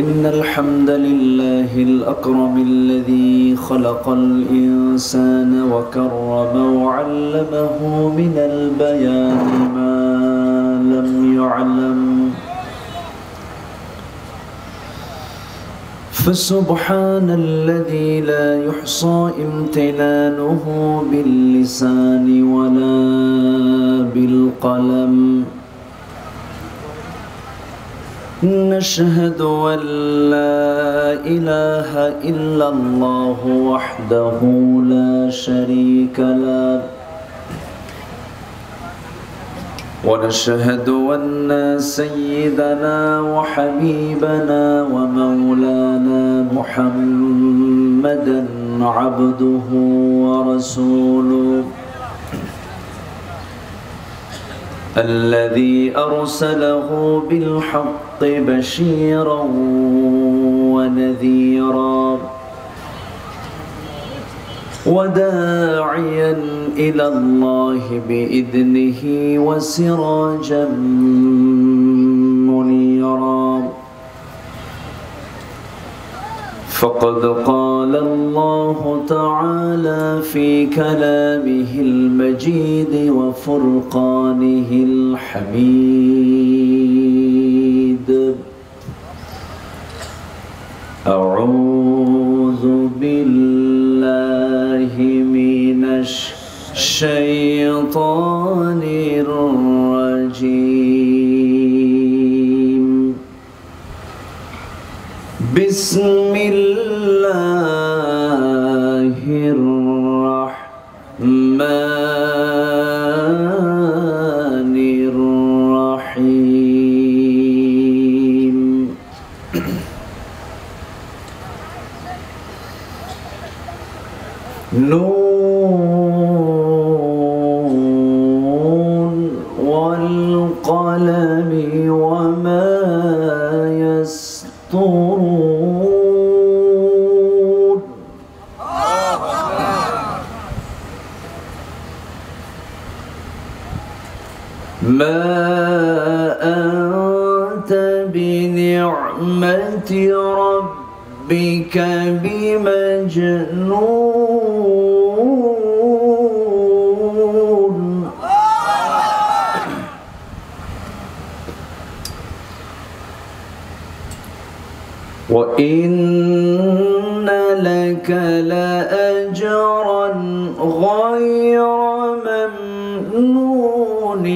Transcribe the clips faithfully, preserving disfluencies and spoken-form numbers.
إن الحمد لله الأكرم الذي خلق الإنسان وكرم وعلمه من البيان ما لم يعلم، فسبحان الذي لا يحصى امتنانه باللسان ولا بالقلم. نشهد أن لا إله إلا الله وحده لا شريك له، ونشهد أن سيدنا وحبيبنا ومولانا محمدا عبده ورسوله الذي أرسله بالحق بشيرا ونذيرا وداعيا إلى الله بإذنه وسراجا منيرا. فقد قال الله تعالى في كلامه المجيد وفرقانه الحميد: أعوذ بالله من الشيطان الرجيم. بسم الله الرحمن الرحيم. نون والقلم وما يسطرون. ما أنت بنعمة ربك بمجنون. وإن لك لأجرا غير ممنون،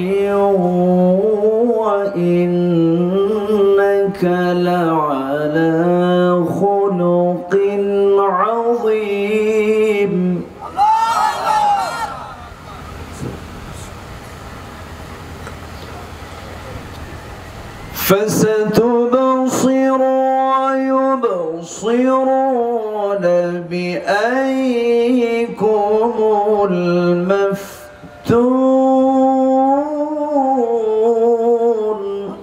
وإنك لعلى خلق عظيم. فستبصر ويبصرون بأيكم المفتون.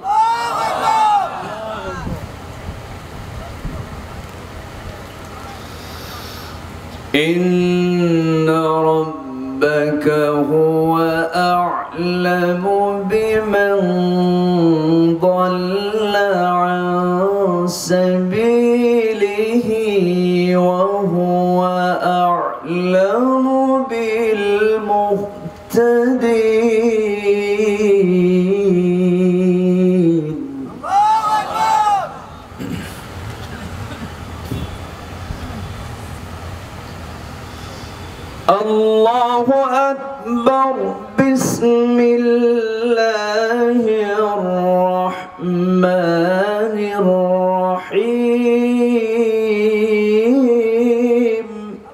إن ربك هو أعلم بمن ضل عن سبيله وهو أعلم بالمهتدين. الله أكبر. بسم الله الرحمن الرحيم.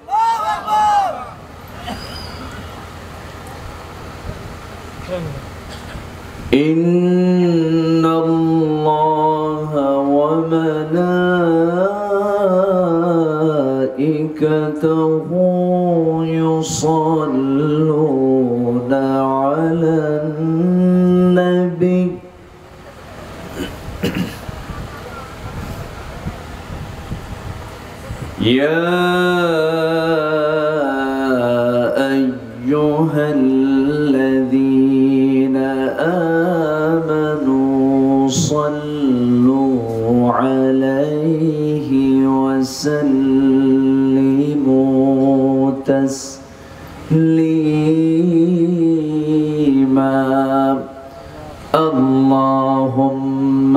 إن الله وملائكته يصلون على النبي يا أيها الذين آمنوا صلوا عليه عليه وسلموا تسليما اللهم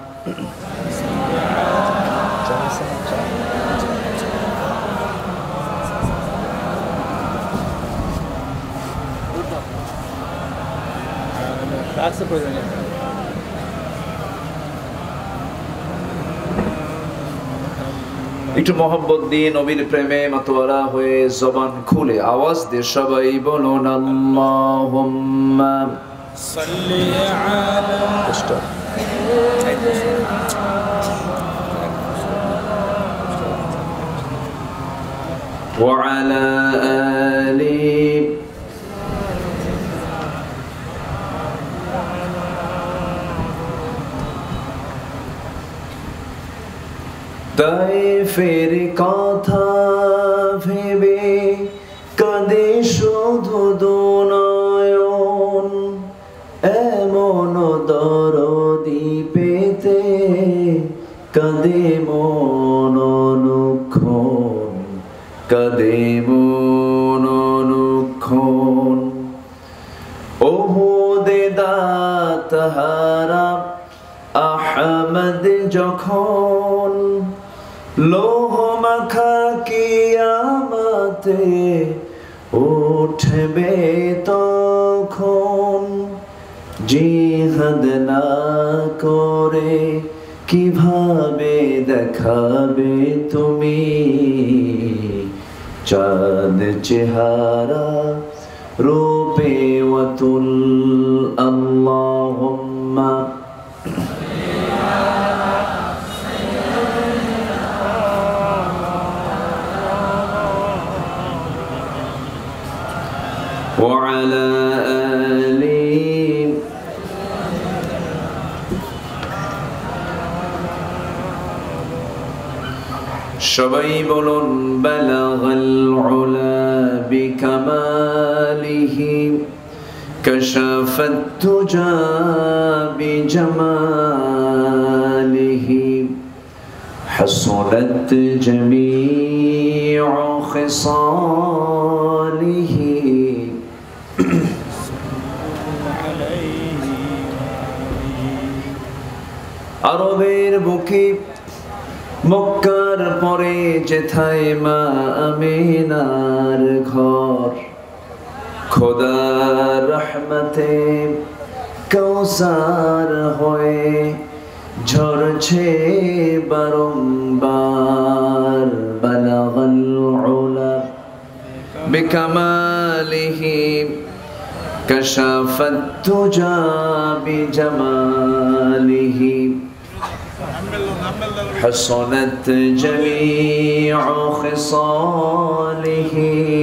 একটু মোহাম্মত দিয়ে নবীর প্রেমে মাতোয়ারা হয়ে জবান খুলে আওয়াজ দিয়ে সবাই বলুন আল্লাহুম্মা সাল্লি আলা ওয়া আলা আলি তাইফের কথা ভেবে কাঁদে শুধু দুনয়ন এমন দরদি পেতে কাঁদে মন অনুক্ষণ কাঁদে মন অনুক্ষণ ওহুদে দাতহারা আহমদ যখন লোহ মাখা কিয়ামতে উঠবে তখন জিহাদ না করে কিভাবে দেখাবে তুমি চাঁদ চেহারা রূপে ওয়াতুল আল্লাহুম্মা وعلى آله সবাই বলুন বালাগাল উলা বিকামালিহি কাশাফাত তুজা বিজামালিহি হাসনাত জামিউ খিসালিহি আরবের বুকে মক্কার পরে যেথায় মা আমিনার ঘর খোদার রহমতে কৌসার হয়ে ঝরছে বারংবার বালাগাল উলা বিকামালিহি কাশাফাত তুজা বিজামালিহি حسنت جميع خصاله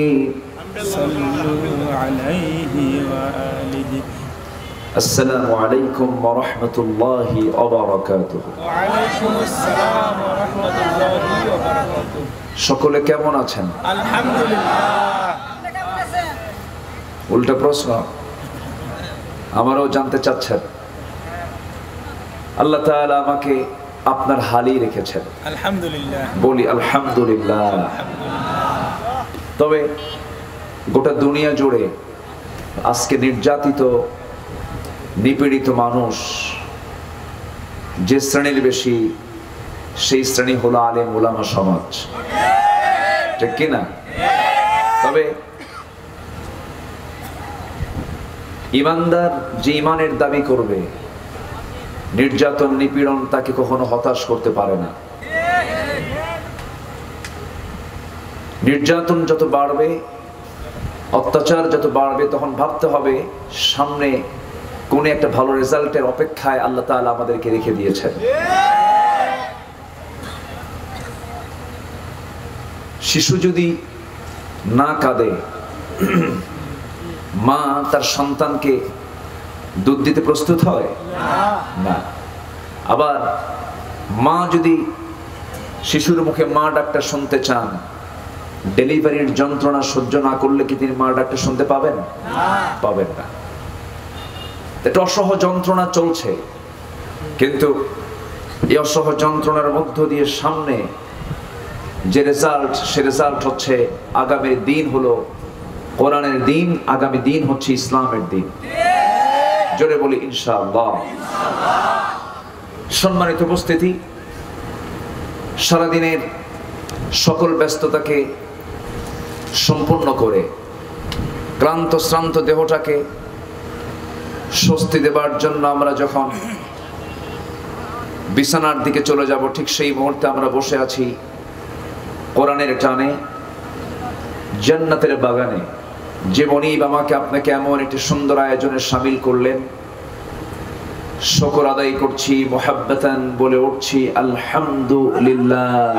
صلوا عليه وآله السلام عليكم ورحمة الله وبركاته وعليكم السلام ورحمة الله وبركاته সকলে কেমন আছেন আলহামদুলিল্লাহ উল্টা প্রশ্ন আমারও জানতে চাচ্ছেন আল্লাহ তাআলা আমাকে আপনার হালই রেখেছেন আলহামদুলিল্লাহ বলি আলহামদুলিল্লাহ তবে গোটা দুনিয়া জুড়ে আজকে নির্যাতিত নিপীড়িত মানুষ যে শ্রেণীর বেশি সেই শ্রেণী হলো আলেম উলামা সমাজ ঠিক কি না তবে ঈমানদার যে ঈমানের দাবি করবে নির্যাতন নিপীড়ন তাকে কখনো হতাশ করতে পারে না নির্যাতন যত বাড়বে অত্যাচার যত বাড়বে তখন ভাবতে হবে সামনে কোন একটা ভালো রেজাল্টের অপেক্ষায় আল্লাহ তাআলা আমাদেরকে রেখে দিয়েছেন শিশু যদি না কাঁদে মা তার সন্তানকে দুধ দিতে প্রস্তুত হয় না আবার মা যদি শিশুর মুখে মা ডাকটা শুনতে চান ডেলিভারির যন্ত্রণা সহ্য না করলে কি তিনি মা ডাকটা শুনতে পাবেন না পাবেন না এটা অসহ যন্ত্রণা চলছে কিন্তু এই অসহ যন্ত্রণার মধ্য দিয়ে সামনে যে রেজাল্ট, সে রেজাল্ট হচ্ছে আগামী দিন হলো কোরআনের দিন, আগামী দিন হচ্ছে ইসলামের দিন। জোরে বলি ইনশাআল্লাহ। সম্মানিত উপস্থিতি, সারাদিনের সকল ব্যস্ততাকে সম্পূর্ণ করে ক্লান্ত শ্রান্ত দেহটাকে স্বস্তি দেবার জন্য আমরা যখন বিছানার দিকে চলে যাব, ঠিক সেই মুহূর্তে আমরা বসে আছি কোরআনের টানে, জান্নাতের বাগানে। যে মনিব আমাকে আপনাকে এমন একটি সুন্দর আয়োজনে শামিল করলেন, শুকর আদায় করছি, মুহাব্বাতান বলে উঠছি আলহামদুলিল্লাহ।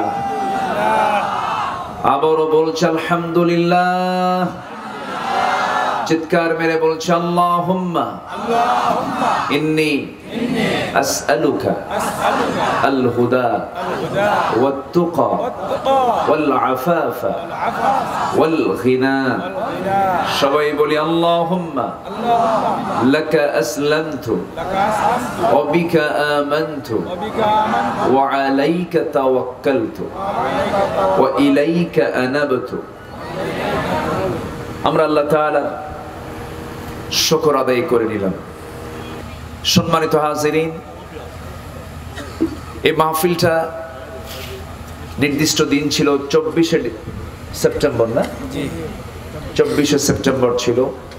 আবারও বলছি আলহামদুলিল্লাহ। চিৎকার মেরে বলছি আল্লাহুম্মা ইন্নী আসআলুকা আল হুদা ওয়াত তুকা ওয়াল আফাফা ওয়াল গিনা। সবাই বলি আল্লাহুম্মা লাকা আসলামতু ওয়া বিকা আমানতু ওয়া আলাইকা তাওয়াক্কালতু ওয়া ইলাইকা আনাবতু। আমরা আল্লাহ তাআলা শুকর আদায় করে নিলাম। সম্মানিত হাজিরিন, এই মাহফিলটা নির্দিষ্ট দিন ছিল চব্বিশে সেপ্টেম্বর, না চব্বিশে সেপ্টেম্বর ছিল।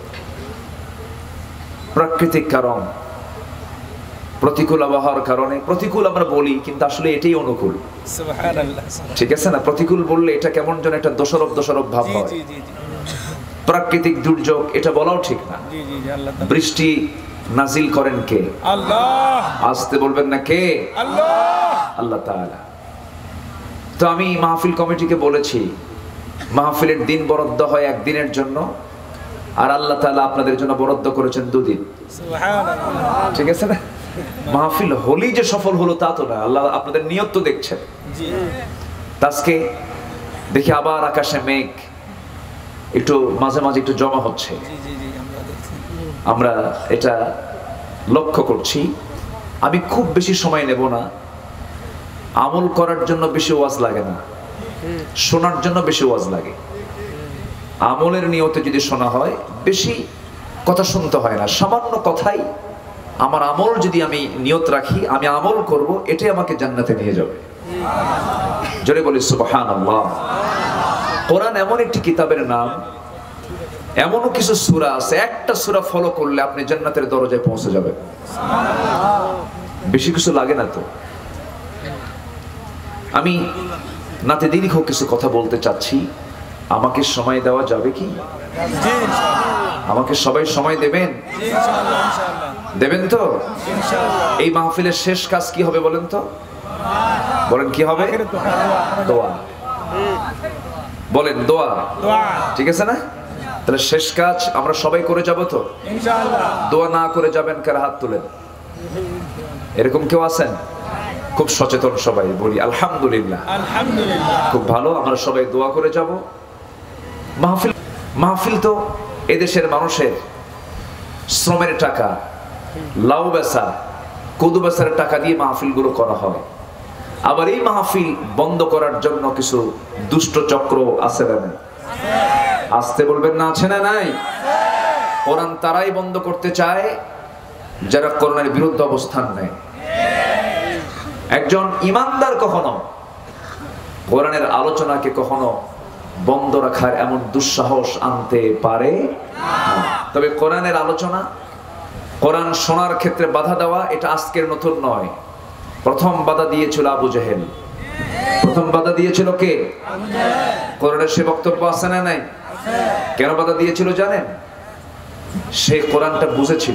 প্রাকৃতিক কারণ, প্রতিকূল আবহাওয়ার কারণে, প্রতিকূল আমরা বলি কিন্তু আসলে এটাই অনুকূল, ঠিক আছে না? প্রতিকূল বললে এটা কেমন যেন একটা দোষারোপ দোষারোপ ভাব হয়। প্রাকৃতিক দুর্যোগ এটা বলাও ঠিক না। বৃষ্টি নাজিল করেন কে? আল্লাহ। আসতে বলবেন না কে? আল্লাহ, আল্লাহ তাআলা। তো আমি মাহফিল কমিটিকে বলেছি, মাহফিলের দিন বরাদ্দ হয় একদিনের জন্য, আর আল্লাহ তাআলা আপনাদের জন্য বরাদ্দ করেছেন দুদিন। সুবহানাল্লাহ, ঠিক আছে না? মাহফিল হলেই যে সফল হলো তা তো না, আল্লাহ আপনাদের নিয়ত তো দেখছেন। আজকে দেখি আবার আকাশে মেঘ একটু মাঝে মাঝে একটু জমা হচ্ছে, আমরা এটা লক্ষ্য করছি। আমি খুব বেশি সময় নেব না। আমল করার জন্য বেশি ওয়াজ লাগে না, শোনার জন্য বেশি ওয়াজ লাগে। আমলের নিয়তে যদি শোনা হয়, বেশি কথা শুনতে হয় না, সামান্য কথাই আমার আমল যদি আমি নিয়ত রাখি, আমি আমল করব, এটাই আমাকে জান্নাতে নিয়ে যাবে। জোরে বলি সুবহানাল্লাহ। কোরআন এমন একটি কিতাবের নাম, এমনও কিছু সূরা আছে, একটা সূরা ফলো করলে আপনি জান্নাতের দরজায় পৌঁছে যাবেন। বেশি কিছু লাগে না তো। আমি নাতে দীর্ঘ কিছু কথা বলতে চাচ্ছি, আমাকে সময় দেওয়া যাবে কি? আমাকে সবাই সময় দেবেন? দেবেন তো? এই মাহফিলের শেষ কাজ কি হবে বলেন তো? বলেন কি হবে? দোয়া। বলেন দোয়া, ঠিক আছে না? তাহলে শেষ কাজ আমরা সবাই করে যাব তো ইনশাআল্লাহ। দোয়া না করে যাবেন কার? হাত তুলেন। এরকম কেউ আছেন? খুব সচেতন সবাই, বলি আলহামদুলিল্লাহ। আলহামদুলিল্লাহ, খুব ভালো। আমরা সবাই দোয়া করে যাব। মাহফিল মাহফিল তো এদেশের মানুষের শ্রমের টাকা, লাউ বেচা, কদু বেচার টাকা দিয়ে মাহফিলগুলো করা হয়। আবার এই মাহফিল বন্ধ করার জন্য কিছু দুষ্ট চক্র আছে না? আসতে বলবেন না, আছে না নাই? কোরআন তারাই বন্ধ করতে চায় যারা কোরআনের বিরুদ্ধে অবস্থান নেয়। একজন ইমানদার কখনো কোরআনের আলোচনাকে কখনো বন্ধ রাখার এমন দুঃসাহস আনতে পারে না। তবে কোরআনের আলোচনা, কোরআন শোনার ক্ষেত্রে বাধা দেওয়া, এটা আজকের নতুন নয়। প্রথম বাধা দিয়েছিল আবু জেহেল। প্রথম বাধা দিয়েছিল কে? কোরআনের সে বক্তব্য আছে না নাই? কেন বাধা দিয়েছিল জানেন? সে কোরআনটা বুঝেছিল।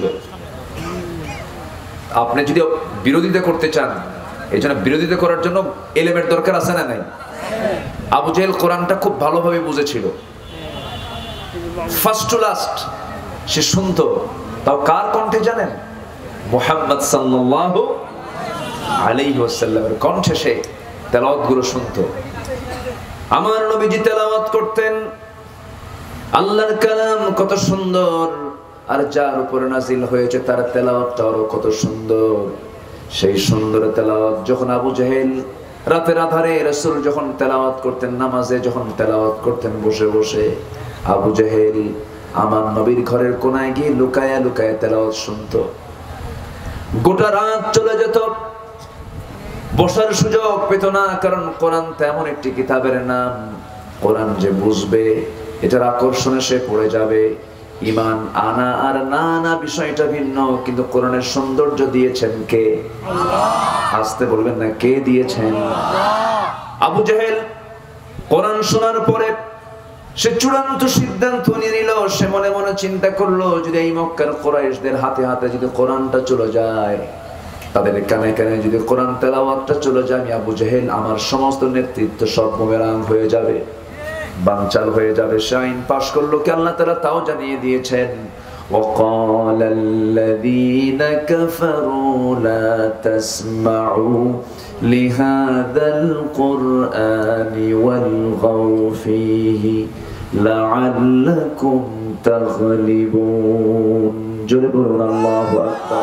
আপনি যদি বিরোধিতা করতে চান, এই জন্য বিরোধিতা করার জন্য এলেমের দরকার আছে না নাই? আবু জেহেল কোরআনটা খুব ভালোভাবে বুঝেছিল, ফার্স্ট টু লাস্ট সে শুনতো। তাও কার কণ্ঠে জানেন? মুহাম্মদ সাল্লাল্লাহু আলাইহি ওয়াসাল্লামের কণ্ঠে সে তেলাওয়াতগুলো শুনতো। আমার নবীজি তেলাওয়াত করতেন, আল্লাহর কালাম কত সুন্দর, আর যার উপরে নাজিল হয়েছে তার তেলাওয়াতটাও কত সুন্দর। সেই সুন্দর তেলাওয়াত যখন আবু জেহেল রাতের আধারে রাসূল যখন তেলাওয়াত করতেন, নামাজে যখন তেলাওয়াত করতেন বসে বসে, আবু জেহেল আমার নবীর ঘরের কোনায় গিয়ে লুকায়া লুকায়া তেলাওয়াত শুনতো। গোটা রাত চলে যেত, বসার সুযোগ পেত না, কারণ কোরআন তেমন একটি কিতাবের নাম, কোরআন যে বুঝবে এটার আকর্ষণে সে পড়ে যাবে। ঈমান আনা আর না আনা বিষয়টা ভিন্ন, কিন্তু কোরআনের সৌন্দর্য দিয়েছেন কে? আল্লাহ। আসতে বলবেন না, কে দিয়েছেন? আবু জেহেল কোরআন শোনার পরে সে চূড়ান্ত সিদ্ধান্ত নিয়ে নিল, সে মনে মনে চিন্তা করলো যদি এই মক্কার কুরাইশদের হাতে হাতে যদি কোরআনটা চলে যায়, তাদের কানে কানে যদি কোরআন তেলাওয়াতটা চলে যায়, আমি আবু জেহেল আমার সমস্ত নেতৃত্ব সব বুমেরাং হয়ে যাবে, বানচাল হয়ে যাবে। সে আইন পাশ করলো কি আল্লাহ তাআলা তাও জানিয়ে দিয়েছেন, وقال الذين كفروا لا تسمعوا لهذا القرآن والغوا فيه لعلكم تغلبون। জোরে বলুন আল্লাহু আকবার।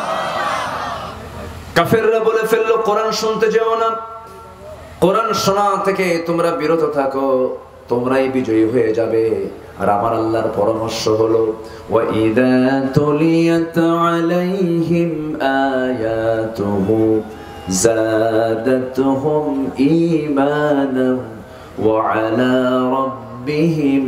কাফেররা বলে ফেললো কোরআন শুনতে যেও না, কোরআন শোনা থেকে তোমরা বিরত থাকো, তোমরাই বিজয়ী হয়ে যাবে। আর আমার আল্লাহর পরামর্শ হলো, ওয়া ইযা তুলিয়াত আলাইহিম আয়াতুহু যাদাতুহুম ঈমানান ওয়া আলা রাব্বিহিম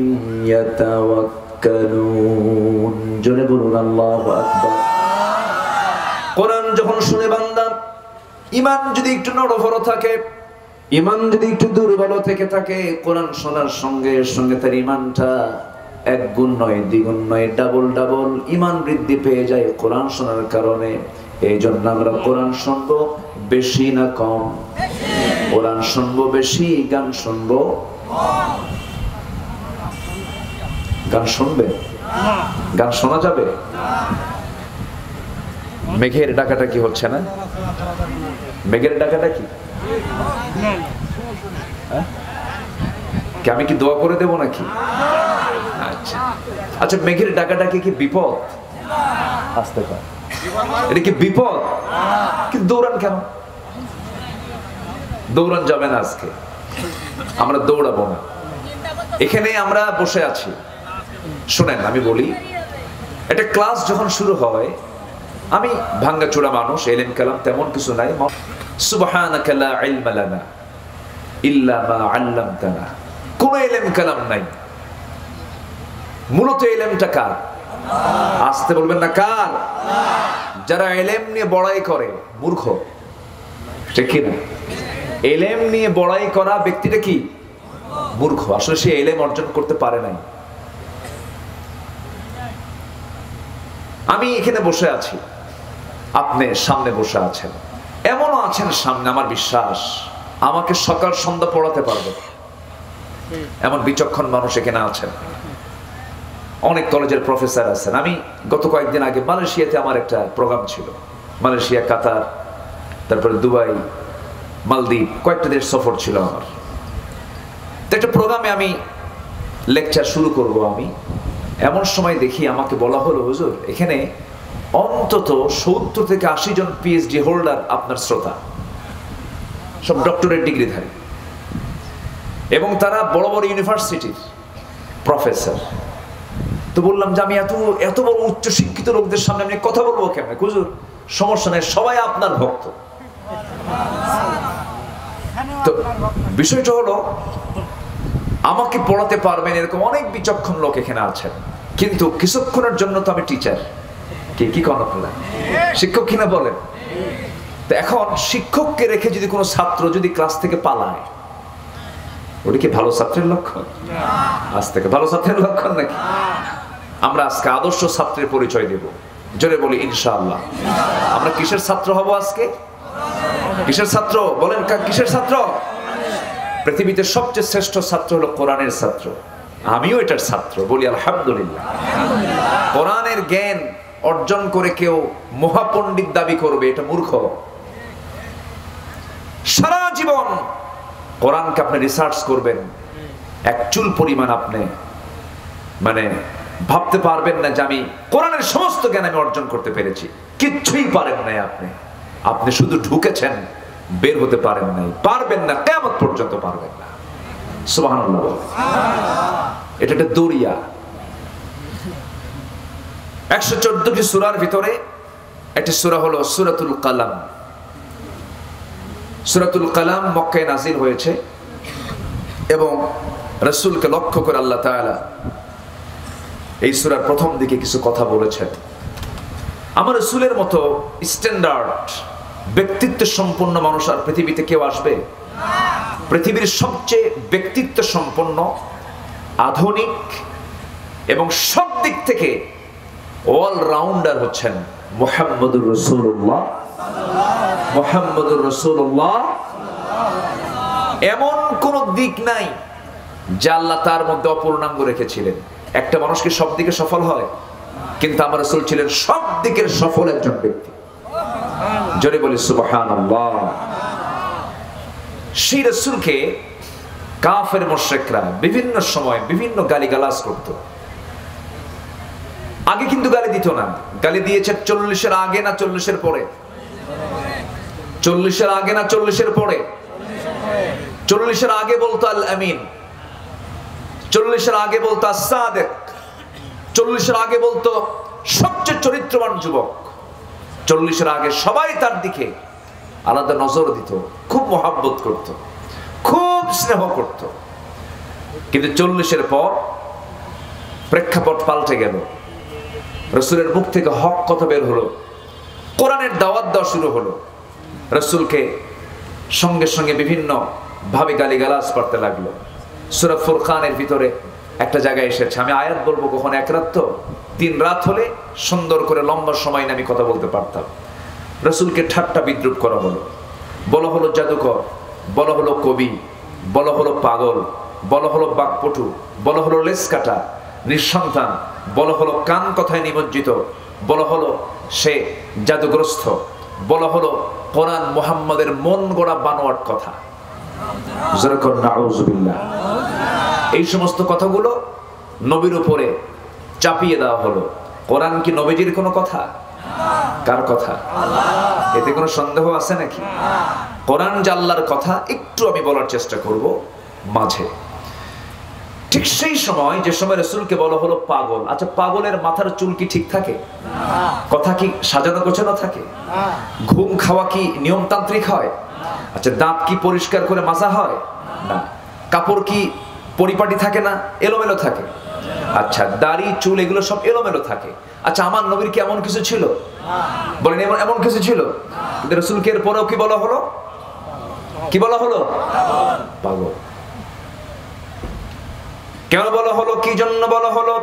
ইয়াতাওয়াক্কালুন। জোরে বলুন আল্লাহু আকবার। কোরআন যখন শুনে বান্দা ঈমান যদি একটু নড়বড় থাকে, ঈমান যদি একটু দুর্বল থেকে থাকে, কোরআন শোনার সঙ্গে সঙ্গে তার ঈমানটা এক গুণ নয়, দ্বিগুণ নয়, ডাবল ডাবল ঈমান বৃদ্ধি পেয়ে যায় কোরআন শোনার কারণে। এই জন্য আমরা কোরআন শুনবো বেশি না কম? কোরআন শুনবো বেশি, গান শুনবো কম। গান শুনবে? গান শোনা যাবে? মেঘের ডাকাটা কি হচ্ছে না? মেঘের ডাকাটা কি? আমি কি দোয়া করে দেবো নাকি? আচ্ছা আচ্ছা, মেঘের ডাকাডাকি কি বিপদ? আসতে পারে, এটা কি বিপদ? কিন্তু দৌড়ান কেন? দৌড়ান যাবে না আজকে, আমরা দৌড়াবো না। এখানে আমরা বসে আছি, শোনেন আমি বলি, একটা ক্লাস যখন শুরু হয়, আমি ভাঙ্গাচোরা মানুষ, এলেম কালাম তেমন কিছু নাই, সুবহানাকা লা ইলমা লানা ইল্লা মা আল্লামতানা, কোন এলেম কালাম নাই। মূলত এলেমটা কার? আসতে বলবেন না, কার? যারা এলেম নিয়ে বড়াই করে মূর্খ, ঠিক কি না? এলেম নিয়ে বড়াই করা ব্যক্তিটা কি? মূর্খ। আসলে সে এলেম অর্জন করতে পারে নাই। আমি এখানে বসে আছি, আপনি সামনে বসে আছেন, এমনও আছেন সামনে, আমার বিশ্বাস আমাকে সকাল সন্ধ্যা পড়াতে পারবে এমন বিচক্ষণ মানুষ এখানে আছেন। অনেক কলেজের প্রফেসর আছেন। আমি গত কয়েকদিন আগে মালয়েশিয়াতে আমার একটা প্রোগ্রাম ছিল, মালয়েশিয়া, কাতার, তারপরে দুবাই, মালদ্বীপ, কয়েকটা দেশ সফর ছিল আমার। তো একটা প্রোগ্রামে আমি লেকচার শুরু করব, আমি এমন সময় দেখি আমাকে বলা হলো, হুজুর এখানে অন্তত সত্তর থেকে আশি জন পিএইচডি হোল্ডার আপনার শ্রোতা, সব ডক্টরেট ডিগ্রিধারী, এবং তারা বড় বড় ইউনিভার্সিটির প্রফেসর। তো বললাম যে আমি এত এত বড় উচ্চ শিক্ষিত লোকদের সামনে আমি কথা বলবো কেমন? হুজুর সমস্যা নেই, সবাই আপনার ভক্ত। তো বিষয়টা হলো, আমাকে পড়াতে পারবেন এরকম অনেক বিচক্ষণ লোক এখানে আছেন, কিন্তু কিছুক্ষণের জন্য তো আমি টিচার, কে কি কোনো শিক্ষক কিনা বলেন? তো এখন শিক্ষককে রেখে যদি কোনো ছাত্র যদি ক্লাস থেকে পালায়, ওটা কি ভালো ছাত্রের লক্ষণ? আজ থেকে ভালো ছাত্রের লক্ষণ নাকি? আমরা আজকে আদর্শ ছাত্রের পরিচয় দেব, জোরে বলি ইনশাআল্লাহ। আমরা কিসের ছাত্র হব আজকে? কিসের ছাত্র বলেন? কিসের ছাত্র? পৃথিবীতে সবচেয়ে শ্রেষ্ঠ ছাত্র হলো কোরআনের ছাত্র। আমিও এটার ছাত্র, বলি আলহামদুলিল্লাহ। কোরআনের জ্ঞান অর্জন করে কেউ মহাপণ্ডিত দাবি করবে, এটা মূর্খ। সারা জীবন কোরআনকে আপনি রিসার্চ করবেন, এক চুল পরিমাণ আপনি মানে ভাবতে পারবেন না যে আমি কোরআনের সমস্ত জ্ঞান আমি অর্জন করতে পেরেছি। কিচ্ছুই পারেন নাই আপনি। আপনি শুধু ঢুকেছেন, বের হতে পারেন নাই, পারবেন না, কিয়ামত পর্যন্ত পারবেন না। সুবহানাল্লাহ। এটা একটা দরিয়া। একশো চোদ্দটি সূরার ভিতরে একটি সূরা হলো সূরাতুল কালাম। সূরাতুল কালাম মক্কায় নাযিল হয়েছে এবং রাসূলকে লক্ষ্য করে আল্লাহ তাআলা এই সূরার প্রথম দিকে কিছু কথা বলেছেন। আমার রাসূলের মতো স্ট্যান্ডার্ড ব্যক্তিত্ব সম্পন্ন মানুষ আর পৃথিবীতে কেউ আসবে? পৃথিবীর সবচেয়ে ব্যক্তিত্ব সম্পন্ন, আধুনিক এবং সব দিক থেকে অলরাউন্ডার হচ্ছেন মুহাম্মদুর রাসূলুল্লাহ। মুহাম্মদুর রাসূলুল্লাহ এমন কোন দিক নাই যা আল্লাহ তার মধ্যে অপূর্ণাঙ্গ রেখেছিলেন। একটা মানুষ কি সব দিকে সফল হয়? কিন্তু আমার রাসূল ছিলেন সব দিকের সফল একজন ব্যক্তি। জোরে বলি সুবহানাল্লাহ। সেই রাসূলকে কাফের মুশরিকরা বিভিন্ন সময় বিভিন্ন গালিগালাজ করত। আগে কিন্তু গালি দিত না। গালি দিয়েছে চল্লিশের আগে না চল্লিশের পরে? চল্লিশের আগে না চল্লিশের পরে? চল্লিশের আগে বলতো আল আমিন, চল্লিশের আগে বলতো আস-সাদিক, চল্লিশের আগে বলতো সবচেয়ে চরিত্রবান যুবক। চল্লিশের আগে সবাই তার দিকে আলাদা নজর দিত, খুব মহাব্বত করত, খুব স্নেহ করত। কিন্তু চল্লিশের পর প্রেক্ষাপট পাল্টে গেল। রাসূলের মুখ থেকে হক কথা বের হলো, কোরআনের দাওয়াত দেওয়া শুরু হলো। রাসূলকে সঙ্গে সঙ্গে বিভিন্ন ভাবে গালিগালাজ করতে লাগলো। সূরা ফুরকানের ভিতরে একটা জায়গায় এসেছে, আমি আয়াত বলবো কখন, এক রাত তো, তিন রাত হলে সুন্দর করে লম্বা সময় নিয়ে আমি কথা বলতে পারতাম। রাসূলকে ঠাট্টা বিদ্রুপ করা হলো, বলা হলো জাদুকর, বলা হলো কবি, বলা হলো পাগল, বলা হলো বাকপটু, বলা হলো লেস কাটা, নিঃসন্তান, বলা হলো কান কথায় নিমজ্জিত, বলা হলো সে জাদুগ্রস্ত, বলা হলো কোরআন মুহাম্মাদের মন গড়া বানোয়াট কথা। নাউযুবিল্লাহ। এই সমস্ত কথাগুলো নবীর উপরে চাপিয়ে দেওয়া হলো। কোরআন কি নবীজির কোনো কথা? কার কথা? এতে কোনো সন্দেহ আছে নাকি? কোরআন যে আল্লাহর কথা, একটু আমি বলার চেষ্টা করব মাঝে। ঠিক সেই সময় যে সময় রাসূলকে বলা হলো পাগল। আচ্ছা, পাগলের মাথার চুল কি ঠিক থাকে? কথা কি সাজানো গোছানো থাকে? ঘুম খাওয়া কি নিয়মতান্ত্রিক হয়? আচ্ছা, দাঁত কি পরিষ্কার করে মাজা হয়? না। কাপড় কি পরিপাটি থাকে না, এলোমেলো থাকে? আচ্ছা, দাড়ি চুল এগুলো সব এলোমেলো থাকে। আচ্ছা, আমার নবীর কি এমন কিছু ছিল? বলেন, এমন এমন কিছু ছিল? কিন্তু রাসূলকে এর পরেও কি বলা হলো? কি বলা হলো? পাগল। কেন বলা হলো? কি জন্য বলা হলো?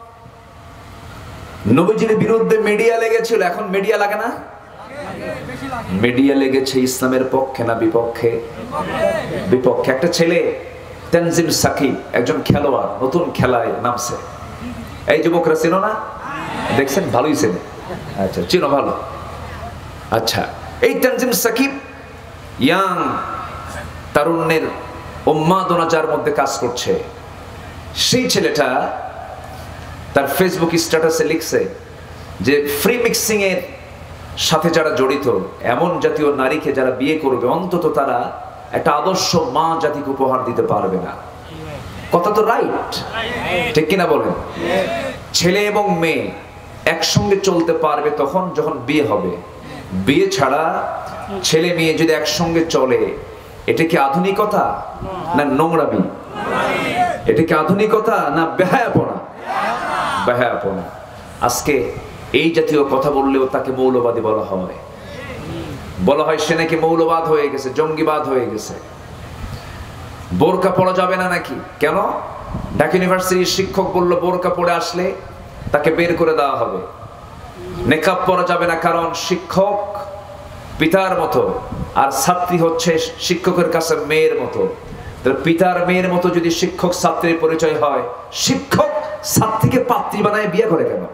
নবীজির বিরুদ্ধে মিডিয়া লেগেছিল। এখন মিডিয়া লাগে না? মিডিয়া লেগেছে ইসলামের পক্ষে না বিপক্ষে? বিপক্ষে। একটা ছেলে তানজিম সাকিব, একজন খেলোয়াড়, নতুন খেলায় নামছে। এই যুবকরা চেনো না? দেখছেন? ভালোই চেনে। আচ্ছা, চিনো ভালো। আচ্ছা, এই তানজিম সাকিব ইয়াং তারুণ্যের উন্মাদনা যার মধ্যে কাজ করছে, সেই ছেলেটা তার ফেসবুক স্ট্যাটাসে লিখছে যে ফ্রি মিক্সিং এর সাথে যারা জড়িত, এমন জাতীয় নারীকে যারা বিয়ে করবে, অন্তত তারা একটা আদর্শ মা জাতিকে উপহার দিতে পারবে না। কথা তো রাইট, ঠিক কিনা বলেন? ছেলে এবং মেয়ে একসঙ্গে চলতে পারবে তখন যখন বিয়ে হবে। বিয়ে ছাড়া ছেলে মেয়ে যদি একসঙ্গে চলে, এটা কি আধুনিকতা না নোংরামি? এটা কি আধুনিকতা না বেহায়াপনা? বেহায়াপনা। আজকে এই জাতীয় কথা বললেও তাকে মৌলবাদী বলা হয়। বলা হয় সে নাকি মৌলবাদ হয়ে গেছে, জঙ্গিবাদ হয়ে গেছে। বোরকা পরা যাবে না নাকি? কেন? ঢাকা ইউনিভার্সিটির শিক্ষক বলল বোরকা পরে আসলে তাকে বের করে দেওয়া হবে। নেকাব পরা যাবে না, কারণ শিক্ষক পিতার মতো আর ছাত্রী হচ্ছে শিক্ষকের কাছে মেয়ের মতো। পিতার মেয়ের মতো যদি শিক্ষক ছাত্রীর পরিচয় হয়, শিক্ষক ছাত্রীকে পাত্রী বানায় বিয়ে করে কেন?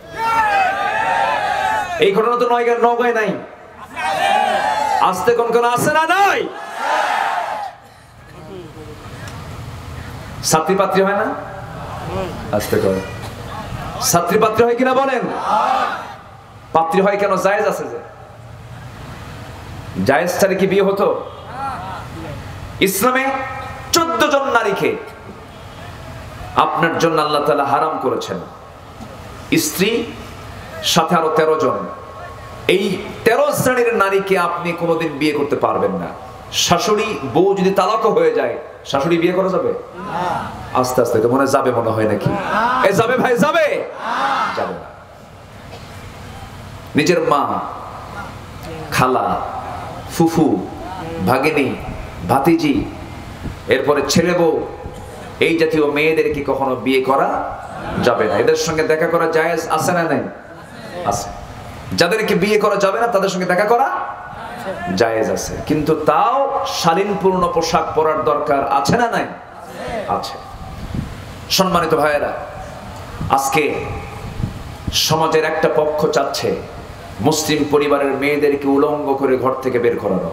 এই ঘটনা তো নয় নগায় নাই, আসতে কোন কোন আছে না? নাই। ছাত্রী পাত্রী হয় না? আসতে করে ছাত্রী পাত্রী হয় কিনা বলেন? পাত্রী হয় কেন? জায়েজ আছে যে। জায়েজ ছাড়া কি বিয়ে হতো? ইসলামে চোদ্দ জন নারীকে আপনার জন্য আল্লাহ তাআলা হারাম করেছেন, স্ত্রী সাথে আরো তেরো জন। এই তেরো শ্রেণীর নারীকে আপনি কোনোদিন বিয়ে করতে পারবেন না। শাশুড়ি বউ যদি তালাকও হয়ে যায়, শাশুড়ি বিয়ে করা যাবে? আস্তে আস্তে তো মনে হয় যাবে, মনে হয় নাকি? এ যাবে ভাই, যাবে? যাবে না। নিজের মা, খালা, ফুফু, ভাগিনী, ভাতিজি, এরপরে ছেলে বউ, এই জাতীয় মেয়েদেরকে কখনো বিয়ে করা যাবে না। এদের সঙ্গে দেখা করা জায়েজ আছে না নাই? আছে। যাদেরকে বিয়ে করা যাবে না তাদের সঙ্গে দেখা করা জায়েজ আছে, কিন্তু তাও শালীনপূর্ণ পোশাক পরার দরকার আছে না নাই? আছে। সম্মানিত ভাইয়েরা, আজকে সমাজের একটা পক্ষ চাচ্ছে মুসলিম পরিবারের মেয়েদেরকে উলঙ্গ করে ঘর থেকে বের করানো।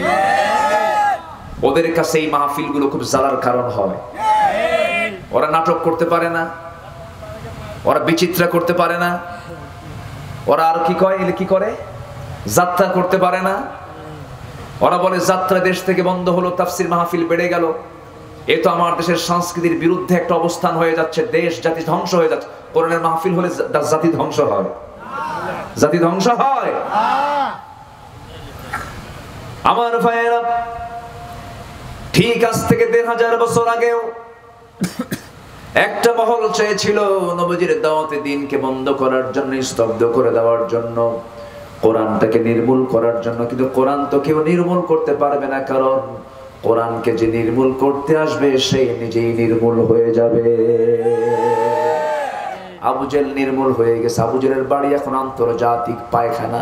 ওদের কাছে এই মাহফিলগুলো খুব জ্বালার কারণ হয়। ওরা নাটক করতে পারে না, ওরা বিচিত্রা করতে পারে না, ওরা আর কি কয়, এলে কি করে, যাত্রা করতে পারে না। ওরা বলে যাত্রা দেশ থেকে বন্ধ হলো, তাফসির মাহফিল বেড়ে গেল। এ তো আমার দেশের সংস্কৃতির বিরুদ্ধে একটা অবস্থান হয়ে যাচ্ছে, দেশ জাতি ধ্বংস হয়ে যাচ্ছে। কোরআনের মাহফিল হলে জাতি ধ্বংস হয়? জাতি ধ্বংস হয়? আমার ভাইয়েরা, ঠিক আজ থেকে দেড় হাজার বছর আগেও একটা মহল চেয়েছিল নবীজির দাওয়াতে দ্বীনকে বন্ধ করার জন্য, স্তব্ধ করে দেওয়ার জন্য, কোরআনটাকে নির্মূল করার জন্য। কিন্তু কোরআন তো কেউ নির্মূল করতে পারবে না, কারণ কোরআনকে যে নির্মূল করতে আসবে সে নিজেই নির্মূল হয়ে যাবে। আবু জেহেল নির্মূল হয়ে গেছে। আবু জেহেলের বাড়ি এখন আন্তর্জাতিক পায়খানা।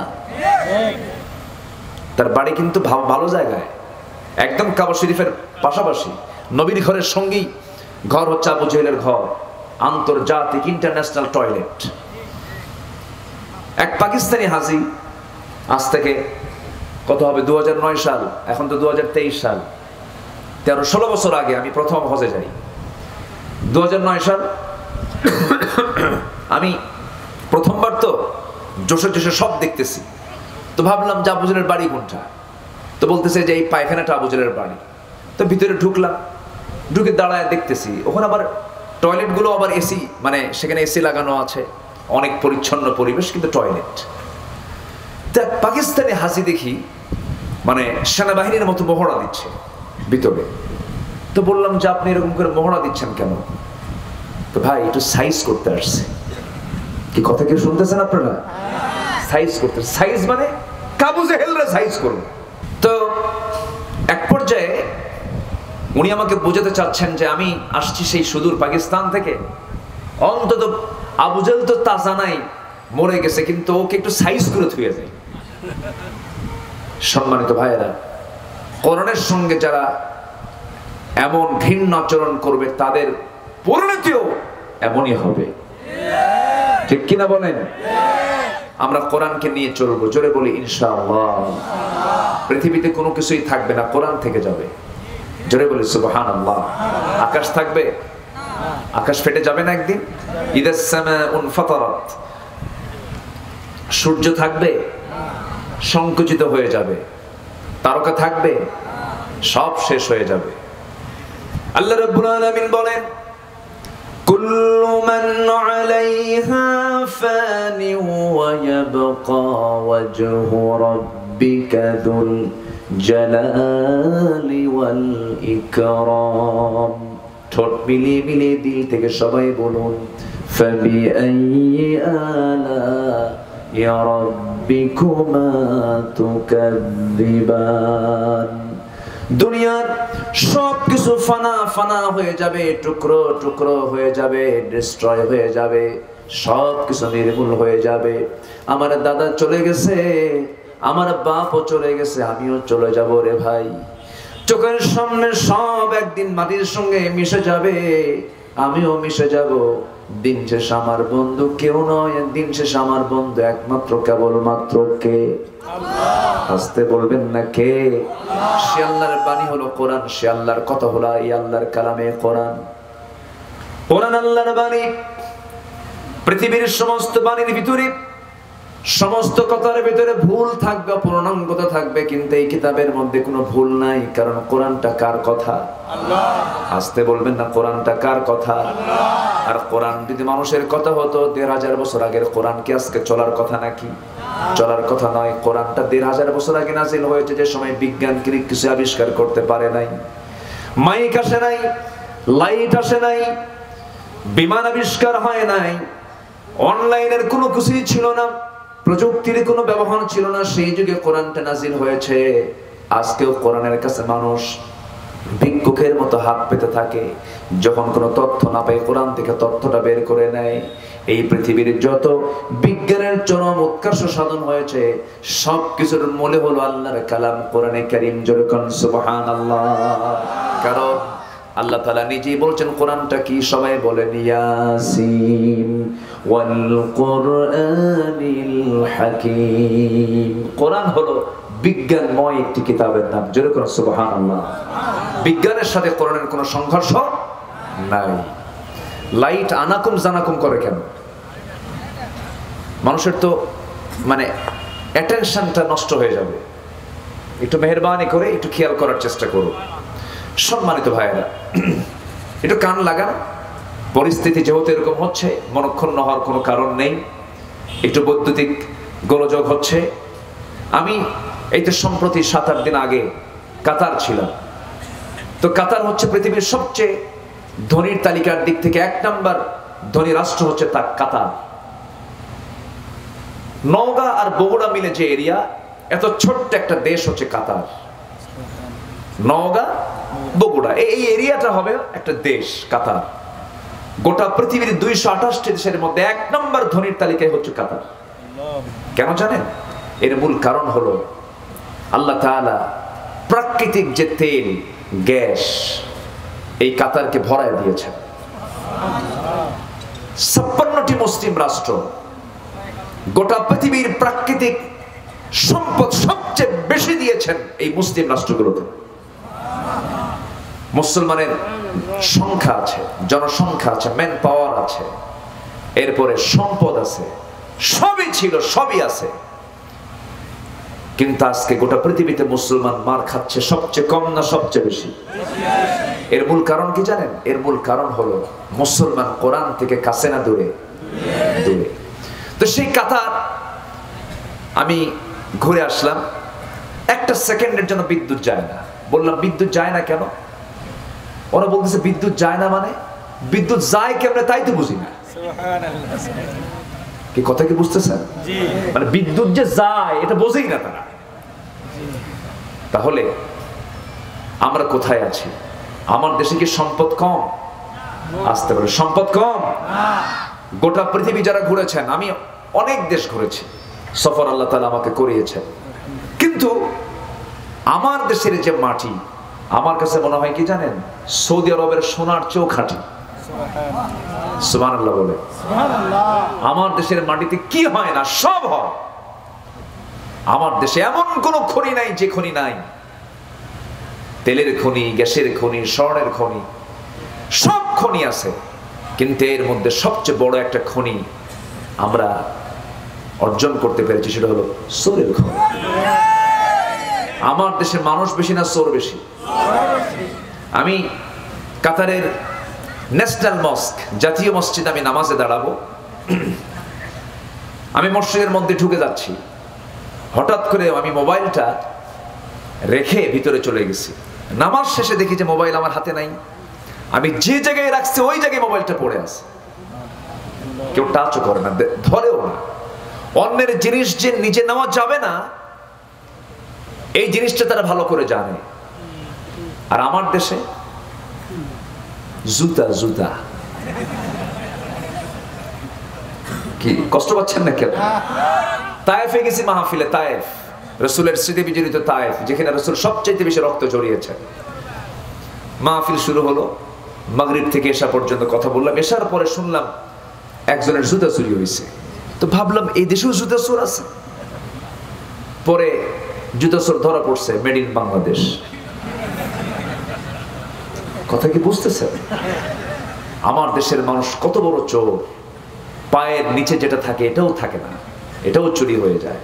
তার বাড়ি কিন্তু ভালো জায়গায়, একদম কাবা শরীফের পাশাপাশি, নবীর ঘরের সঙ্গেই ঘর হচ্ছে আবু জেহেলের ঘর, আন্তর্জাতিক ইন্টারন্যাশনাল টয়লেট। এক পাকিস্তানি হাজি, আজ থেকে কত হবে, দু হাজার নয় সাল, এখন তো দু হাজার তেইশ সাল, তেরো ষোলো বছর আগে আমি প্রথম হজে যাই। দু হাজার নয় সাল আমি প্রথমবার তো জোশে জোশে সব দেখতেছি। তো ভাবলাম যে আবু জেহেলের বাড়ি কোনটা, তো বলতেছে যে এই পায়খানাটা আবু জেহেলের বাড়ি। তো ভিতরে ঢুকলাম, ঢুকে দাঁড়ায় দেখতেছি ওখানে আবার টয়লেটগুলো আবার এসি, মানে সেখানে এসি লাগানো আছে, অনেক পরিচ্ছন্ন পরিবেশ, কিন্তু টয়লেট। তা পাকিস্তানি হাসি দেখি মানে সেনাবাহিনীর মতো মহড়া দিচ্ছে ভিতরে। তো বললাম যে আপনি এরকম করে মহড়া দিচ্ছেন কেন? তো ভাই একটু সাইজ করতে আসছে। কি কথা কেউ শুনতেছেন আপনারা? সাইজ করতে, সাইজ মানে আবু জেহেলরা সাইজ করুন। তো এক পর্যায়ে উনি আমাকে বোঝাতে চাচ্ছেন যে আমি আসছি সেই সুদূর পাকিস্তান থেকে, অন্তত আবু জেহেল তো তাজা নাই, মরে গেছে, কিন্তু ওকে একটু সাইজ করে থুয়ে যায়। সম্মানিত ভাইয়েরা, কোরআনের সঙ্গে যারা এমন ঘৃণ্য আচরণ করবে তাদের পরিণতিও এমনই হবে, ঠিক কিনা বলেন? আমরা কোরআনকে নিয়ে চলবো, জোরে বলি ইনশাআল্লাহ। পৃথিবীতে কোনো কিছুই থাকবে না, কোরআন থেকে যাবে, জোরে বলি সুবহানাল্লাহ। আকাশ থাকবে? আকাশ ফেটে যাবে না একদিন? ইদাস সামাউন ফাতারাত। সূর্য থাকবে? সংকুচিত হয়ে যাবে। তারকা থাকবে? সব শেষ হয়ে যাবে। আল্লাহ রাব্বুল আলামিন বলেন, কুল্লু মান আলাইহা ফানি ওয়া ইয়াবকা ওয়াজহু রাব্বিকা যুল জালালি ওয়াল ইকরাম। ঠোঁট মিলিয়ে মিলিয়ে দিল থেকে সবাই বলুন, ফাবিআইয়ি আলাইহি রাব্বিকুমা তুকাযযিবান। দুনিয়ার সব কিছু ফানা ফানা হয়ে যাবে, টুকরো টুকরো হয়ে যাবে, ডিস্ট্রয় হয়ে যাবে, সব কিছু নির্মূল হয়ে যাবে। আমার দাদা চলে গেছে, আমার বাপও চলে গেছে, আমিও চলে যাব রে ভাই। চোখের সামনে সব একদিন মাটির সঙ্গে মিশে যাবে, আমিও মিশে যাব। দিন শেষ আমার বন্ধু কেউ নয়, দিন শেষ আমার বন্ধু একমাত্র কেবলমাত্র কে? আসতে বলবেন না কে? সে আল্লাহর বাণী হলো কোরআন, সে আল্লাহর কথা হলো এই আল্লাহর কালামে কোরআন। কোরআন আল্লাহর বাণী। পৃথিবীর সমস্ত বাণীর ভিতরে সমস্ত কথার ভিতরে ভুল থাকবে, পূর্ণাঙ্গতা থাকবে, কিন্তু এই কিতাবের মধ্যে কোনো ভুল নাই। কারণ কোরআনটা কার কথা? আল্লাহ। আসতে বলবেন না, কোরআনটা কার কথা? আল্লাহ। আর কোরআন যদি মানুষের কথা হতো, দেড় হাজার বছর আগের কোরআন কি আজকে চলার কথা নাকি? চলার কথা নয়। কোরআনটা দেড় হাজার বছর আগে নাজিল হয়েছে, যে সময় বিজ্ঞান কিছু আবিষ্কার করতে পারে নাই, মাইক আসে নাই, লাইট আসে নাই, বিমান আবিষ্কার হয় নাই, অনলাইনের কোনো কিছুই ছিল না, প্রযুক্তির কোনো ব্যবহার ছিল না। সেই যুগে কোরআনটা নাজিল হয়েছে। আজকেও কোরআনের কাছে মানুষ ভিক্ষুকের মতো হাত পেতে থাকে। যখন কোনো তথ্য না পায়, কোরআন থেকে তথ্যটা বের করে নেয়। এই পৃথিবীর যত বিজ্ঞানের চরম উৎকর্ষ সাধন হয়েছে, সব কিছুর মূলে হলো আল্লাহর কালাম কোরআনে কারীম। জোরে কোন সুবহানাল্লাহ। কারণ আল্লাহ তাআলা নিজেই বলছেন কোরআনটা কি, সবাই বলেন ইয়াসিন ওয়াল কুরআনিল হাকীম। কোরআন হলো বিজ্ঞানময় একটি কিতাবের নাম। জোরে কোন সুবহানাল্লাহ। বিজ্ঞানের সাথে কোরআনের কোনো সংঘর্ষ নাই। লাইট আনাকুম জানাকুম করে কেন? মানুষের তো মানে অ্যাটেনশনটা নষ্ট হয়ে যাবে। একটু মেহেরবানি করে একটু খেয়াল করার চেষ্টা করো। সম্মানিত ভাইয়েরা, একটু কান লাগান। পরিস্থিতি যেহেতু এরকম হচ্ছে, মনক্ষুণ্ণ হওয়ার কোনো কারণ নেই। একটু বৈদ্যুতিক গোলযোগ হচ্ছে। আমি এই তো সম্প্রতি সাত আট দিন আগে কাতার ছিলাম। তো কাতার হচ্ছে পৃথিবীর সবচেয়ে ধনীর তালিকার দিক থেকে এক নাম্বার ধনী রাষ্ট্র হচ্ছে তা কাতার। নওগাঁ আর বগুড়া মিলে যে এরিয়া, এত ছোট্ট একটা দেশ হচ্ছে কাতার। নওগাঁ বগুড়া এই এরিয়াটা হবে একটা দেশ কাতার। গোটা পৃথিবীর দুইশো আঠাশটি দেশের মধ্যে এক নম্বর ধনীর তালিকায় হচ্ছে কাতার। কেন জানেন? এর মূল কারণ হলো আল্লাহ তাআলা প্রাকৃতিক যে তেল, গ্যাস এই কাতারকে ভরায় দিয়েছেন। ছাপ্পান্নটি মুসলিম রাষ্ট্র গোটা পৃথিবীর প্রাকৃতিক সম্পদ সবচেয়ে বেশি দিয়েছেন এই মুসলিম রাষ্ট্রগুলোতে। মুসলমানের সংখ্যা আছে, জনসংখ্যা আছে, ম্যান পাওয়ার আছে, এরপরে সম্পদ আছে, সবই ছিল, সবই আছে। কিন্তু আজকে গোটা পৃথিবীতে মুসলমান মার খাচ্ছে সবচেয়ে কম না সবচেয়ে বেশি? এর মূল কারণ কি জানেন? এর মূল কারণ হলো মুসলমান কোরআন থেকে কাছে না দূরে? দূরে। তো সেই কাতার আমি ঘুরে আসলাম। একটা সেকেন্ডের জন্য বিদ্যুৎ যায় না। বললাম বিদ্যুৎ যায় না কেন? ওরা বলতেছে বিদ্যুৎ যায় না মানে বিদ্যুৎ যায় কেমনে তাই তো বুঝি না। কি কথা কি বুঝতেছেন? মানে বিদ্যুৎ যে যায় এটা বোঝেই না তারা। তাহলে আমরা কোথায় আছি? আমার দেশে কি সম্পদ কম? আসতে পারে সম্পদ কম? গোটা পৃথিবী যারা ঘুরেছেন, আমি অনেক দেশ ঘুরেছি, সফর আল্লাহ তাআলা আমাকে করিয়েছেন, কিন্তু আমার দেশের যে মাটি আমার কাছে মনে হয় কি জানেন? সৌদি আরবের সোনার চেয়েও খাঁটি। সুবহানাল্লাহ বলে। আমার দেশের মাটিতে কি হয় না? সব হয়। আমার দেশে এমন কোন খনি নাই যে খনি নাই। তেলের খনি, গ্যাসের খনি, স্বর্ণের খনি, সব খনি আছে। কিন্তু এর মধ্যে সবচেয়ে বড় একটা খনি আমরা অর্জন করতে পেরেছি, সেটা হলো সোরের খনি। আমার দেশের মানুষ বেশি না চোর বেশি? আমি কাতারের ন্যাশনাল মস্ক, জাতীয় মসজিদ, আমি নামাজে দাঁড়াবো। আমি মসজিদের মধ্যে ঢুকে যাচ্ছি, হঠাৎ করে আমি মোবাইলটা রেখে ভিতরে চলে গেছি। নামাজ শেষে দেখি যে মোবাইল আমার হাতে নাই। আমি যে জায়গায় রাখছি ওই জায়গায় মোবাইলটা পড়ে আছে। কেউ টাচও করে না, ধরেও না। অন্যের জিনিস যে নিজে নেওয়া যাবে না এই জিনিসটা তারা ভালো করে জানে। আর আমার দেশে জুতা জুতা কি কষ্ট পাচ্ছেন না কেন? তায়েফে গেছি মাহফিলে, তায়েফ রাসূলের স্মৃতি বিজড়িত তায়েফ, যেখানে রাসূল সবচেয়ে বেশি রক্ত ঝরিয়েছেন। মাহফিল শুরু হলো, মাগরিব থেকে এশা পর্যন্ত কথা বললাম। এশার পরে শুনলাম একজনের জুতা চুরি হয়েছে। তো ভাবলাম এই দেশেও জুতা চোর আছে। পরে জুতা চোর ধরা পড়ছে, মেড ইন বাংলাদেশ। কথা কি বুঝতেছেন? আমার দেশের মানুষ কত বড় চোর। পায়ের নিচে যেটা থাকে এটাও থাকে না, এটাও চুরি হয়ে যায়।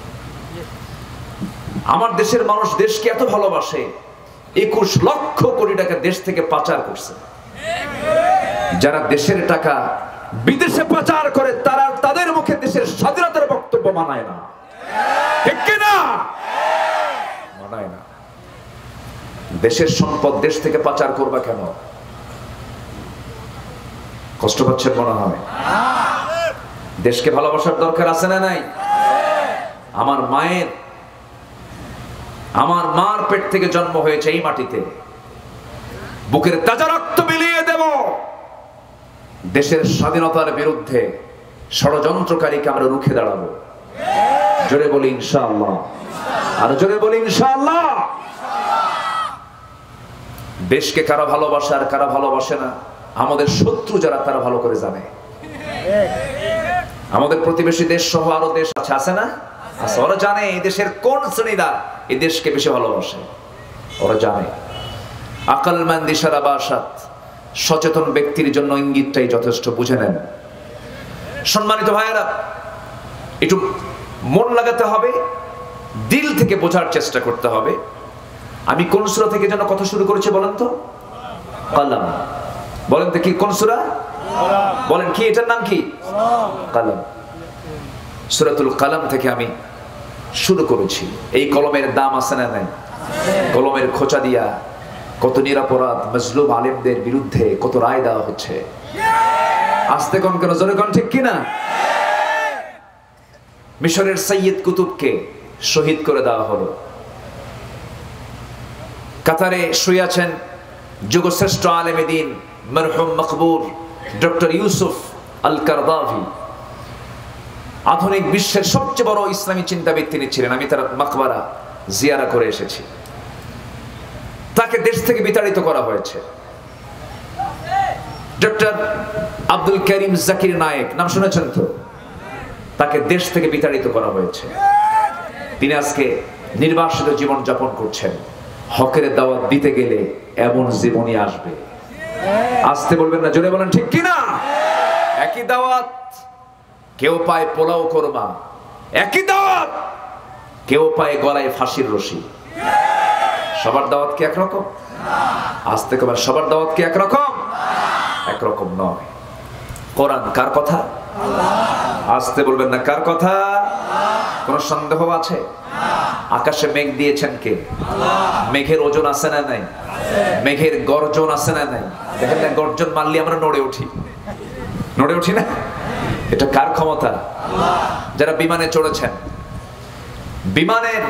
আমার দেশের মানুষ দেশকে এত ভালোবাসে, একুশ লক্ষ কোটি টাকা দেশ থেকে পাচার করছে। যারা দেশের টাকা বিদেশে পাচার করে তারা তাদের মুখে দেশের স্বাধীনতার বক্তব্য মানায় না, ঠিক কিনা? মানায় না। দেশের সম্পদ দেশ থেকে পাচার করবা কেন? কষ্ট পাচ্ছেন মনে হয়? দেশকে ভালোবাসার দরকার আছে না নাই? আমার মায়ের আমার মার পেট থেকে জন্ম হয়েছে এই মাটিতে, বুকের তাজা রক্ত বিলিয়ে দেব দেশের স্বাধীনতার বিরুদ্ধে ষড়যন্ত্রকারীকে আমরা রুখে দাঁড়াবো। জোরে বলি ইনশাআল্লাহ, আর জোরে বলি ইনশাআল্লাহ। দেশকে কারা ভালোবাসে আর কারা ভালোবাসে না আমাদের শত্রু যারা তারা ভালো করে জানে। আমাদের প্রতিবেশী দেশ সহ আরো দেশ আছে, আছে না? আছে। ওরা জানে এই দেশের কোন শ্রেণীরা এই দেশকে বেশি ভালোবাসে, ওরা জানে। আকলমান দিশারা বাসাত, সচেতন ব্যক্তির জন্য ইঙ্গিতটাই যথেষ্ট, বুঝে নেন। সম্মানিত ভাইয়েরা, একটু মন লাগাতে হবে, দিল থেকে বোঝার চেষ্টা করতে হবে। আমি কোন সূরা থেকে যেন কথা শুরু করেছি বলেন তো? কালাম। বলেন তো কি কোন সূরা? বলেন কি, এটার নাম কি? কালাম। সূরাতুল কালাম থেকে আমি শুরু করেছি। এই কলমের দাম আছে না নাই? কলমের খোঁচা দিয়া কত নিরাপরাধ মজলুম আলেমদের বিরুদ্ধে কত রায় দেওয়া হচ্ছে। আস্তে কোন কেন, জোরে কোন, ঠিক কিনা? মিশরের সৈয়দ কুতুবকে শহীদ করে দেওয়া হলো। কাতারে শুয়ে আছেন যুগশ্রেষ্ঠ আলেমে দ্বীন মরহুম মকবুর ডক্টর ইউসুফ আল কারদাভি। আধুনিক বিশ্বের সবচেয়ে বড় ইসলামী চিন্তাবিদ তিনি ছিলেন। আমি তার মাকবারা জিয়ারা করে এসেছি। তাকে দেশ থেকে বিতাড়িত করা হয়েছে। ডক্টর আব্দুল করিম জাকির নায়েক, নাম শুনেছেন তো? তাকে দেশ থেকে বিতাড়িত করা হয়েছে। তিনি আজকে নির্বাসিত জীবন যাপন করছেন। হকের দাওয়াত দিতে গেলে এমন জীবনই আসবে। আসতে বলবেন না, জোরে বলেন ঠিক কিনা? একই দাওয়াত, কেউ পায় পোলাও কোরমা, একই দাওয়াত কেউ পায় গলায় ফাঁসির রশি। সবার দাওয়াত কি একরকম? আসতে কবার, সবার দাওয়াত কি একরকম? একরকম নয়। কোরআন কার কথা? আসতে বলবেন না, কার কথা? কোন সন্দেহ আছে? আকাশে মেঘ দিয়েছেন কে? মেঘের ওজন আছে না নাই? মেঘের গর্জন আছে না নাই? দেখেন না, গর্জন মারলে আমরা নড়ে উঠি, নড়ে উঠি না? এটা কার ক্ষমতা? যারা বিমানে চড়েছেন, বিমানের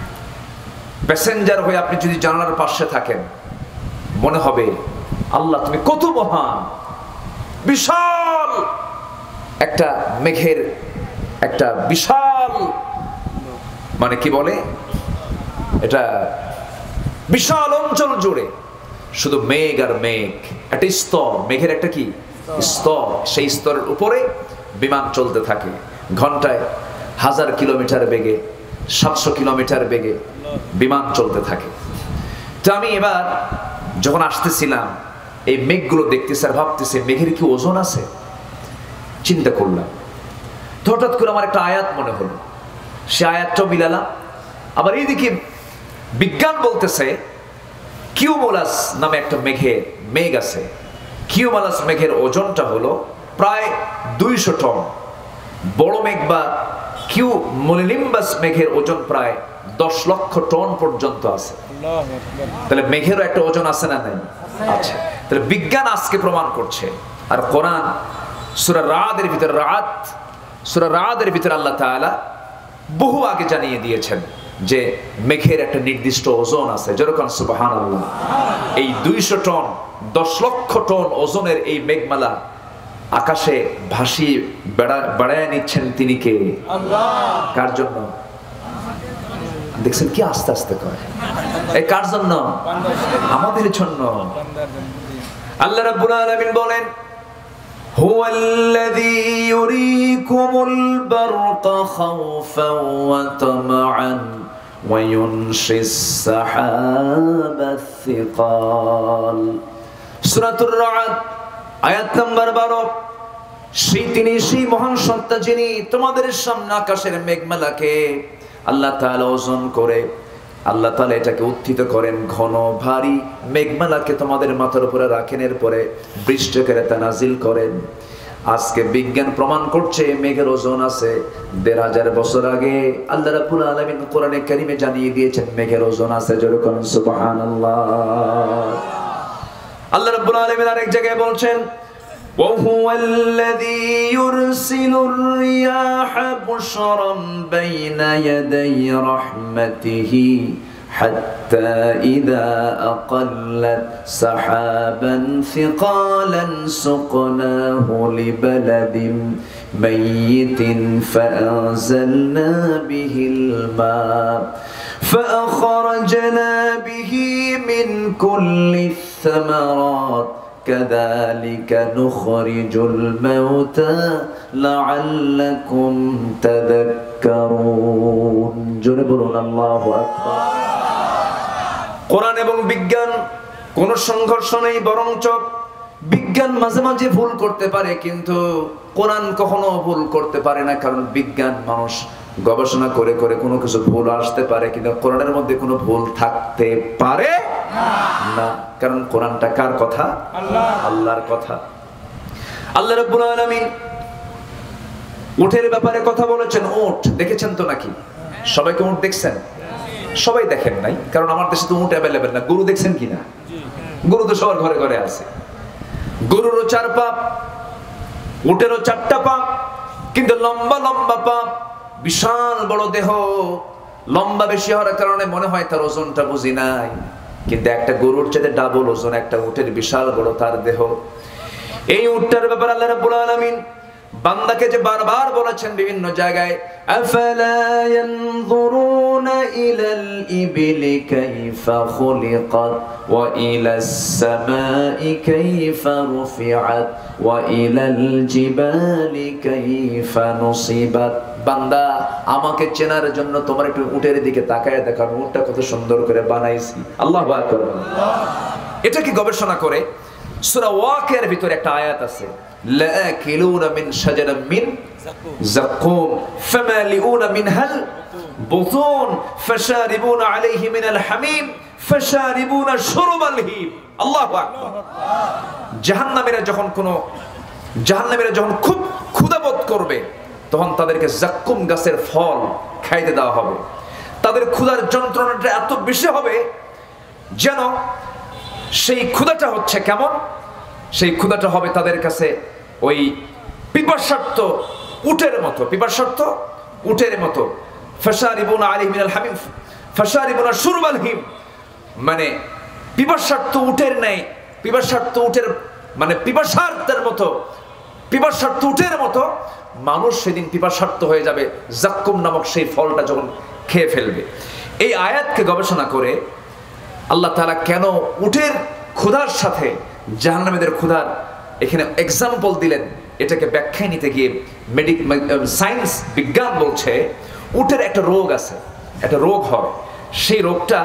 প্যাসেঞ্জার হয়ে আপনি যদি জানালার পাশে থাকেন, মনে হবে আল্লাহ তুমি কত মহান। বিশাল একটা মেঘের একটা বিশাল, মানে কি বলে এটা, বিশাল অঞ্চল জুড়ে শুধু মেঘ আর মেঘ, একটা স্তর, মেঘের একটা কি স্তর, সেই স্তরের উপরে বিমান চলতে থাকে ঘন্টায় হাজার কিলোমিটার বেগে, সাতশো কিলোমিটার বেগে বিমান চলতে থাকে। তো আমি এবার যখন আসতেছিলাম এই মেঘগুলো দেখতেছি আর ভাবতেছি মেঘের কি ওজন আছে? চিন্তা করলাম। তো হঠাৎ করে আমার একটা আয়াত মনে হলো, সে আয়াতটাও মিলালাম। আবার এইদিকে বিজ্ঞান বলতেছে কিউমুলাস নামে একটা মেঘের মেঘ আছে। কিউমুলাস মেঘের ওজনটা হলো প্রায় দুইশো টন। বড় মেঘ বা কিউমুলিনিম্বাস মেঘের ওজন প্রায় দশ লক্ষ টন পর্যন্ত আছে। তাহলে মেঘেরও একটা ওজন আছে না নাই? আচ্ছা, তাহলে বিজ্ঞান আজকে প্রমাণ করছে। আর কোরআন সূরা রাদের ভিতরে, রাত সূরা রাদের ভিতরে আল্লাহ তাআলা বহু আগে জানিয়ে দিয়েছেন যে মেঘের একটা নির্দিষ্ট ওজন আছে। যেরকম সুবহানাল্লাহ, এই দুইশো টন দশ লক্ষ টন ওজনের এই মেঘমালা আকাশে ভাসিয়ে বেড়া বেড়ায় নিচ্ছেন তিনি কে? আল্লাহ। কার জন্য? দেখছেন কি আস্তে আস্তে করে, এই কার জন্য? আমাদের জন্য। আল্লাহ রাব্বুল আলামিন বলেন হুয়াল্লাযী ইউরীকুমুল বারকা খাওফান ওয়া তামআন ওয়া ইউনশিস সাহাবাস সিকাল। সূরাতুর রা'দ আয়াত নাম্বার বারো। সেই তিনি সেই মহান সত্তা যিনি তোমাদের সামনে আকাশের মেঘমালাকে আল্লাহ তাআলা ওজন করে আল্লাহ তাআলা এটাকে উত্থিত করেন, ঘন ভারী মেঘমালাকে তোমাদের মাথার উপরে রাখেন, এর পরে বৃষ্টি করে তা নাজিল করেন। আজকে বিজ্ঞান প্রমাণ করছে মেঘের ওজন আছে। দেড় হাজার বছর আগে আল্লাহ রাব্বুল আলামিন কোরআনে কারিমে জানিয়ে দিয়েছেন মেঘের ওজন আছে। জোরে বলুন সুবহানাল্লাহ। আল্লাহ রাব্বুল আলামিন আরেক জায়গায় বলছেন وهو الذي يرسل الرياح بشرا بين يدي رحمته حتى إذا أقلت سحابا ثقالا سقناه لبلد ميت فأنزلنا به الماء فأخرجنا به من كل الثمرات كذلك نخرج الموتى لعلكم تذكرون জোরে বলুন আল্লাহু আকবার। কোরআন এবং বিজ্ঞান কোন সংঘর্ষ নেই, বরঞ্চ বিজ্ঞান মাঝে মাঝে ভুল করতে পারে কিন্তু কোরআন কখনো ভুল করতে পারে না। কারণ বিজ্ঞান মানুষ গবেষণা করে করে কোনো কিছু ভুল আসতে পারে কিন্তু কোরআনের মধ্যে কোনো ভুল থাকতে পারে না। কারণ কোরআনটা কার কথা? আল্লাহ আল্লাহর কথা। আল্লাহ রাব্বুল আলামিন উটের ব্যাপারে কথা বলেছেন। উট দেখেছেন তো নাকি? সবাইকে উট দেখছেন? সবাই দেখেন নাই, কারণ আমার দেশে তো উট অ্যাভেলেবেল না। গরু দেখছেন কিনা? গরু তো সবার ঘরে ঘরে আছে। গরুরও চার পা, উটেরও চারটা পা, কিন্তু লম্বা লম্বা পা, বিশাল বড় দেহ। লম্বা বেশি হওয়ার কারণে মনে হয় তার ওজনটা বুঝি নাই, কিন্তু একটা গরুর চেয়ে ডাবল ওজন একটা উটের, বিশাল বড় তার দেহ। এই উটটার ব্যাপারে আল্লাহ রাব্বুল আলামিন বান্দাকে যে বারবার বলেছেন বিভিন্ন জায়গায়, আফালা ইয়ানজুরুনা ইলাল ইবিলি কাইফা খুলিকাত ওয়া ইলাস সামাই কাইফা রুফিআত ওয়া ইলাল জিবালি কাইফা নুসিবাত। বান্দা, আমাকে চেনার জন্য তোমার একটু উটের দিকে তাকায় দেখো, আমি উটটা কত সুন্দর করে বানাইছি। আল্লাহু আকবার। এটা কি গবেষণা করে? সূরা ওয়াকিয়ার ভিতরে একটা আয়াত আছে, লাকিলুনা মিন শাজারিন মিন যাকুম ফামালিউনা মিনহাল বুতুন ফাশারিবুনা আলাইহি মিনাল হামিম ফাশারিবুনা শুরবাল হিম। আল্লাহু আকবার। জাহান্নামীরা যখন কোন জাহান্নামীরা যখন খুব ক্ষুধাবোধ করবে তখন তাদেরকে যাক্কুম গাছের ফল খাইতে দেওয়া হবে। তাদের ক্ষুধার যন্ত্রণাটা এত বেশি হবে যেন সেই ক্ষুধাটা হচ্ছে কেমন? সেই ক্ষুধাটা হবে তাদের কাছে ওই পিপাসার্ত উটের মতো, পিপাসার্ত উটের মতো। ফাশারিবুনা আলাইহি মিনাল হামিম ফাশারিবুনা শুরবাল হিম, মানে পিপাসার্ত উটের নেই, পিপাসার্ত উটের মানে পিপাসার্তের মতো, পিপাসার্ত উটের মতো মানুষ সেদিন পিপাসার্ত হয়ে যাবে যাক্কুম নামক সেই ফলটা যখন খেয়ে ফেলবে। এই আয়াতকে গবেষণা করে আল্লাহ তাআলা কেন উটের ক্ষুধার সাথে জাহান্নামীদের ক্ষুধার এখানে এক্সাম্পল দিলেন, এটাকে ব্যাখ্যায় নিতে গিয়ে মেডিক সায়েন্স বিজ্ঞান বলছে উটের একটা রোগ আছে, একটা রোগ হয়, সেই রোগটা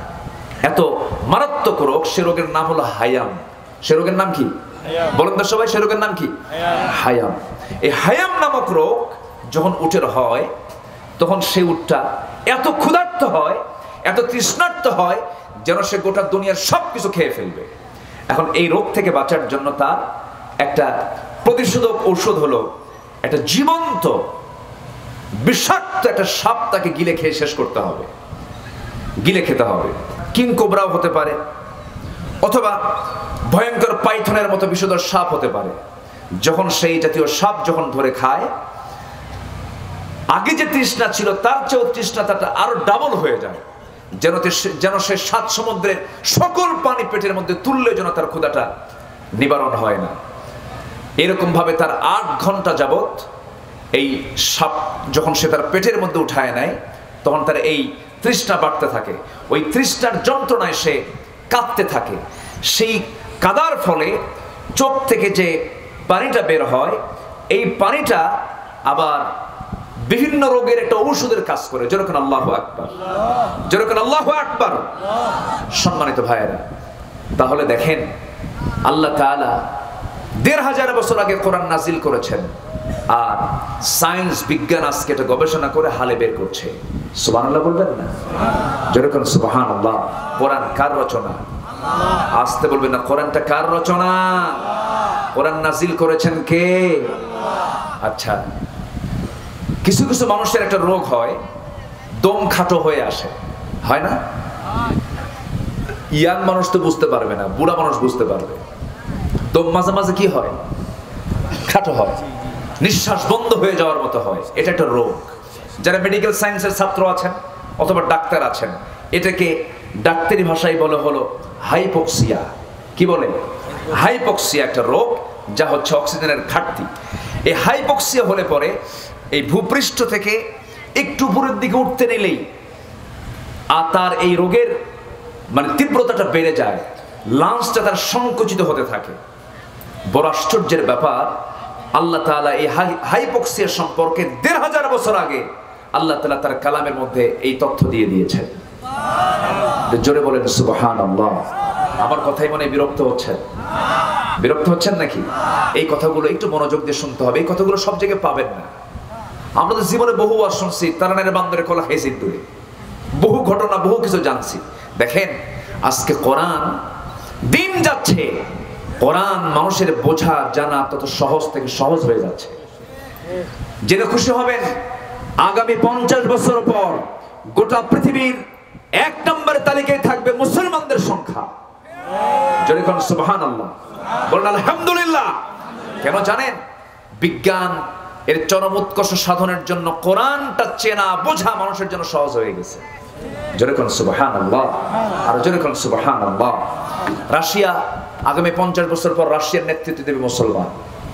এত মারাত্মক রোগ, সে রোগের নাম হলো হায়াম। সে রোগের নাম কি বলেন তো সবাই? সে রোগের নাম কি? হায়াম। এই হায়াম নামক রোগ যখন উটের হয় তখন সেই উটটা এত ক্ষুধার্ত হয়, এত তৃষ্ণার্ত হয় যেন সে গোটা দুনিয়ার সব কিছু খেয়ে ফেলবে। এখন এই রোগ থেকে বাঁচার জন্য তার একটা প্রতিষেধক ঔষধ হলো একটা জীবন্ত বিষাক্ত একটা সাপ তাকে গিলে খেয়ে শেষ করতে হবে, গিলে খেতে হবে। কিং কোবরাও হতে পারে অথবা ভয়ঙ্কর পাইথনের মতো বিষধর সাপ হতে পারে। যখন সেই জাতীয় সাপ যখন ধরে খায়, আগে যে তৃষ্ণা ছিল তার চেয়েও তৃষ্ণাটা আরো ডাবল হয়ে যায়, যেন যেন সে সাত সমুদ্রের সকল পানি পেটের মধ্যে তুললে যেন তার ক্ষুধাটা নিবারণ হয় না। এরকম ভাবে তার আট ঘন্টা যাবত এই সাপ যখন সে তার পেটের মধ্যে উঠায় নেয় তখন তার এই তৃষ্ণা বাড়তে থাকে। ওই তৃষ্ণার যন্ত্রণায় সে কাঁদতে থাকে। সেই কাদার ফলে চোখ থেকে যে পানিটা বের হয়, এই পানিটা আবার বিভিন্ন রোগের একটা ঔষধের কাজ করে। যেরকম আল্লাহু আকবার, যেরকম আল্লাহু আকবার। সম্মানিত ভাইয়েরা, তাহলে দেখেন আল্লাহ তাআলা দেড় হাজার বছর আগে কোরআন নাজিল করেছেন, আর সায়েন্স বিজ্ঞান আজকে এটা গবেষণা করে হালে বের করছে। সুবহানাল্লাহ বলবেন না? যেরকম সুবহানাল্লাহ। কোরআন কার রচনা? আসতে বলবেন না। কোরআনটা কার রচনা? কোরআন নাজিল করেছেন কে? আচ্ছা, কিছু কিছু মানুষের একটা রোগ হয়, দম খাটো হয়ে আসে, হয় না? ইয়াং মানুষ তো বুঝতে পারবে না, বুড়া মানুষ বুঝতে পারবে। দম মাঝে মাঝে কি হয়? খাটো হয়, নিঃশ্বাস বন্ধ হয়ে যাওয়ার মতো হয়। এটা একটা রোগ। যারা মেডিকেল সায়েন্সের ছাত্র আছেন অথবা ডাক্তার আছেন, এটাকে ডাক্তারি ভাষায় বলে হলো হাইপক্সিয়া। কি বলে? হাইপক্সিয়া একটা রোগ, যা হচ্ছে অক্সিজেনের ঘাটতি। এই হাইপক্সিয়া হলে পরে এই ভূপৃষ্ঠ থেকে একটু উপরের দিকে উঠতে নিলেই আর তার এই রোগের মানে তীব্রতাটা বেড়ে যায়, লাংসটা তার সংকুচিত হতে থাকে। বড় আশ্চর্যের ব্যাপার, আল্লাহ তাআলা এই হাইপক্সিয়া সম্পর্কে দেড় হাজার বছর আগে আল্লাহ তাআলা তার কালামের মধ্যে এই তথ্য দিয়ে দিয়েছেন। জোরে বলেন সুবহানাল্লাহ। আমার কথাই মনে বিরক্ত হচ্ছেন? বিরক্ত হচ্ছেন নাকি? এই কথাগুলো একটু মনোযোগ দিয়ে শুনতে হবে। এই কথাগুলো সব জায়গায় পাবেন না। আমরা তো জীবনে বহু বার শুনছি, তারানের বান্দরের কলা হেসির দূরে, বহু ঘটনা, বহু কিছু জানছি। দেখেন, আজকে কোরআন দিন যাচ্ছে, কোরআন মানুষের বোঝা জানা তত সহজ থেকে সহজ হয়ে যাচ্ছে। জেনে খুশি হবেন, আগামী পঞ্চাশ বছর পর গোটা পৃথিবীর এক নম্বরের তালিকায় থাকবে মুসলমানদের সংখ্যা। যেরকম সুবহানাল্লাহ বলেন, আলহামদুলিল্লাহ। কেন জানেন? বিজ্ঞান এর চরম উৎকর্ষ সাধনের জন্য কোরআনটা চেনা বোঝা মানুষের জন্য সহজ হয়ে গেছে। যেরকম সুবহানাল্লাহ, আর যেরকম সুবহানাল্লাহ। রাশিয়া আগামী পঞ্চাশ বছর পর রাশিয়ার নেতৃত্ব দেবে মুসলমান।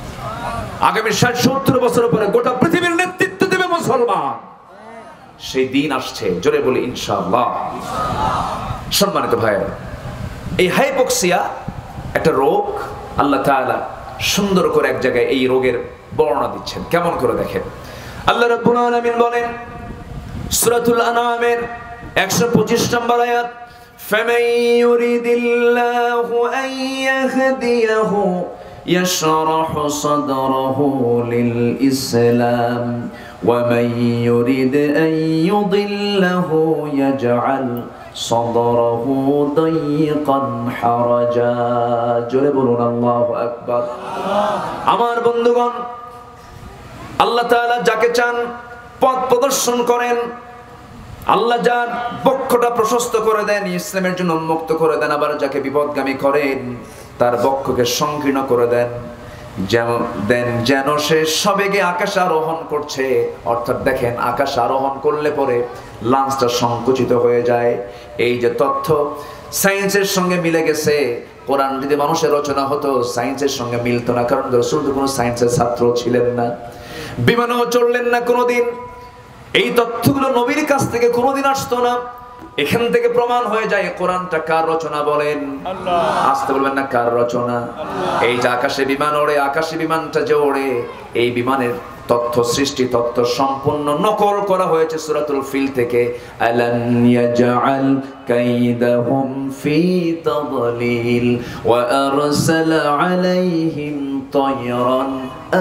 আগামী ষাট সত্তর বছর পরে গোটা পৃথিবীর নেতৃত্ব দেবে মুসলমান। সেই দিন আসছে, জোরে বলি ইনশাআল্লাহ। সম্মানিত ভাইয়েরা, এই হাইপক্সিয়া একটা রোগ। আল্লাহ তাআলা সুন্দর করে এক জায়গায় এই রোগের বর্ণনা দিচ্ছেন। কেমন করে দেখেন, আল্লাহ রাব্বুল আলামিন বলেন সূরাতুল আনআমের একশো পঁচিশ নম্বর আয়াত, ফামান ইউরিদিল্লাহু আন ইয়াহদিয়াহু ইয়াশরাহু সাদরাহু লিল ইসলাম ওয়া মান ইউরিদ আন ইউদিল্লাহু ইয়াজআল সাদরাহু দায়িকান হারাজা। জোরে বলুন আল্লাহু আকবার। আমার বন্ধুগণ, আল্লাহ তাআলা যাকে চান পথ প্রদর্শন করেন, আল্লাহ যার বক্ষটা প্রশস্ত করে দেন, ইসলামের জন্য উন্মুক্ত করে দেন। আবার যাকে বিপদগামী করেন, তার বক্ষকে সংকীর্ণ করে দেন, যেমন দেন যেন সে সবেগে আকাশ আরোহণ করছে। অর্থাৎ দেখেন, আকাশ আরোহণ করলে পরে লাঞ্চটা সংকুচিত হয়ে যায়। এই যে তথ্য সায়েন্সের সঙ্গে মিলে গেছে। কোরআন যদি মানুষের রচনা হতো, সায়েন্সের সঙ্গে মিলতো না, কারণ রাসূল তো কোনো সায়েন্সের ছাত্র ছিলেন না, বিমানও চললেন না কোনোদিন। এই তথ্যগুলো নবীর কাছ থেকে কোনোদিন আসতো না। এখান থেকে প্রমাণ হয়ে যায় কোরআনটা কার রচনা। বলেন আল্লাহ। আসতে বলবেন না, কার রচনা? এই যে আকাশে বিমান ওড়ে, আকাশে বিমানটা যে ওড়ে, এই বিমানের তথ্য, সৃষ্টি তথ্য সম্পূর্ণ নকল করা হয়েছে সূরাতুল ফিল থেকে। আলাম ইয়াজআল কাইদাহুম ফি তাদলিল ওয়া আরসালা আলাইহিম তায়রান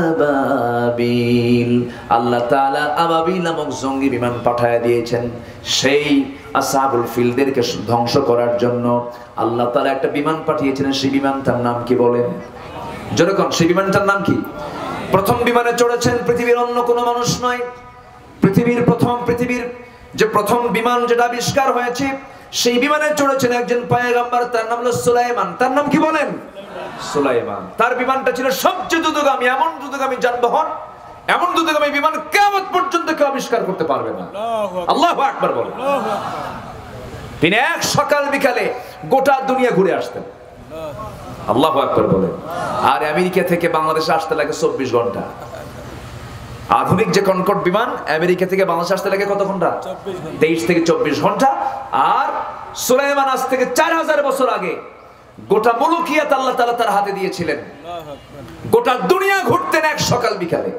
আবাবিল। আল্লাহ তাআলা আবাবিল নামক জঙ্গি বিমান পাঠায় দিয়েছেন সেই আসহাবুল ফিলদেরকে ধ্বংস করার জন্য। আল্লাহ তাআলা একটা বিমান পাঠিয়েছিলেন। সেই বিমানটার নাম কি বলেন? যেরকম সেই বিমানটার নাম কি? প্রথম বিমানে চড়েছেন পৃথিবীর অন্য কোনো মানুষ নয়। পৃথিবীর প্রথম পৃথিবীর যে প্রথম বিমান যেটা আবিষ্কার হয়েছে, সেই বিমানে চড়েছেন একজন পয়গম্বর, তার নাম হলো সুলাইমান। তার নাম কি বলেন? সুলাইমান। তার বিমানটা ছিল সবচেয়ে দ্রুতগামী, এমন দ্রুতগামী যানবাহন, এমন দ্রুতগামী বিমান কিয়ামত পর্যন্ত কেউ আবিষ্কার করতে পারবে না। আল্লাহু আকবার বলেন। তিনি এক সকাল বিকালে গোটা দুনিয়া ঘুরে আসতেন। আল্লাহু আকবার বলেন। আর আমেরিকা থেকে বাংলাদেশে আসতে লাগে চব্বিশ ঘন্টা। আধুনিক যে কনকর্ড বিমান আমেরিকা থেকে বাংলাদেশে আসতে লাগে কত ঘন্টা? তেইশ থেকে চব্বিশ ঘন্টা। আর সুলাইমান আজ থেকে চার হাজার বছর আগে গোটা মুলুকিয়াত আল্লাহ তাআলা তার হাতে দিয়েছিলেন। গোটা দুনিয়া ঘুরতেন এক সকাল বিকালে।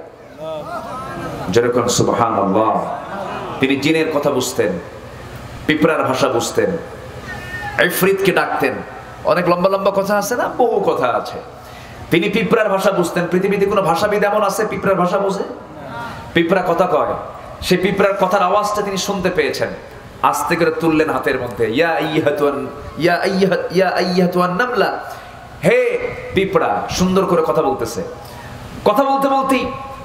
যেরকম সুবহানাল্লাহ। তিনি জিনের কথা বুঝতেন, পিঁপড়ার ভাষা বুঝতেন, ইফরিতকে ডাকতেন। অনেক লম্বা লম্বা কথা আছে না, বহু কথা আছে। তিনি পিঁপড়ার ভাষা বুঝতেন। পৃথিবীতে কোনো ভাষাবিদ এমন আছে পিঁপড়ার ভাষা বোঝে? পিঁপড়া কথা কয়, সেই পিঁপড়ার কথার আওয়াজটা তিনি শুনতে পেয়েছেন। আস্তে করে তুললেন হাতের মধ্যে, ইয়া আইয়াতুন ইয়া আইয়া ইয়া আইয়াতুন নামলা, হে পিঁপড়া, সুন্দর করে কথা বলতেছে। কথা বলতে বলতেই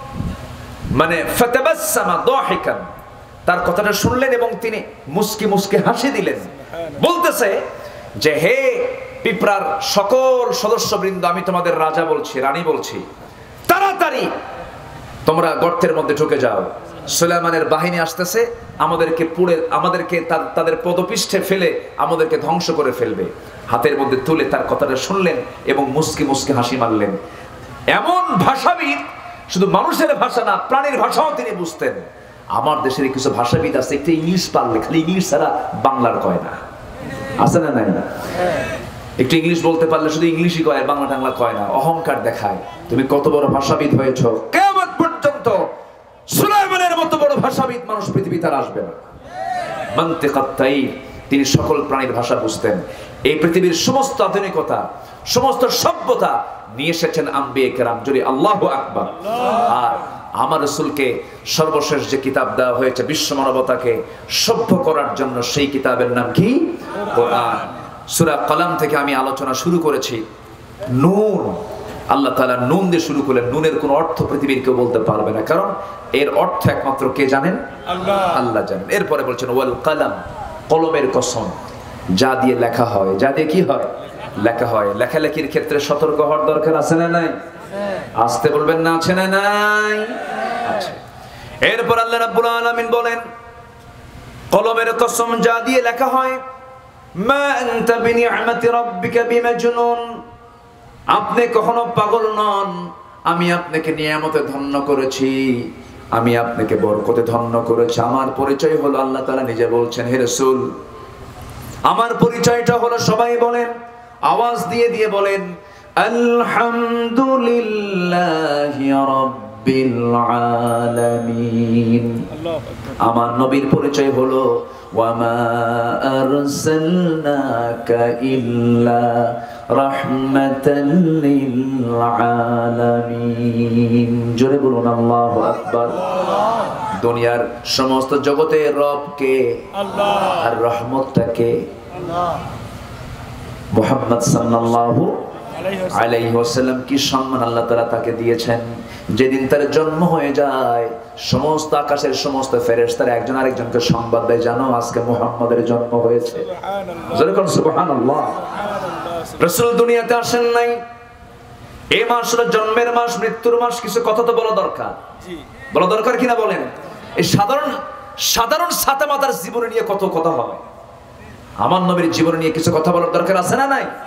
মানে ফাতাবাসসামা দাহিকান, তার কথাটা শুনলেন এবং তিনি মুস্কি মুস্কি হাসি দিলেন। বলতেছে যে হে পিঁপড়ার সকল সদস্যবৃন্দ, আমি তোমাদের রাজা বলছি, রানী বলছি, তাড়াতাড়ি তোমরা গর্তের মধ্যে ঢুকে যাও। সুলাইমানের বাহিনী আসতেছে, আমাদেরকে পুড়ে আমাদেরকে তাদের পদপৃষ্ঠে ফেলে আমাদেরকে ধ্বংস করে ফেলবে। হাতের মধ্যে তুলে তার কথাটা শুনলেন এবং মুস্কি মুস্কি হাসি মারলেন। এমন ভাষাবিদ, শুধু মানুষের ভাষা না, প্রাণীর ভাষাও তিনি বুঝতেন। আমার দেশের কিছু ভাষাবিদ আছে, একটু ইংলিশ পারলে, খালি ইংলিশ ছাড়া বাংলার কয় না, আছে না নাই? একটু ইংলিশ বলতে পারলে শুধু ইংলিশই কয়, বাংলা টাংলা কয় না, অহংকার দেখায়। তুমি কত বড় ভাষাবিদ হয়েছো, কিয়ামত পর্যন্ত সুলাইমানের মতো বড় ভাষাবিদ মানুষ পৃথিবীতে আর আসবে না। মানতিকাত তাইর, তিনি সকল প্রাণীর ভাষা বুঝতেন। এই পৃথিবীর সমস্ত আধুনিকতা, সমস্ত সভ্যতা নিয়ে এসেছেন আম্বিয়ে কেরাম। যদি আল্লাহু আকবার। আর আমার রাসূলকে সর্বশেষ যে কিতাব দেওয়া হয়েছে বিশ্ব মানবতাকে সভ্য করার জন্য, সেই কিতাবের নাম কি? কোরআন। সূরা কলম থেকে আমি আলোচনা শুরু করেছি। নুন, আল্লাহ তাআলা নুন দিয়ে শুরু করলেন। নুনের কোনো অর্থ পৃথিবীর কেউ বলতে পারবে না, কারণ এর অর্থ একমাত্র কে জানেন? আল্লাহ। আল্লাহ জানেন। এরপরে বলছেন ওয়াল কলম, কলমের কসম, যা দিয়ে লেখা হয়, যা দিয়ে কি হয়? লেখা হয়। লেখালেখির ক্ষেত্রে সতর্ক হওয়ার দরকার আছে না নাই? আসতে বলবেন না, আছে না নাই? আছে। এরপর আল্লাহ রাব্বুল আলামিন বলেন কলমের কসম, যা দিয়ে লেখা হয়, মা আনতা বিনিআমাতি রাব্বিকা বিমাজনুন, আপনি কখনো পাগল নন। আমি আপনাকে নিয়ামতে ধন্য করেছি, আমি আপনাকে বরকতে ধন্য করেছি। আমার পরিচয় হলো, আল্লাহ তাআলা নিজে বলছেন, হে রাসূল আমার পরিচয়টা হলো, সবাই বলেন, আওয়াজ দিয়ে দিয়ে বলেন, আলহামদুলিল্লাহি রাব্বিল আলামিন। আমার নবীর পরিচয় হলো, ওয়ামা আরসালনাকা ইল্লা রাহমাতাল লিল আলামিন। জোরে বলুন আল্লাহু আকবার। দুনিয়ার সমস্ত জগতের রব কে? আল্লাহ। আর রহমতটা কে? আল্লাহ। মুহাম্মদ সাল্লাল্লাহু আলাইহি ওয়াসাল্লাম কি সম্মান আল্লাহ তাআলা তাকে দিয়েছেন। যেদিন তার জন্ম হয়ে যায়, সমস্ত আকাশের সমস্ত ফেরেশতারা একজন আরেকজনকে সংবাদ দেয়, জানো আজকে মুহাম্মাদের জন্ম হয়েছে। সুবহানাল্লাহ, জোরে বলুন সুবহানাল্লাহ। রাসূল দুনিয়াতে আসেন নাই, এই মাস হলো জন্মের মাস, মৃত্যুর মাস। কিছু কথা তো বলা দরকার, জি বলা দরকার কিনা বলেন? এই সাধারণ সাধারণ সাতা মাতার জীবন নিয়ে কত কথা হয়, আমার নবীর জীবন নিয়ে কিছু কথা বলার দরকার আছে না নাই?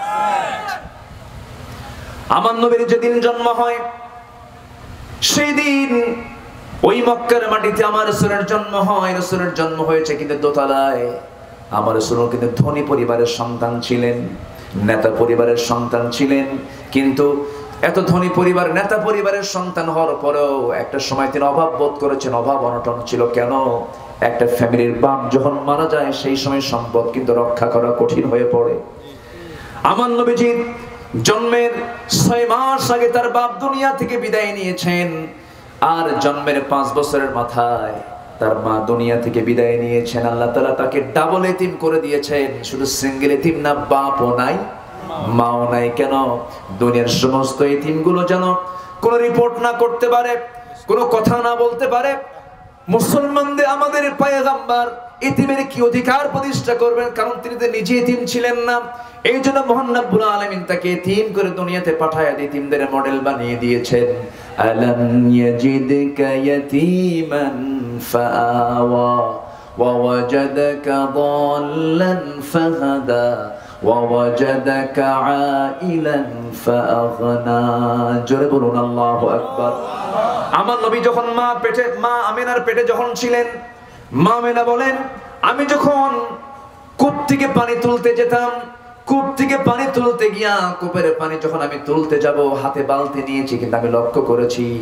আমার নবীর যেদিন জন্ম হয়, সেই দিন ওই মক্কার মাটিতে আমার রাসূলের জন্ম হয়। রাসূলের জন্ম হয়েছে কিন্তু দোতলায়। আমার রাসূল কিন্তু ধনী পরিবারের সন্তান ছিলেন, নেতা পরিবারের সন্তান ছিলেন। কিন্তু এত ধনী পরিবার, নেতা পরিবারের সন্তান হওয়ার পরেও একটা সময় তিনি অভাব বোধ করেছেন। অভাব অনটন ছিল কেন? একটা ফ্যামিলির বাপ যখন মারা যায়, সেই সময় সম্পদ কিন্তু রক্ষা করা কঠিন হয়ে পড়ে। আমার নবীজির জন্মের ছয় মাস আগে তার বাপ দুনিয়া থেকে বিদায় নিয়েছেন, আর জন্মের পাঁচ বছরের মাথায় তার মা দুনিয়া থেকে বিদায় নিয়েছেন। আল্লাহ তাআলা তাকে ডাবল এতিম করে দিয়েছেন। শুধু সিঙ্গেল এতিম না, বাপও নাই, মাও নাই। কেন? দুনিয়ার সমস্ত এতিমগুলো যেন কোনো রিপোর্ট না করতে পারে, কোনো কথা না বলতে পারে। মুসলমানদের আমাদের পয়গম্বর এতিমের কি অধিকার প্রতিষ্ঠা করবেন? কারণ তিনি তো নিজে এতিম ছিলেন না। এই জন্য মহান রব্বুল আলামিন তাকে এতিম করে দুনিয়াতে পাঠায় এতিমদের মডেল বানিয়ে দিয়েছেন। আলাম ইয়াজিদকা ইয়াতীমান ফাআওয়া ওয়া ওয়াজাদাকা দাল্লান ফাহাদা ওয়া ওয়াজাদাকা আইলান ফাআগনা। জোরে বলুন আল্লাহু আকবার। আমার নবী যখন মা পেটে, মা আমিনার পেটে যখন ছিলেন, মা আমিনা বলেন, আমি যখন কূপ থেকে পানি তুলতে যেতাম, কূপ থেকে পানি তুলতে গিয়া কূপের পানি যখন আমি তুলতে যাব, হাতে বালতি নিয়েছি, কিন্তু আমি লক্ষ্য করেছি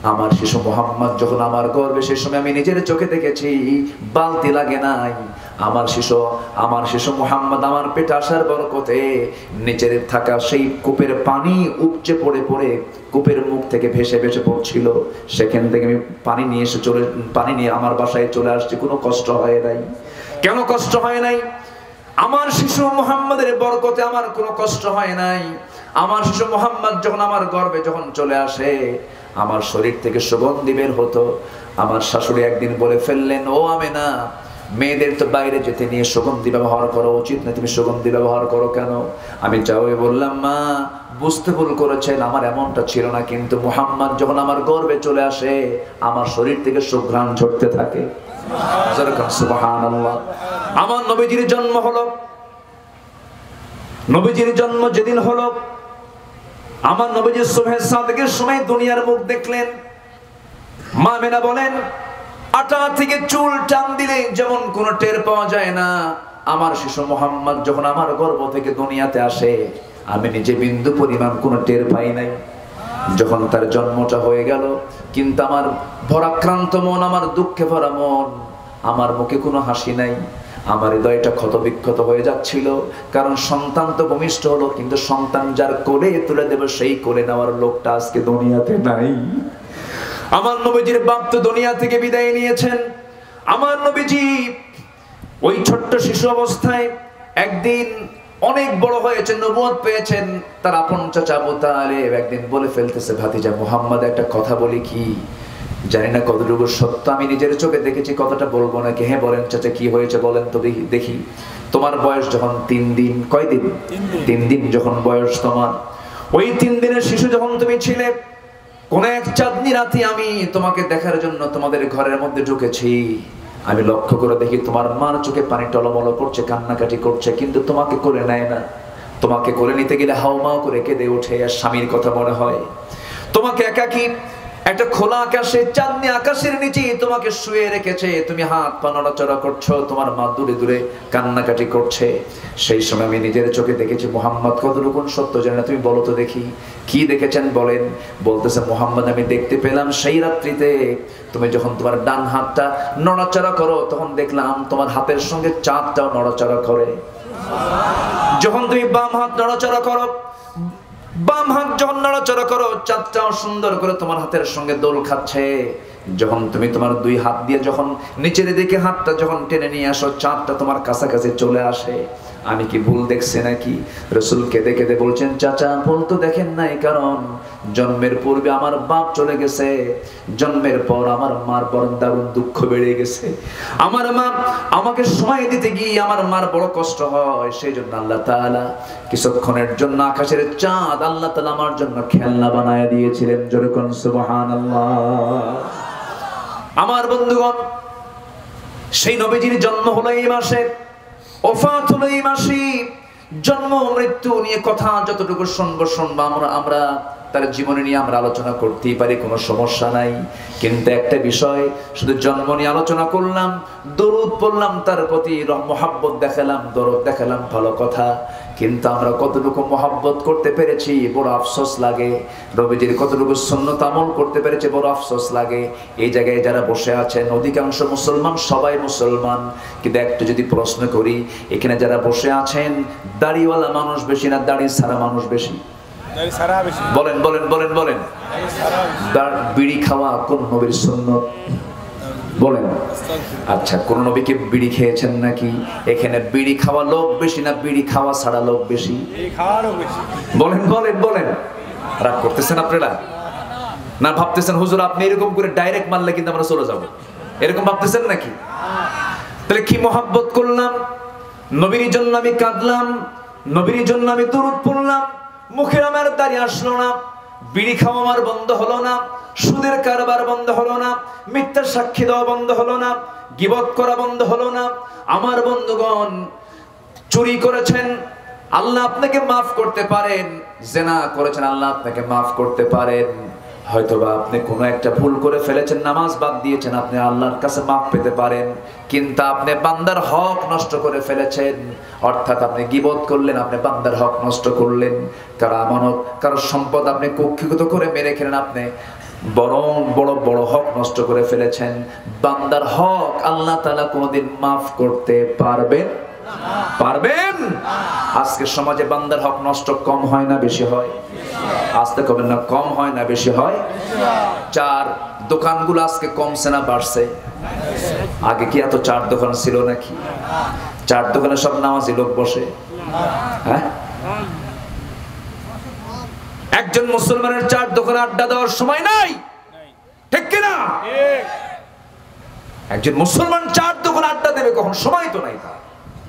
আমার শিশু মোহাম্মদ যখন আমার গর্ভে, সেই সময় আমি নিজের চোখে দেখেছি বালতি লাগে নাই। আমার শিশু আমার শিশু মোহাম্মদ আমার পেটে আসার বরকতে নিচের থাকা সেই কূপের পানি উপচে পড়ে পড়ে কূপের মুখ থেকে ভেসে ভেসে পড়ছিল। সেখান থেকে আমি পানি নিয়ে এসে চলে পানি নিয়ে আমার বাসায় চলে আসছি, কোনো কষ্ট হয় নাই। কেন কষ্ট হয় নাই? আমার শিশু মোহাম্মদের বরকতে আমার কোনো কষ্ট হয় নাই। আমার শিশু মোহাম্মদ যখন আমার গর্ভে যখন চলে আসে, আমার শরীর থেকে সুগন্ধি বের হতো। আমার শাশুড়ি একদিন বলে ফেললেন, ও আমেনা, মেয়েদের তো বাইরে যেতে নিয়ে সুগন্ধি ব্যবহার করা উচিত না, তুমি সুগন্ধি ব্যবহার করো কেন? আমি জবাবে বললাম, মা বুঝতে ভুল করেছেন, আমার এমনটা ছিল না, কিন্তু মুহাম্মদ যখন আমার গর্ভে চলে আসে আমার শরীর থেকে সুঘ্রাণ ঝরতে থাকে। সুবহানাল্লাহ। আমার নবীজির জন্ম হলো, নবীজির জন্ম যেদিন হলো, আমার নবীজি সুবহে সাদিকের সময় দুনিয়ার মুখ দেখলেন। মা আমেনা বলেন, আটা থেকে চুল টান দিলে যেমন কোনো টের পাওয়া যায় না, আমার শিশু মোহাম্মদ যখন আমার গর্ভ থেকে দুনিয়াতে আসে আমি নিজে বিন্দু পরিমাণ কোনো টের পাই নাই। যখন তার জন্মটা হয়ে গেল, কিন্তু আমার ভরাক্রান্ত মন, আমার দুঃখে ভরা মন, আমার মুখে কোনো হাসি নাই। আমার হৃদয়টা ক্ষত বিক্ষত হয়ে যাচ্ছিল, কারণ সন্তান তো ভূমিষ্ঠ হলো, কিন্তু সন্তান যার কোলে তুলে দেবে সেই কোলে নেওয়ার লোকটা আজকে দুনিয়াতে নাই। আমার নবীজির বাপ তো দুনিয়া থেকে বিদায় নিয়েছেন। আমার নবীজি ওই ছোট্ট শিশু অবস্থায় একদিন অনেক বড় হয়েছেন, নবুয়ত পেয়েছেন। তার আপন চাচা আবু তালেব একদিন বলে ফেলতেছে, ভাতিজা মুহাম্মদ একটা কথা বলি কি? জানি না কতটুকু সত্য, আমি নিজের চোখে দেখেছি, কথাটা বলবো নাকি? হ্যাঁ বলেন চাচা, কি হয়েছে বলেন তো দেখি। দেখি তোমার বয়স যখন তিন দিন, কয় দিন? তিন দিন যখন বয়স তোমার, ওই তিন দিনের শিশু যখন তুমি ছিলে, কোন এক চাঁদনি রাতে আমি তোমাকে দেখার জন্য তোমাদের ঘরের মধ্যে ঢুকেছি। আমি লক্ষ্য করে দেখি তোমার মার চোখে পানি টলমল করছে, কান্নাকাটি করছে, কিন্তু তোমাকে কোলে নেয় না। তোমাকে কোলে নিতে গেলে হাউমাউ করে কেঁদে ওঠে, আর স্বামীর কথা মনে হয়। তোমাকে একাকী একটা খোলা আকাশে, চাঁদনি আকাশের নিচে তোমাকে শুয়ে রেখেছে, তুমি হাত পা নড়াচড়া করছো, তোমার মা দূরে দূরে কান্নাকাটি করছে। সেই সময় আমি নিজের চোখে দেখেছি। মুহাম্মদ কতটুকু সত্য জানে না, তুমি বলো তো দেখি কি দেখেছেন বলেন। বলতেছে, মুহাম্মদ আমি দেখতে পেলাম সেই রাত্রিতে তুমি যখন তোমার ডান হাতটা নড়াচড়া করো, তখন দেখলাম তোমার হাতের সঙ্গে চাঁদটাও নড়াচড়া করে। যখন তুমি বাম হাত নড়াচড়া করো, বাম হাত যখন নড়াচড়া করো, চাঁদটাও সুন্দর করে তোমার হাতের সঙ্গে দোল খাচ্ছে। যখন তুমি তোমার দুই হাত দিয়ে যখন নিচের দিকে হাতটা যখন টেনে নিয়ে আসো, চাঁদটা তোমার কাছাকাছি চলে আসে। আমি কি ভুল দেখছি নাকি? রাসূল কেঁদে কেঁদে বলছেন, চাচা ভুল তো দেখেন নাই, কারণ জন্মের পূর্বে আমার বাপ চলে গেছে, জন্মের পর আমার মার বড় দারুণ দুঃখ বেড়ে গেছে। আমার মা আমাকে সময় দিতে গিয়ে আমার মার বড় কষ্ট হয়, সেই জন্য আল্লাহ তাআলা কিছুক্ষণের জন্য আকাশের চাঁদ আল্লাহ তাআলা আমার জন্য খেলনা বানায় দিয়েছিলেন। জোরে কোন সুবহানাল্লাহ। আমার বন্ধুগণ, সেই নবীজির জন্ম হলো এই মাসে, ওফাত হলো এই মাসে। জন্ম মৃত্যু নিয়ে কথা যতটুকু শুনবো শুনবো আমরা আমরা তার জীবনে নিয়ে আমরা আলোচনা করতেই পারি, কোনো সমস্যা নাই। কিন্তু একটা বিষয়, শুধু জন্ম নিয়ে আলোচনা করলাম, দরুদ পড়লাম, তার প্রতি মহব্বত দেখালাম, দরদ দেখালাম, ভালো কথা, কিন্তু আমরা কতটুকু মহব্বত করতে পেরেছি বড় আফসোস লাগে। নবীজির কতটুকু সুন্নত আমল করতে পেরেছে বড় আফসোস লাগে। এই জায়গায় যারা বসে আছেন অধিকাংশ মুসলমান, সবাই মুসলমান, কিন্তু একটু যদি প্রশ্ন করি, এখানে যারা বসে আছেন দাড়িওয়ালা মানুষ বেশি না দাড়ি ছাড়া মানুষ বেশি? বলেন বলেন বলেন বলেন। বিড়ি খাওয়া কোন নবীর সুন্নত বলেন? আচ্ছা, কোন নবীকে বিড়ি খেয়েছেন নাকি? এখানে বিড়ি খাওয়া লোক বেশি না বিড়ি খাওয়া ছাড়া লোক বেশি? বলেন বলেন বলেন। রাগ করতেছেন আপনারা না ভাবতেছেন হুজুর আপনি এরকম করে ডাইরেক্ট মারলে কিন্তু আমরা চলে যাব, এরকম ভাবতেছেন নাকি? তাহলে কি মহব্বত করলাম, নবীর জন্য আমি কাঁদলাম, নবীর জন্য আমি দরুদ পড়লাম, মুখে আমার দাঁড়িয়ে আসলো না, বিড়ি খাওয়া আমার বন্ধ হলো না, সুদের কারবার বন্ধ হলো না, মিথ্যা সাক্ষী দেওয়া বন্ধ হলো না, গীবত করা বন্ধ হলো না। আমার বন্ধুগণ, চুরি করেছেন আল্লাহ আপনাকে মাফ করতে পারেন, জিনা করেছেন আল্লাহ আপনাকে মাফ করতে পারেন, হয়তোবা আপনি কোনো একটা ভুল করে ফেলেছেন, নামাজ বাদ দিয়েছেন, আপনি আল্লাহর কাছে মাফ পেতে পারেন, কিন্তু আপনি বান্দার হক নষ্ট করে ফেলেছেন। অর্থাৎ আপনি গীবত করলেন, আপনি বান্দার হক নষ্ট করলেন, কারো আমানত, কারো সম্পদ আপনি কুক্ষিগত করে মেরে খেলেন, আপনি বরং বড় বড় হক নষ্ট করে ফেলেছেন। বান্দার হক আল্লাহ তাআলা কোনোদিন মাফ করতে পারবেন পারবেন আজকে সমাজে বান্দার হক নষ্ট কম হয় না বেশি হয়? আজকে কবেন না, কম হয় না বেশি হয়? চার দোকানগুলো আজকে কমছে না বাড়ছে? আগে কি এত চার দোকান ছিল নাকি? চার দোকানে সব নামাজি লোক বসে? হ্যাঁ, একজন মুসলমানের চার দোকানে আড্ডা দেওয়ার সময় নাই, ঠিক কিনা? একজন মুসলমান চার দোকানে আড্ডা দেবে কখন? সময় তো নাই তার।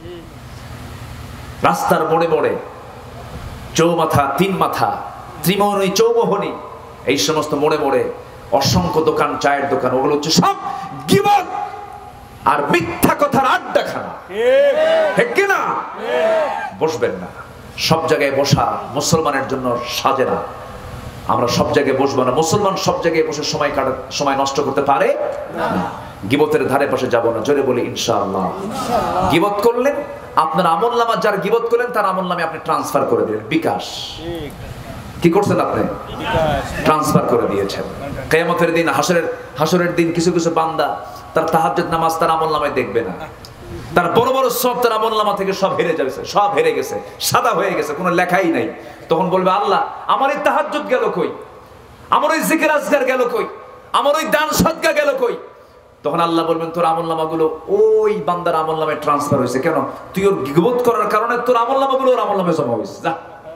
রাস্তার মোড়ে মোড়ে, চৌমাথা, তিন মাথা, ত্রিমোহনী, চৌমোহনী, এই সমস্ত মোড়ে মোড়ে অসংখ্য দোকান, চায়ের দোকান, ওগুলো হচ্ছে সব গীবত আর মিথ্যা কথার আড্ডাখানা, ঠিক কিনা? বসবেন না, সব জায়গায় বসা মুসলমানের জন্য সাজে না। আমরা সব জায়গায় বসবো না। মুসলমান সব জায়গায় বসে সময় কাটা, সময় নষ্ট করতে পারে না। গীবতের ধারে পাশে যাব না, জোরে বলি ইনশাআল্লাহ। গীবত করলেন, আপনার আমলনামা, যার গীবত করলেন তার আমলনামে আপনি ট্রান্সফার করে দিলেন, বিকাশ। কি করছেন আপনি? ট্রান্সফার করে দিয়েছেন। কিয়ামতের দিন, হাসরের হাসরের দিন কিছু কিছু বান্দা তার তাহাজ্জুদ নামাজ তার আমলনামায় দেখবে না, তার বড় বড় সব তার আমলনামা থেকে সব হেরে যাবে, সব হেরে গেছে, সাদা হয়ে গেছে, কোনো লেখাই নাই। তখন বলবে, আল্লাহ আমার এই তাহাজ্জুদ গেল কই, আমার ওই জিকির আজকার গেল কই, আমার ওই দান সদকা গেল কই? তখন আল্লাহ বলবেন, তোর আমলনামাগুলো ওই বান্দার আমলনামায় ট্রান্সফার হয়েছে। কেন? তুই ওর গীবত করার কারণে তোর আমলনামাগুলো ওর আমলনামায় জমা হয়েছে। যা,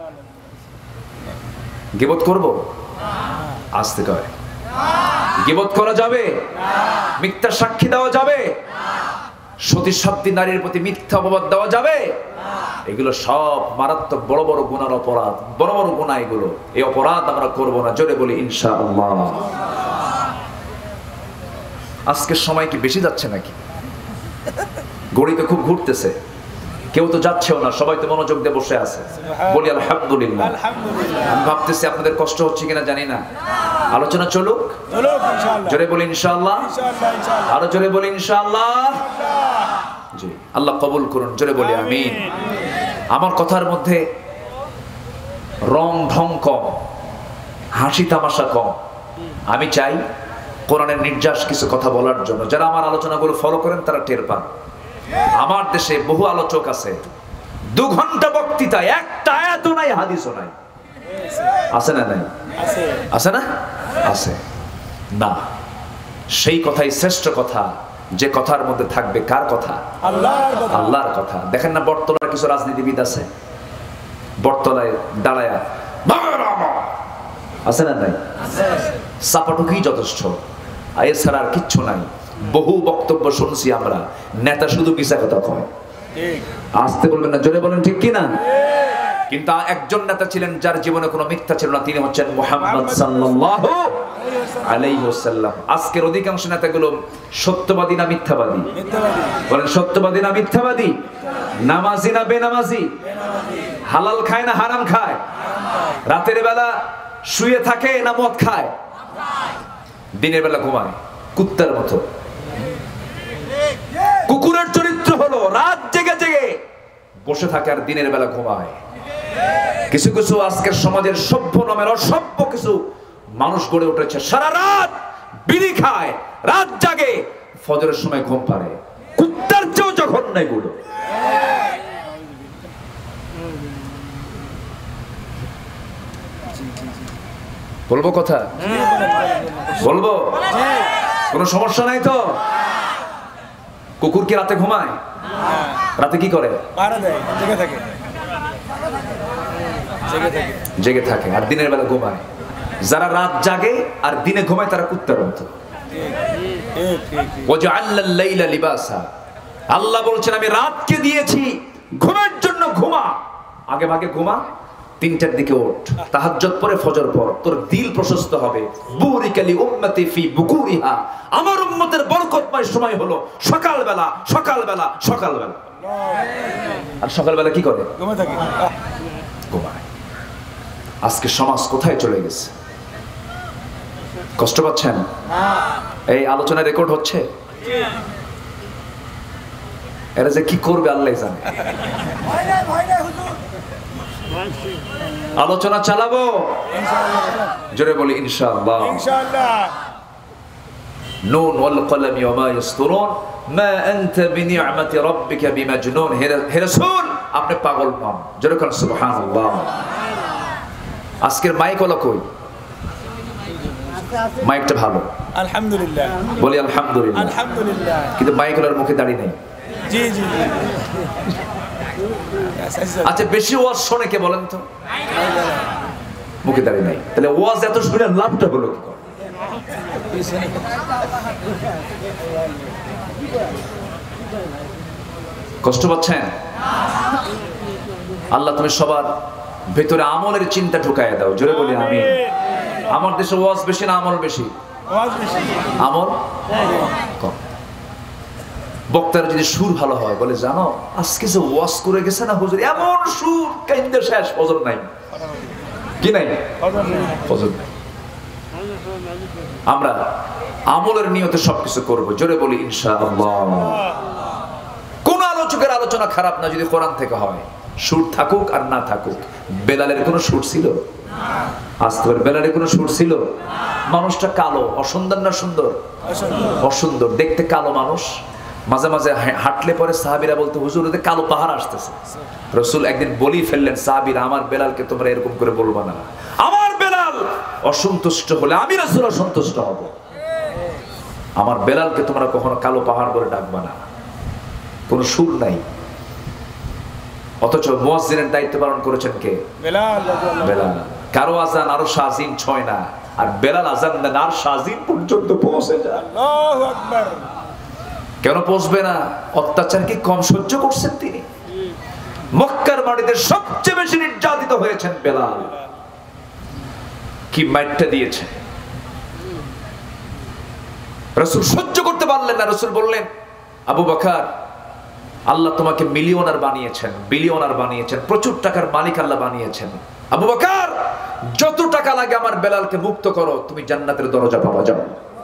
গীবত করবো? আসতে কয় গীবত করা যাবে? মিথ্যা সাক্ষী দেওয়া যাবে? সতী সাধ্বী নারীর প্রতি মিথ্যা অপবাদ দেওয়া যাবে? এগুলো সব মারাত্মক বড় বড় গুনার অপরাধ, বড় বড় গুনাহ এগুলো। এই অপরাধ আমরা করবো না, জোরে বলি ইনশাআল্লাহ। আজকের সময় কি বেশি যাচ্ছে নাকি? ঘড়িতে খুব ঘুরতেছে, কেউ তো যাচ্ছেও না, সবাই তো মনোযোগ দিয়ে বসে আছে। বলি আলহামদুলিল্লাহ। আমি ভাবতেছি আপনাদের কষ্ট হচ্ছে কিনা জানি না। আলোচনা চলুক, জোরে বলি ইনশাআল্লাহ, আরো জোরে বলি ইনশাআল্লাহ। জি, আল্লাহ কবুল করুন, জোরে বলি আমিন। আমার কথার মধ্যে রং ঢং কম, হাসি তামাশা কম। আমি চাই কোরআনের নির্যাস কিছু কথা বলার জন্য। যারা আমার আলোচনাগুলো ফলো করেন তারা টের পান। আমার দেশে বহু আলোচক আছে, দু ঘন্টা বক্তৃতা, একটা আয়াতও নাই, হাদিসও নাই। আছে না নাই? আছে না? আছে না। সেই কথাই শ্রেষ্ঠ কথা, যে কথার মধ্যে থাকবে কার কথা? আল্লাহর কথা। দেখেন না, বটতলার কিছু রাজনীতিবিদ আছে, বটতলায় দাঁড়ায়া আছে না নাই? চাপাটুকুই যথেষ্ট, এছাড়া আর কিচ্ছু নাই। বহু বক্তব্য শুনছি আমরা, নেতা শুধু মিছা কথা কয়। আসতে বলবেন না, জোরে বলেন ঠিক কিনা? কিন্তু একজন নেতা ছিলেন যার জীবনে কোনো মিথ্যা ছিল না, তিনি হচ্ছেন মুহাম্মদ সাল্লাল্লাহু আলাইহি ওয়াসাল্লাম। আজকের অধিকাংশ নেতাগুলো সত্যবাদী না মিথ্যাবাদী? বলেন, সত্যবাদী না মিথ্যাবাদী? নামাজি না বেনামাজি? হালাল খায় না হারাম খায়? রাতের বেলা শুয়ে থাকে না মদ খায়? দিনের বেলা ঘুমায় কুত্তার মতো। কুকুরের চরিত্র হলো রাত জেগে জেগে বসে থাকে আর দিনের বেলা ঘুমায়। কিছু কিছু আজকের সমাজের সভ্য নামের অসভ্য কিছু মানুষ গড়ে উঠেছে, সারা রাত বিড়ি খায়, রাত জাগে, ফজরের সময় ঘুম পারে। কুত্তার চেয়েও জঘন্য এগুলো। বলবো কথা? বলবো? কোনো সমস্যা নাই তো? কুকুর কি রাতে ঘুমায়? রাতে কি করে? জেগে থাকে আর দিনের বেলা ঘুমায়। যারা রাত জাগে আর দিনে ঘুমায় তারা কুত্তার মতো। আল্লাহ বলছেন, আমি রাতকে দিয়েছি ঘুমের জন্য, ঘুমা। আগে ভাগে ঘুমা, তিনটার দিকে ওঠ, তাহাজ্জুদ পড়ে ফজর পড়, তোর দিল প্রশস্ত হবে। বুরিকালি উম্মতি ফি বুকুরিহা, আমার উম্মতের বরকতময় সময় হলো সকালবেলা, সকালবেলা, সকালবেলা। আর সকালবেলা কি করে? ঘুমায় থাকে, ঘুমায়। আজকে সমাজ কোথায় চলে গেছে? কষ্ট পাচ্ছেন? এই আলোচনা রেকর্ড হচ্ছে, এরা যে কি করবে আল্লাহ জানে। আলোচনা চালাবো, জোরে বলি ইনশাআল্লাহ। নুন ওয়াল কলমি ওয়া মা ইয়াসতুরুন মা আনতা বিনি'মাতি রাব্বিকা বিমাজনুন। হে রাসূল, আপনি পাগল নন, জোরে বলেন সুবহানাল্লাহ। আজকের মাইক হলো কই? মাইকটা ভালো, আলহামদুলিল্লাহ বলি আলহামদুলিল্লাহ। আলহামদুলিল্লাহ, কিন্তু মাইক হলোর মুখে দাঁড়িয়ে নেই। জি জি। আচ্ছা, বেশি ওয়াজ শোনে কে বলেন তো? মুখে দাঁড়িয়ে নাই। তাহলে ওয়াজ এত শুনে লাভটা হলো কি? কষ্ট পাচ্ছেন? আল্লাহ তুমি সবার ভেতরে আমলের চিন্তা ঢুকায় দাও, জোরে বলি আমি। আমার দেশে ওয়াজ বেশি না আমল বেশি? আমল কম। বক্তার যদি সুর ভালো হয়, বলে জানো আজকে যে ওয়াজ করে গেছে না হুজুর, এমন সুর কাইন্দে শেষ, ফজর নাই, কি নাই, ফজর নাই। আমরা আমলের নিয়তে সবকিছু করবো, জোরে বলি ইনশাআল্লাহ। কোন আলোচকের আলোচনা খারাপ না যদি কোরআন থেকে হয়, সুর থাকুক আর না থাকুক। বেলালের কোনো সুর ছিল? আসতে বেলালের কোনো সুর ছিল? মানুষটা কালো, অসুন্দর না সুন্দর? অসুন্দর দেখতে কালো মানুষ। মাঝে মাঝে হাঁটলে পরে সাহাবীরা বলতো হুজুর ওদের কালো পাহাড় আসতেছে। রাসূল একদিন বলি ফেললেন, সাহাবীরা আমার বেলালকে তোমরা এরকম করে বলবা না, আমার বেলাল অসন্তুষ্ট হলে আমি রাসূল অসন্তুষ্ট হব। আমার বেলালকে তোমরা কখনো কালো পাহাড় বলে ডাকবা না। কোন সুর নাই, অথচ মুয়াজ্জিনের দায়িত্ব পালন করেছেন কে? বেলাল। বেলাল। কারো আজান আরো শাজিম ছয় না, আর বেলাল আজান দেন আর শাজিম পর্যন্ত পৌঁছে যায়। আল্লাহু আকবার। কেন পৌঁছবে না? অত্যাচার কি কম সহ্য করছেন তিনি? মক্কার মাটিতে সবচেয়ে বেশি নির্যাতিত হয়েছেন বেলাল। কি মাইটটা দিয়েছে রাসূল সহ্য করতে পারলেন না। রাসূল বললেন, আবু বকর, আল্লাহ তোমাকে মিলিয়নার বানিয়েছেন, বিলিয়নার বানিয়েছেন, প্রচুর টাকার মালিক আল্লাহ বানিয়েছেন। আবু বকর, যত টাকা লাগে আমার বেলালকে মুক্ত করো, তুমি জান্নাতের দরজা পাবা, যাও।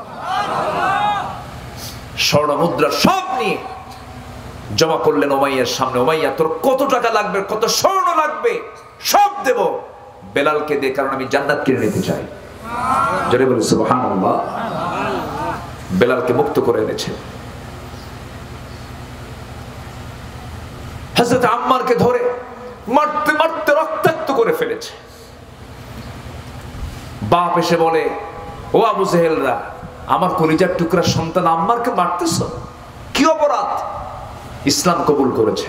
স্বর্ণ মুদ্রা সব নিয়ে জমা করলেন উমাইয়ার সামনে। উমাইয়া, তোর কত টাকা লাগবে, কত স্বর্ণ লাগবে, সব দেব, বেলালকে দে, কারণ আমি জান্নাত কিনে নিতে চাই। জোরে বলি সুবহানাল্লাহ। বেলালকে মুক্ত করে এনেছে। হযরত আম্মারকে ধরে মারতে মারতে রক্তাক্ত করে ফেলেছে। বাপ এসে বলে, ও আবু জেহেলরা, আমার কলিজার টুকরা সন্তান আম্মারকে মারতেছ, কি অপরাধ? ইসলাম কবুল করেছে।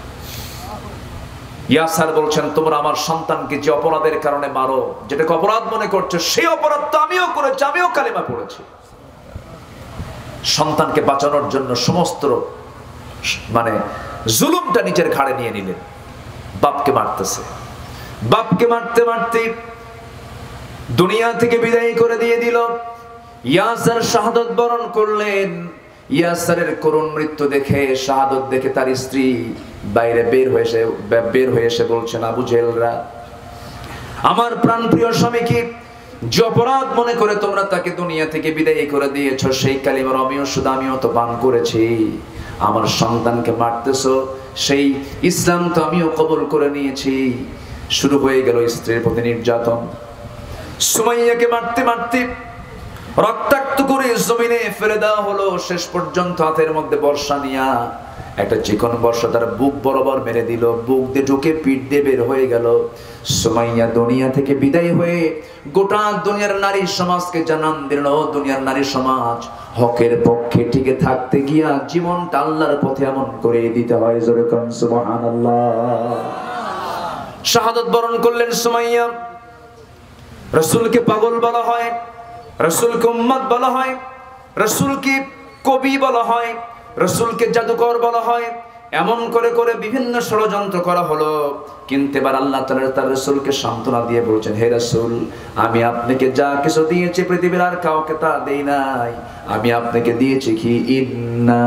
ইয়াসার বলছেন, তোমরা আমার সন্তানকে যে অপরাধের কারণে মারো, যেটাকে অপরাধ মনে করছো, সেই অপরাধ তো আমিও করেছি, আমিও কালিমা পড়েছি। সন্তানকে বাঁচানোর জন্য সমস্ত মানে জুলুমটা নিজের ঘাড়ে নিয়ে নিলেন। বাপকে মারতেছে, বাপকে মারতে মারতে দুনিয়া থেকে বিদায় করে দিয়ে দিল। ইয়াসার শাহাদত বরণ করলেন। ইয়াসারের করুণ মৃত্যু দেখে, শাহাদত দেখে তার স্ত্রী বাইরে বের হয়ে এসে বের হয়ে এসে বলছেন, আবু জেহেলরা, আমার প্রাণপ্রিয় স্বামীকে যে অপরাধ মনে করে তোমরা তাকে দুনিয়া থেকে বিদায় করে দিয়েছ, সেই কালিমার আমিও শুধু আমিও তো পান করেছি। আমার সন্তানকে মারতেছো, সেই ইসলাম তো আমিও কবুল করে নিয়েছি। শুরু হয়ে গেল স্ত্রীর প্রতি নির্যাতন। সুমাইয়াকে মারতে মারতে রক্তাক্ত করে জমিনে ফেলে দেওয়া হলো। শেষ পর্যন্ত হাতের মধ্যে বর্ষা নিয়া একটা চিকন বর্ষা তার বুক বরাবর মেরে দিল। বুক দিয়ে ঢুকে পিঠ দিয়ে বের হয়ে গেল। সুমাইয়া দুনিয়া থেকে বিদায় হয়ে গোটা দুনিয়ার নারী সমাজকে জানান দিল, দুনিয়ার নারী সমাজ হকের পক্ষে টিকে থাকতে গিয়া জীবনটা আল্লাহর পথে এমন করে দিতে হয়। জোরে কোন সুবহানাল্লাহ। শাহাদাত বরণ করলেন সুমাইয়া। রাসূলকে পাগল বলা হয়, রাসূলকে উম্মত বলা হয়, রাসূলকে কবি বলা হয়, রাসূলকে জাদুকর বলা হয়। এমন করে করে বিভিন্ন ষড়যন্ত্র করা হলো। কিন্তু এবার আল্লাহ তাআলা তার রাসূলকে সান্ত্বনা দিয়ে বলছেন, হে রাসূল, আমি আপনাকে যা কিছু দিয়েছি পৃথিবীর আর কাউকে তা দেই নাই। আমি আপনাকে দিয়েছি কি, ইন্না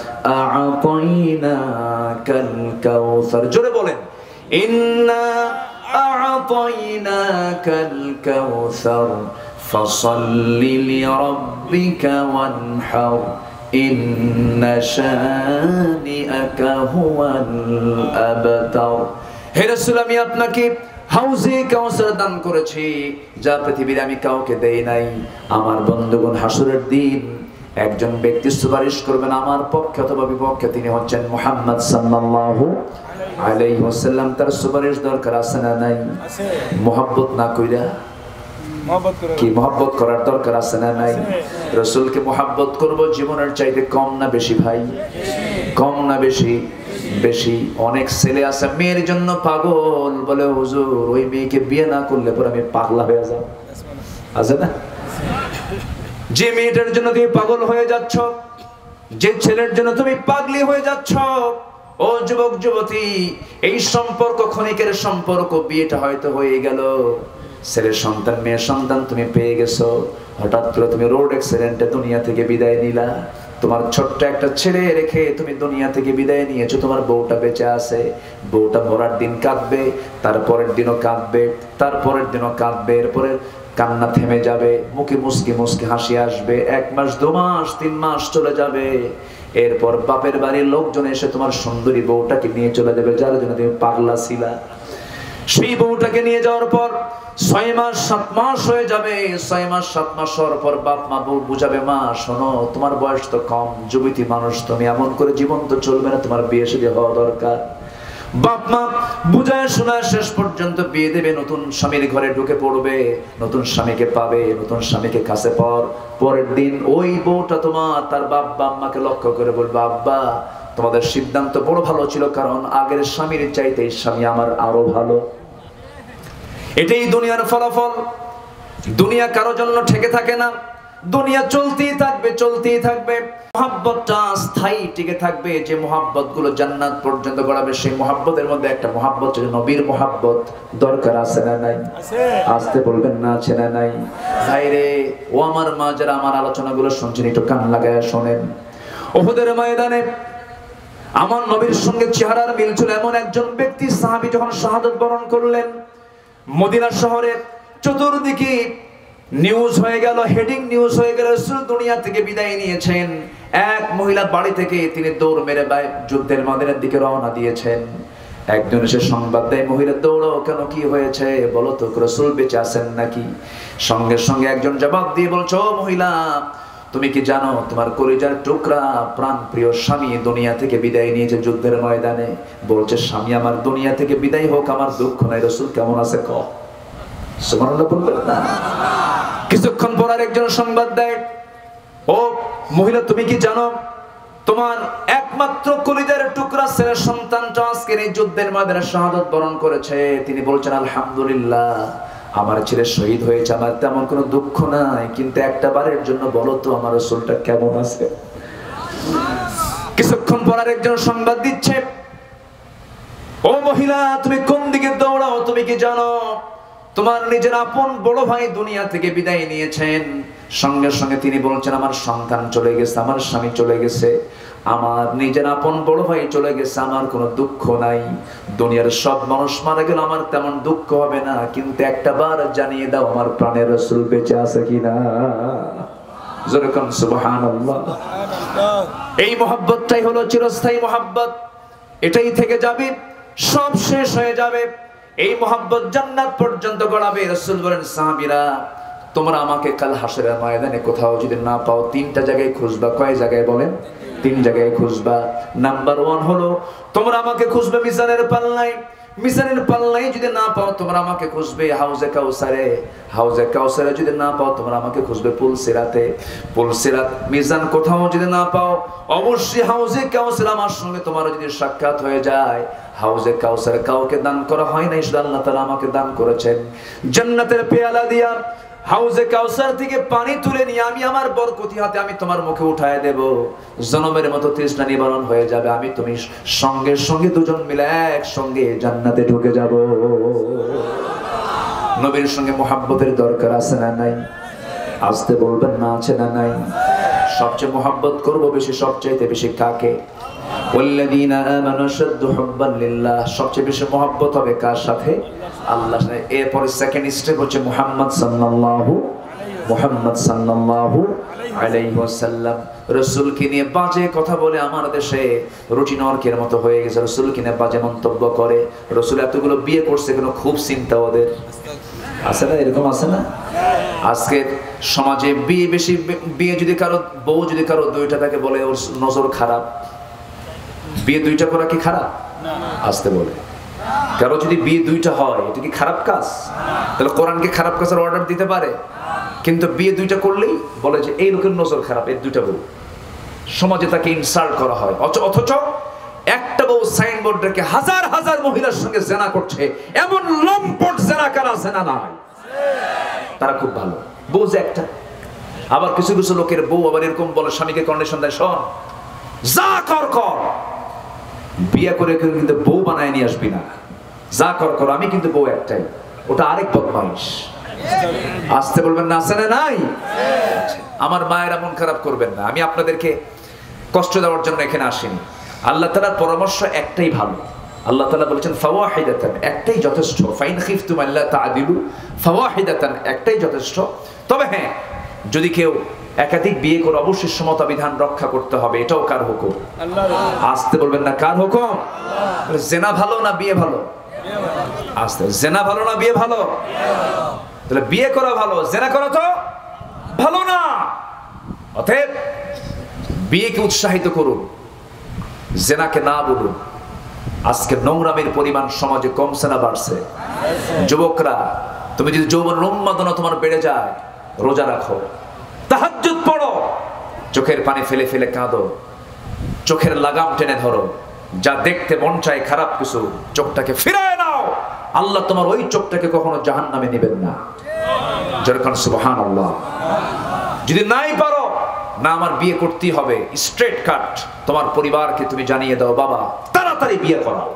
আ'তাইনাকাল কাউসার। জোরে বলেন, ইন্না আ'তাইনাকাল কাউসার ফাসাল্লি লিরাব্বিকা ওয়ানহার ইন্না শানিআকা হুয়াল আবতার। হে রাসূল, আমি আপনাকে হাউজে কাউসার দান করেছি, যা পৃথিবীর আমি কাউকে দেই নাই। আমার বন্ধুগণ, হাসরের দিন একজন ব্যক্তি সুপারিশ করবেন আমার পক্ষে অথবা বিপক্ষে, তিনি হচ্ছেন মুহাম্মদ সাল্লাল্লাহু আলাইহি ওয়াসাল্লাম। তার সুপারিশ দরকার আছে না নাই? আছে। মুহাব্বত না কইরা মহব্বত করে কি মুহাব্বত করার দরকার আছে না নাই? রাসূলকে মুহাব্বত করব জীবনের চাইতে কম না বেশি ভাই? কম না বেশি? বেশি। অনেক ছেলে আছে মেয়ের জন্য পাগল, বলে হুজুর ওই মেয়েকে বিয়ে না করলে পরে আমি পাগলা হয়ে যাব। আছে না? যে মেয়েটার জন্য তুমি পাগল হয়ে যাচ্ছ, যে ছেলের জন্য তুমি পাগলি হয়ে যাচ্ছ, ও যুবক যুবতী, এই সম্পর্ক ক্ষণিকের সম্পর্ক, বিয়েটা হয়তো হয়ে গেল, ছেলের সন্তান মেয়ের সন্তান তুমি পেয়ে গেছো, হঠাৎ করে তুমি রোড অ্যাক্সিডেন্টে দুনিয়া থেকে বিদায় নিলা। তোমার ছোট্ট একটা ছেলে রেখে তুমি দুনিয়া থেকে বিদায় নিয়েছো, তোমার বউটা বেঁচে আছে, বউটা মরার দিন কাঁদবে, তারপরের দিনও কাঁদবে, তারপরের দিনও কাঁদবে, এরপরে কান্না থেমে যাবে, মুখে মুসকি মুসকি হাসি আসবে, এক মাস দু মাস তিন মাস চলে যাবে, এরপর বাপের বাড়ির লোকজন এসে তোমার সুন্দরী বউটাকে নিয়ে চলে যাবে, যার জন্য তুমি পাগলা ছিলা। সেই বউটাকে নিয়ে যাওয়ার পর ছয় মাস সাত মাস হয়ে যাবে, ছয় মাস সাত মাস হওয়ার পর বাপ মা বউ বুঝাবে, মা শোনো, তোমার বয়স তো কম, যুবতী মানুষ তুমি, এমন করে জীবন তো চলবে না, তোমার বিয়ে শাদী হওয়া দরকার। বাপ মা বুঝায় শোনায় শেষ পর্যন্ত বিয়ে দেবে, নতুন স্বামীর ঘরে ঢুকে পড়বে, নতুন স্বামীকে পাবে, নতুন স্বামীকে কাছে পর পরের দিন ওই বউটা তোমার তার বাপ আম্মাকে লক্ষ্য করে বলবে, আব্বা তোমাদের সিদ্ধান্ত বড় ভালো ছিল, কারণ আগের স্বামীর চাইতে এই স্বামী আমার আরো ভালো। এটাই দুনিয়ার ফলাফল। দুনিয়া কারো জন্য ঠেকে থাকে না, দুনিয়া চলতেই থাকবে চলতেই থাকবে। মুহাব্বতটা স্থায়ী টিকে থাকবে, যে মুহাব্বত গুলো জান্নাত পর্যন্ত গড়াবে, সেই মুহাব্বতের মধ্যে একটা মুহাব্বত হচ্ছে নবীর মুহাব্বত। দরকার আছে না নাই? আসতে বলবেন না, আছে না নাই? ভাইরে ও আমার মা, যারা আমার আলোচনাগুলো শুনছেন একটু কান লাগায় শোনেন। উহুদের ময়দানে আমার নবীর সঙ্গে চেহারার মিল ছিল এমন একজন ব্যক্তি, সাহাবী যখন শাহাদাত বরণ করলেন, মদিনা শহরে চতুর্দিকে নিউজ হয়ে গেল, হেডিং নিউজ হয়ে গেল, রাসূল দুনিয়া থেকে বিদায় নিয়েছেন। এক মহিলা বাড়ি থেকে তিনি দৌড় মেরে যুদ্ধের ময়দানের দিকে রওনা দিয়েছেন। একজন এসে সংবাদ দেয়, মহিলা দৌড়ো কেন, কি হয়েছে বলো তো, রাসূল বেঁচে আছেন নাকি? সঙ্গে সঙ্গে একজন জবাব দিয়ে বলছে, ও মহিলা, তুমি কি জানো তোমার কলিজার টুকরা প্রাণ প্রিয় স্বামী দুনিয়া থেকে বিদায় নিয়েছে যুদ্ধের ময়দানে? বলছে, স্বামী আমার দুনিয়া থেকে বিদায় হোক, আমার দুঃখ নাই, রাসূল কেমন আছে ক। সুবহানাল্লাহ বলবেন না? কিছুক্ষণ পর আরেকজন সংবাদ দেয়, ও মহিলা, তুমি কি জানো তোমার একমাত্র কলিজার টুকরা ছেলের সন্তানটা আজকের এই যুদ্ধের ময়দানে শাহাদাত বরণ করেছে? তিনি বলছেন, আলহামদুলিল্লাহ, আমার ছেলে শহীদ হয়েছে, আমার তেমন কোনো দুঃখ নাই, কিন্তু একটা বারের জন্য বলো তো আমার রাসূলটা কেমন আছে? কিছুক্ষণ পর আরেকজন সংবাদ দিচ্ছে, ও মহিলা, তুমি কোন দিকে দৌড়াও, তুমি কি জানো তোমার নিজের আপন বড় ভাই দুনিয়া থেকে বিদায় নিয়েছেন? সঙ্গে সঙ্গে তিনি বলছেন, আমার সন্তান চলে গেছে, আমার স্বামী চলে গেছে, আমার নিজের আপন বড় ভাই চলে গেছে, আমার কোনো দুঃখ নাই। দুনিয়ার সব মানুষ মারা গেল, আমার তেমন দুঃখ হবে না, কিন্তু একটা বার জানিয়ে দাও আমার প্রাণের রাসূল বেঁচে আছে কিনা। যেরকম সুবহানাল্লাহ। এই মহব্বতটাই হলো চিরস্থায়ী মহব্বত, এটাই থেকে যাবে, সব শেষ হয়ে যাবে। এই মহব্বত জান্নাত পর্যন্ত গড়াবে। রাসূল বলেন, সাহাবীরা তোমরা আমাকে কাল হাসরের ময়দানে কোথাও যদি না পাও, তিনটা জায়গায় খুঁজবা। কয় জায়গায় বলেন? তিন জায়গায় খুঁজবা। নাম্বার ওয়ান হলো তোমরা আমাকে খুঁজবে মিজানের পাল্লায়, মিজানের পাল্লায় যদি না পাও তোমরা আমাকে খুঁজবে হাউজে কাউসারে, হাউজে কাউসারে যদি না পাও তোমরা আমাকে খুঁজবে পুলসিরাতে, পুলসিরাত মিজান কোথাও যদি না পাও অবশ্যই হাউজে কাউসার আমার সঙ্গে তোমার যদি সাক্ষাৎ হয়ে যায়। হাউজে কাউসার কাউকে দান করা হয় না, শুধু আল্লাহ তাআলা আমাকে দান করেছেন। জান্নাতের পেয়ালা দিয়া হাউজে কাউসার থেকে পানি তুলে নিয়ে আমি আমার বরকতি হাতে আমি তোমার মুখে উঠায় দেব, জনমের মতো তৃষ্ণা নিবারণ হয়ে যাবে, আমি তুমি সঙ্গে সঙ্গে দুজন মিলে একসঙ্গে জান্নাতে ঢুকে যাব। নবীর সঙ্গে মুহাব্বতের দরকার আছে না নাই? আসতে বলবেন না, আছে না নাই? সবচেয়ে মুহাব্বত করব বেশি, সবচেয়ে বেশি কাকে? ওয়াল্লাযীনা আমানু আশাদ্দু হুব্বান লিল্লাহ। সবচেয়ে বেশি মুহাব্বত হবে কার সাথে? আল্লাহর সাথে। এরপরে সেকেন্ড স্টেপ হচ্ছে মুহাম্মদ সাল্লাল্লাহু মুহাম্মদ সাল্লাল্লাহু আলাইহি ওয়াসাল্লাম রাসূলকে নিয়ে বাজে কথা বলে আমার দেশে রুটি নরকের মতো হয়ে গেছে। রাসূলকে নিয়ে বাজে মন্তব্য করে, রাসূল এতগুলো বিয়ে করছে কেন, খুব চিন্তা ওদের আছে না, এরকম আছে না? আজকে সমাজে বিয়ে বেশি, বিয়ে যদি কারো বউ যদি কারো দুইটা থাকে বলে ওর নজর খারাপ। বিয়ে দুইটা করা কি খারাপ? আসতে বলে কারো যদি বিয়ে দুইটা হয় এটা কি খারাপ কাজ? তাহলে কোরআনকে খারাপ কাজের অর্ডার দিতে পারে, কিন্তু বিয়ে দুইটা করলেই বলে যে এই লোকের নজর খারাপ, এর দুইটা বউ। সমাজে তাকে ইনসাল্ট করা হয়, অথচ একটা বউ সাইনবোর্ড রেখে হাজার হাজার মহিলার সঙ্গে জেনা করছে, এমন লম্পট জেনাকার আছে না নাই? তারা খুব ভালো, বউ যে একটা। আবার কিছু কিছু লোকের বউ আবার এরকম বলে, স্বামীকে কন্ডিশন দেয়, শোন যা কর কর, বিয়ে করে কেউ কিন্তু বউ বানায় নিয়ে আসবি না, যা কর কর, আমি কিন্তু বউ একটাই। ওটা আরেক বদমাইশ। আসতে বলবেন না, আছে না নাই? আমার মায়েরা মন খারাপ করবেন না, আমি আপনাদেরকে কষ্ট দেওয়ার জন্য এখানে আসিনি। আল্লাহ তাআলার পরামর্শ একটাই ভালো। আল্লাহ তাআলা বলেছেন ফাওয়াহিদাতান, একটাই যথেষ্ট। ফাইন খিফতুম আল্লা তাআদিলু ফাওয়াহিদাতান, একটাই যথেষ্ট। তবে হ্যাঁ, যদি কেউ একাধিক বিয়ে করে অবশ্যই সমতা বিধান রক্ষা করতে হবে, এটাও কার হুকুম? আল্লাহর। আসতে বলবেন না, কার হুকুম? জেনা ভালো না বিয়ে ভালো? আসতে, জেনা ভালো না বিয়ে ভালো? তাহলে বিয়ে করা ভালো, জেনা করা তো ভালো না। অতএব বিয়েকে উৎসাহিত করুন, জেনাকে না বলুন। আজকে নোংরামের পরিমাণ সমাজে কমছে না বাড়ছে? যুবকরা, তুমি যদি যৌবন উন্মাদনা তোমার বেড়ে যায়, রোজা রাখো, তাহাজ্জুদ পড়ো, চোখের পানি ফেলে ফেলে কাঁদো, চোখের লাগাম টেনে ধরো, যা দেখতে মন চায় খারাপ কিছু, চোখটাকে ফিরায় নাও। আল্লাহ তোমার ওই চোখটাকে কখনো জাহান্নামে নেবেন না। যেরকম সুবহানাল্লাহ। যদি নাই পারো না, আমার বিয়ে করতেই হবে, স্ট্রেট কাট, তোমার পরিবারকে তুমি জানিয়ে দাও, বাবা তাড়াতাড়ি বিয়ে করাও।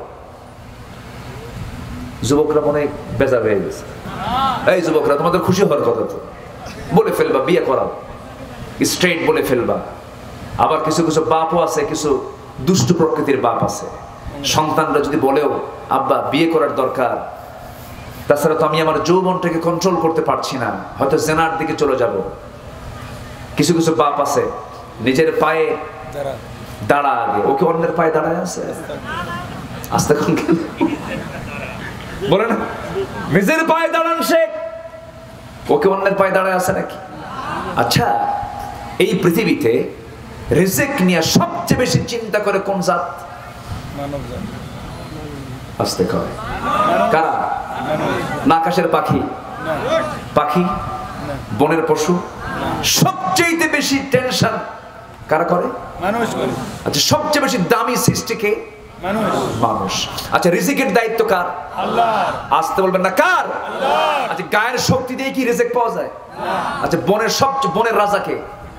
যুবকরা মনে বেজার হয়ে গেছে। এই যুবকরা, তোমাদের খুশি হওয়ার কথা তো, বলে ফেলবা বিয়ে করাও, স্ট্রেট বলে ফেলবা। আবার কিছু কিছু বাপও আছে, কিছু দুষ্ট প্রকৃতির বাপ আছে, সন্তানরা যদি বলেও আব্বা বিয়ে করার দরকার, তাছাড়া তো আমি আমার যৌবনটাকে কন্ট্রোল করতে পারছি না, হয়তো জেনার দিকে চলে যাব। কিছু কিছু বাপ আছে নিজের পায়ে দাঁড়া, আগে ওকে অন্যের পায়ে দাঁড়ায় আছে। আস্তে বলে না, নিজের পায়ে দাঁড়ান সে, ওকে অন্যের পায়ে দাঁড়ায় আছে নাকি? আচ্ছা, এই পৃথিবীতে রিজিক নিয়ে সবচেয়ে বেশি চিন্তা করে কোন জাত? আস্তে কয় কারা? না আকাশের পাখি? পাখি বনের পশু? সবচেয়ে বেশি টেনশন কারা করে? মানুষ করে। আচ্ছা, সবচেয়ে বেশি দামি সৃষ্টিকে? মানুষ। মানুষ। আচ্ছা, রিজিকের দায়িত্ব কার? আল্লাহর। আসতে বলবেন না, কার? আল্লাহর। আচ্ছা, গায়ের শক্তি দিয়ে কি রিজিক পাওয়া যায়? না। আচ্ছা, বনের সবচেয়ে বনের রাজা কে?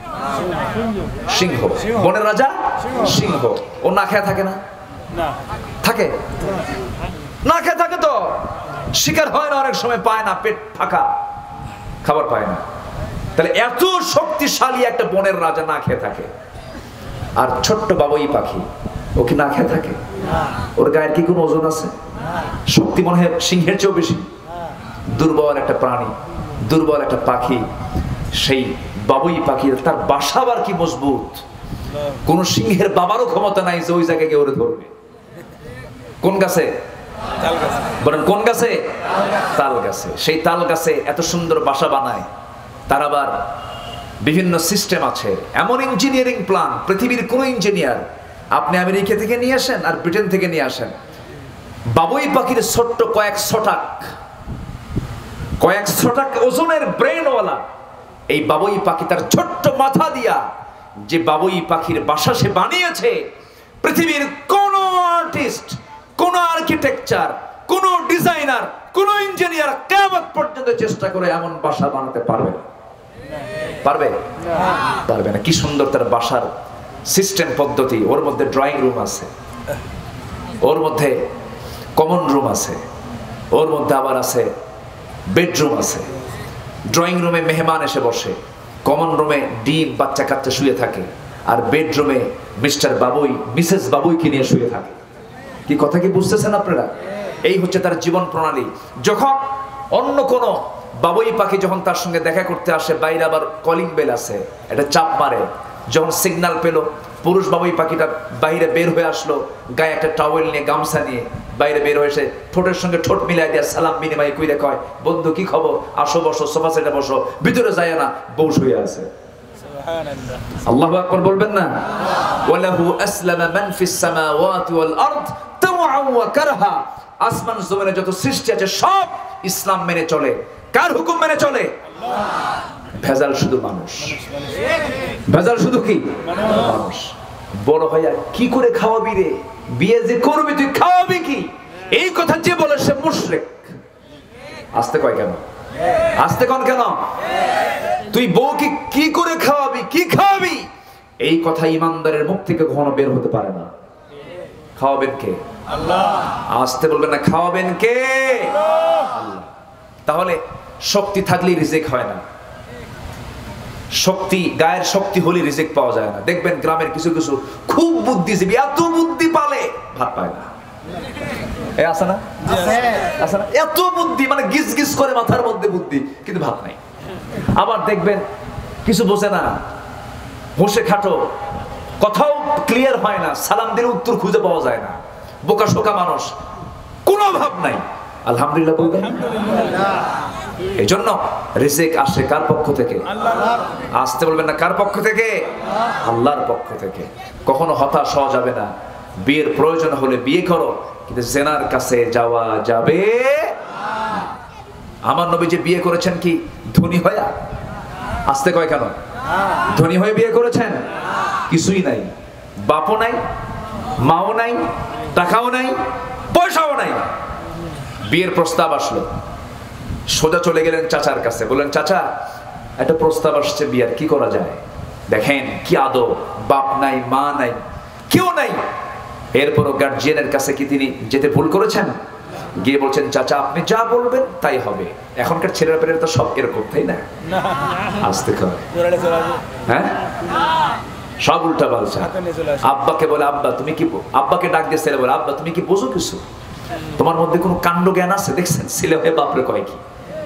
সিংহ। বনের রাজা সিংহ। ও না খেয়ে থাকে না? না। থাকে? না খেয়ে থাকে তো, শিকার হয় না, অনেক সময় পায় না, পেট ফাঁকা, খাবার পায় না। তাহলে এত শক্তিশালী একটা বনের রাজা না খেয়ে থাকে, আর ছোট্ট বাবুই পাখি ও কি না খেয়ে থাকে? ওর গায়ের কি কোনো ওজন আছে? শক্তি মনে হয় সিংহের চেয়েও বেশি। দুর্বল একটা প্রাণী, দুর্বল একটা পাখি, সেই বাবুই পাখি, তার বাসা আবার কি মজবুত। কোন সিংহের বাবারও ক্ষমতা নাই যে ওই জায়গায় গিয়ে ওরে ধরবে। কোন গাছে? বলেন কোন গাছে? তাল গাছে। সেই তাল গাছে এত সুন্দর বাসা বানায়, তার আবার বিভিন্ন সিস্টেম আছে, এমন ইঞ্জিনিয়ারিং প্ল্যান পৃথিবীর কোন ইঞ্জিনিয়ার আপনি আমেরিকা থেকে নিয়ে আসেন আর ব্রিটেন থেকে নিয়ে আসেন, বাবুই পাখির ছোট্ট কয়েক ছটাক কয়েক ছটাক ওজনের ব্রেনওয়ালা এই বাবুই পাখি, তার ছোট্ট মাথা দিয়া যে বাবুই পাখির বাসা সে বানিয়েছে, পৃথিবীর কোন আর্টিস্ট, কোন আর্কিটেকচার, কোন ডিজাইনার, কোন ইঞ্জিনিয়ার কিয়ামত পর্যন্ত চেষ্টা করে এমন বাসা বানাতে পারবে না। পারবে? পারবে না। কি সুন্দর তার বাসার সিস্টেম পদ্ধতি। ওর মধ্যে ড্রয়িং রুম আছে, ওর মধ্যে কমন রুম আছে, ওর মধ্যে আবার আছে বেডরুম আছে। ড্রয়িং রুমে মেহমান এসে বসে, কমন রুমে ডিম বাচ্চা কাচ্চা শুয়ে থাকে, আর বেডরুমে মিস্টার বাবুই মিসেস বাবুইকে নিয়ে শুয়ে থাকে। কি কথা কি বুঝতেছেন আপনারা? এই হচ্ছে তার জীবন প্রণালী। যখন অন্য কোনো বাবুই পাখি যখন তার সঙ্গে দেখা করতে আসে, বাইরে আবার কলিং বেল আছে, এটা চাপ মারে। যখন সিগন্যাল পেল, পুরুষ বাবুই পাখিটা বাইরে বের হয়ে আসলো, গায়ে একটা টাওয়েল নিয়ে, গামছা নিয়ে বাইরে বের হয়ে এসে ঠোঁটের সঙ্গে ঠোঁট মিলাই দিয়ে সালাম বিনিময় কইরা কয়, বন্ধু কি খবর, আসো বসো, সোফা সেটে বসো, ভিতরে যায় না, বউ শুয়ে আছে। আল্লাহু আকবার বলবেন না? ওয়ালাহু আসলামা মান ফিস সামাওয়াতি ওয়াল আরদ তাওআন ওয়া কারহা। আসমান জমিনে যত সৃষ্টি আছে সব ইসলাম মেনে চলে। কার হুকুম মেনে চলে? আল্লাহ। ভেজাল শুধু মানুষ, ভেজাল শুধু কি মানুষ। বড় হইয়া কি করে খাওয়াবি রে, বিয়ে যে করবি তুই খাওয়াবি কি, এই কথা যে বলে সে মুশরিক। আস্তে কয় কেন? আস্তে কোন কেন? তুই বউকে কি করে খাওয়াবি, কি খাওয়াবি, এই কথা ইমানদারের মুখ থেকে কখনো বের হতে পারে না। খাওয়াবেন কে? আল্লাহ। আসতে বলবেন না, খাওয়াবেন কে? আল্লাহ। তাহলে শক্তি থাকলেই রিজিক হয় না, শক্তি, গায়ের শক্তি হলে রিজিক পাওয়া যায় না। দেখবেন গ্রামের কিছু কিছু খুব বুদ্ধিজীবী, এত বুদ্ধি পালে ভাত পায় না। এই আছে না? আছে না? এত বুদ্ধি, মানে গিজ গিজ করে মাথার মধ্যে বুদ্ধি, কিন্তু ভাত নাই। আবার দেখবেন কিছু বোঝে না, হোসে খাটো, কথাও ক্লিয়ার হয় না, সালাম দিলে উত্তর খুঁজে পাওয়া যায় না, বোকা শোকা মানুষ, কোনো ভাব নাই। আলহামদুলিল্লাহ বলবেন? এই জন্য রিজিক আসে কার পক্ষ থেকে? আসতে বলবেন না, কার পক্ষ থেকে? আল্লাহর পক্ষ থেকে। কখনো হতাশ হওয়া যাবে না। বিয়ের প্রয়োজন হলে বিয়ে করো, কিন্তু জেনার কাছে যাওয়া যাবে না। আমার নবী যে বিয়ে করেছেন কি ধনী হয়া? আসতে কয় কেন? ধনী হয়ে বিয়ে করেছেন? কিছুই নাই, বাপও নাই, মাও নাই, টাকাও নাই, পয়সাও নাই। বিয়ের প্রস্তাব আসলো, সোজা চলে গেলেন চাচার কাছে, বললেন চাচা একটা প্রস্তাব আসছে বিয়ের, কি করা যায়? দেখেন কি আদব, বাপ নাই, মা নাই, কেউ নাই, এরপরও গার্জিয়ানের কাছে কি তিনি যেতে ভুল করেছেন? গিয়ে বলছেন চাচা আপনি যা বলবেন তাই হবে। এখনকার ছেলেরা পেলেরা তো সব এরকম, তাই না? আসতে কয়, হ্যাঁ সব উল্টা পাল্টা। আব্বাকে বলে আব্বা তুমি কি, আব্বাকে ডাক দিয়ে ছেলে বলে আব্বা তুমি কি বোঝো কিছু, তোমার মধ্যে কোনো কাণ্ড জ্ঞান আছে? দেখছেন ছেলে হয়ে বাপরে কয় কি,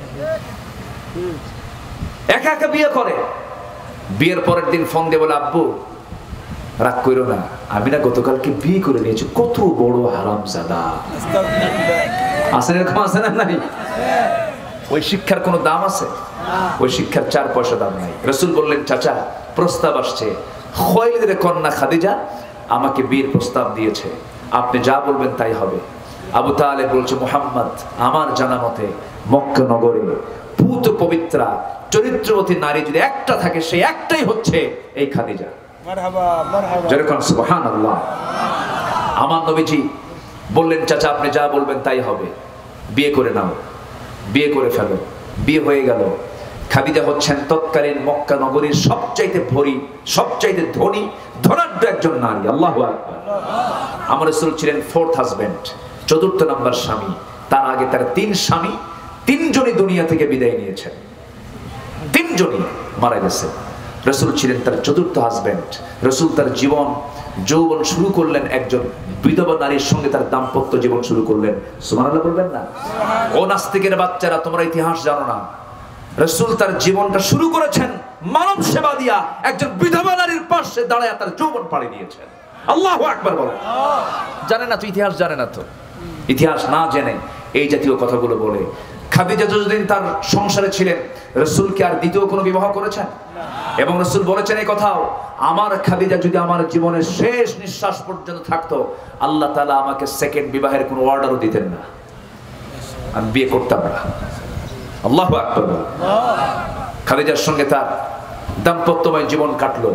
একা একা বিয়ে করে। বিয়ের পরের দিন ফোন দিয়ে বলে আব্বু রাগ করো না, আমি না গতকালকে বিয়ে করে নিয়েছি, কত বড় হারামজাদা। আছে এরকম, আছে না নাই? ওই শিক্ষার কোনো দাম আছে? ওই শিক্ষার চার পয়সা দাম নাই। রাসূল বললেন চাচা প্রস্তাব আসছে, খালিদের কন্যা খাদিজা আমাকে বিয়ের প্রস্তাব দিয়েছে, আপনি যা বলবেন তাই হবে। আবু তালেব বলছে মুহাম্মদ আমার জানা মতে মক্কা নগরে পূত পবিত্রা চরিত্রবতী নারী যদি একটা থাকে, সেই একটাই হচ্ছে এই খাদিজা। মারহাবা মারহাবা, যেরকম সুবহানাল্লাহ। আমার নবীজি বললেন চাচা আপনি যা বলবেন তাই হবে, বিয়ে করে নাও, বিয়ে করে ফেলো। বিয়ে হয়ে গেল। খাদিজা হচ্ছেন তৎকালীন মক্কা নগরীর সবচাইতে ভরি, সবচাইতে ধনী, ধনাঢ্য একজন নারী। আল্লাহু আকবার। আমার রাসূল ছিলেন ফোর্থ হাজবেন্ড, চতুর্থ নাম্বার স্বামী। তার আগে তার তিন স্বামী, তিনজনই দুনিয়া থেকে বিদায় নিয়েছেন, তিনজনই মারা গেছে। রাসূল ছিলেন তার চতুর্থ হাজবেন্ড। রাসূল তার জীবন যৌবন শুরু করলেন একজন বিধবা নারীর সঙ্গে, তার দাম্পত্য জীবন শুরু করলেন। সুবহানাল্লাহ বলবেন না? ও নাস্তিকের বাচ্চারা তোমরা ইতিহাস জানো না, রাসূল তার জীবনটা শুরু করেছেন মানব সেবা দিয়া, একজন বিধবা নারীর পাশে দাঁড়ায় তার যৌবন পাড়ি দিয়েছেন। আল্লাহু আকবার বলো। জানে না তো, ইতিহাস জানে না তো, ইতিহাস না জেনে এই জাতীয় কথাগুলো বলে। খাদিজা যতদিন তার সংসারে ছিলেন, রাসূলকে আর দ্বিতীয় কোনো বিবাহ করেছেন? এবং রাসূল বলেছেন এই কথাও, আমার খাদিজা যদি আমার জীবনের শেষ নিঃশ্বাস পর্যন্ত থাকতো, আল্লাহ তাআলা আমাকে সেকেন্ড বিবাহের কোনো অর্ডারও দিতেন না, আমি বিয়ে করতাম না। আল্লাহু আকবার। খাদিজার সঙ্গে তার দাম্পত্যময় জীবন কাটলো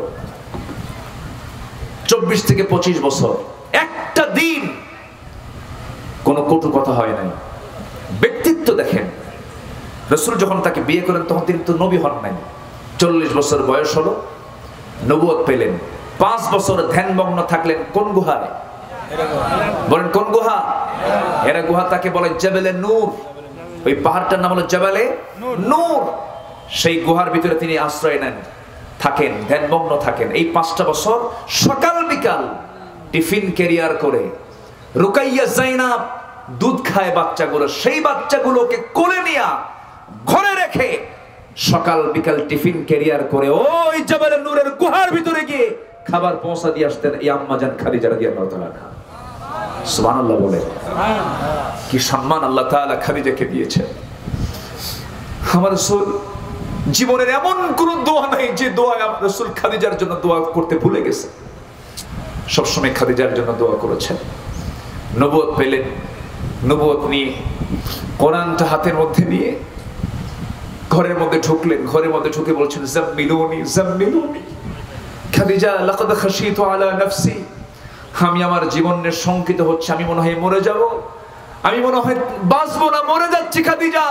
চব্বিশ থেকে পঁচিশ বছর। একটা দিন কোনো কটু কথা হয় নাই। ব্যক্তিত্ব দেখেন, রাসূল যখন তাকে বিয়ে করেন তখন তিনি তো নবী হন নাই। চল্লিশ বছর বয়স হলো, নবুয়ত পেলেন। পাঁচ বছর ধ্যানমগ্ন থাকলেন কোন গুহায়? বলেন কোন গুহা? এরা গুহা, তাকে বলে জাবালে নূর। ওই পাহাড়টার নাম হলো জাবালে নূর। সেই গুহার ভিতরে তিনি আশ্রয় নেন, থাকেন, ধ্যানমগ্ন থাকেন। এই পাঁচটা বছর সকাল বিকাল টিফিন ক্যারিয়ার করে রুকাইয়া যায়নাব দুধ খায় বাচ্চাগুলো, সেই বাচ্চাগুলোকে কোলে নিয়ে ঘরে রেখে রেখে সকাল বিকাল টিফিন ক্যারিয়ার করে ওই জাবালে নূরের গুহার ভিতরে গিয়ে খাবার পৌঁছা দিয়ে আসতেন এই আম্মা জান খাদিজা রাদিয়াল্লাহু তাআলা আনহা। সুবহানাল্লাহ বলে। কি সম্মান আল্লাহ তাআলা খাদিজাকে দিয়েছেন। আমার রাসূল জীবনের এমন কোন দোয়া নাই যে দোয়া আমার রাসূল খাদিজার জন্য দোয়া করতে ভুলে গেছে। সবসময় খাদিজার জন্য দোয়া করেছেন। নবুয়ত পেলেন, নবুয়ত নিয়ে কোরআনটা হাতের মধ্যে নিয়ে ঘরের মধ্যে ঢুকলেন। ঘরের মধ্যে ঢুকে বলছেন জাম্মিলুনি জাম্মিলুনি খাদিজা লাকাদ খাশিতু আলা নাফসি, আমি আমার জীবনে শঙ্কিত হচ্ছে, আমি মনে হয় মরে যাব, আমি মনে হয় বাঁচবো না, মরে যাচ্ছি খাদিজা।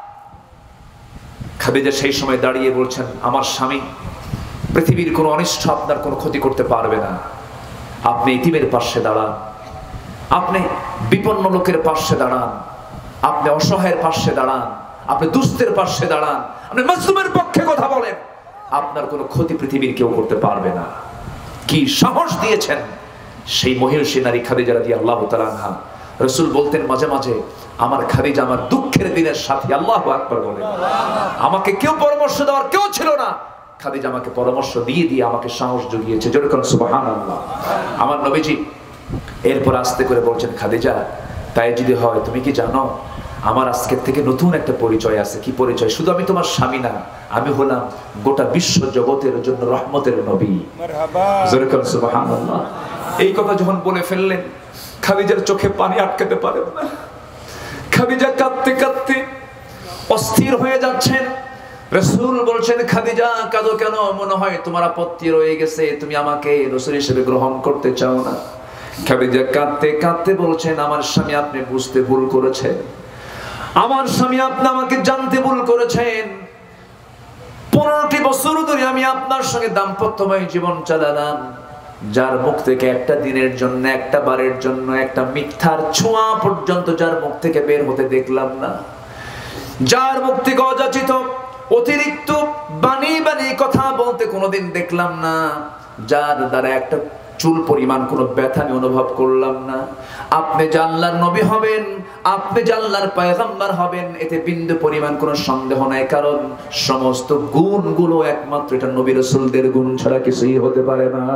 খাদিজা সেই সময় দাঁড়িয়ে বলছেন আমার স্বামী পৃথিবীর কোনো অনিষ্ট আপনার কোনো ক্ষতি করতে পারবে না, আপনি ইতিমের পাশে দাঁড়ান, আপনি বিপন্ন লোকের পাশে দাঁড়ান, আপনি অসহায়ের পাশে দাঁড়ান, আপনি দুস্থের পাশে দাঁড়ান, আপনি মাজলুমের পক্ষে কথা বলেন, আপনার কোনো ক্ষতি পৃথিবীর কেউ করতে পারবে না। কি সাহস দিয়েছেন সেই মহিষী নারী খাদিজা রাদিয়াল্লাহু তাআলা আনহা। রাসূল বলতেন মাঝে মাঝে আমার খাদিজা আমার দুঃখের দিনের সাথী। আল্লাহু আকবার বলেন। আমাকে কেউ পরামর্শ দেওয়ার কেউ ছিল না, খাদিজা আমাকে পরামর্শ দিয়ে দিয়ে আমাকে সাহস জুগিয়েছে। জোরে বলুন সুবহানাল্লাহ। আমার নবীজি এরপর আস্তে করে বলছেন খাদিজা তাই যদি হয় তুমি কি জানো আমার আজকের থেকে নতুন একটা পরিচয় আছে। কি পরিচয়? শুধু আমি তোমার স্বামী না, আমি হলাম গোটা বিশ্ব জগতের জন্য রহমতের নবী। মারহাবা। জোরে বলুন সুবহানাল্লাহ। এই কথা যখন বলে ফেললেন খাদিজার চোখে পানি আটকাতে পারেন না। খাদিজা কাঁদতে কাঁদতে অস্থির হয়ে যাচ্ছেন। রাসূল বলছেন খাদিজা কাঁদো কেন? মনে হয় তোমার আপত্তি রয়ে গেছে, তুমি আমাকে রাসূল হিসেবে গ্রহণ করতে চাও না। খাদিজা কাঁদতে কাঁদতে বলছেন আমার স্বামী আপনি বুঝতে ভুল করেছেন, আমার স্বামী আপনি আমাকে জানতে ভুল করেছেন। পনেরোটি বছর ধরে আমি আপনার সঙ্গে দাম্পত্যময় জীবন চালালাম, যার মুখ থেকে একটা দিনের জন্য, একটা বারের জন্য একটা মিথ্যার ছোঁয়া পর্যন্ত যার মুখ থেকে বের হতে দেখলাম না, যার মুখ থেকে অযাচিত অতিরিক্ত বাণী বাণী কথা বলতে কোনোদিন দেখলাম না, যার দ্বারা একটা চুল পরিমাণ কোনো ব্যথা আমি অনুভব করলাম না। আপনি যে আল্লাহর নবী হবেন, আপনি যে আল্লাহর পয়গম্বর হবেন, এতে বিন্দু পরিমাণ কোনো সন্দেহ নাই, কারণ সমস্ত গুণগুলো একমাত্র এটা নবী রাসূলদের গুণ ছাড়া কিছুই হতে পারে না।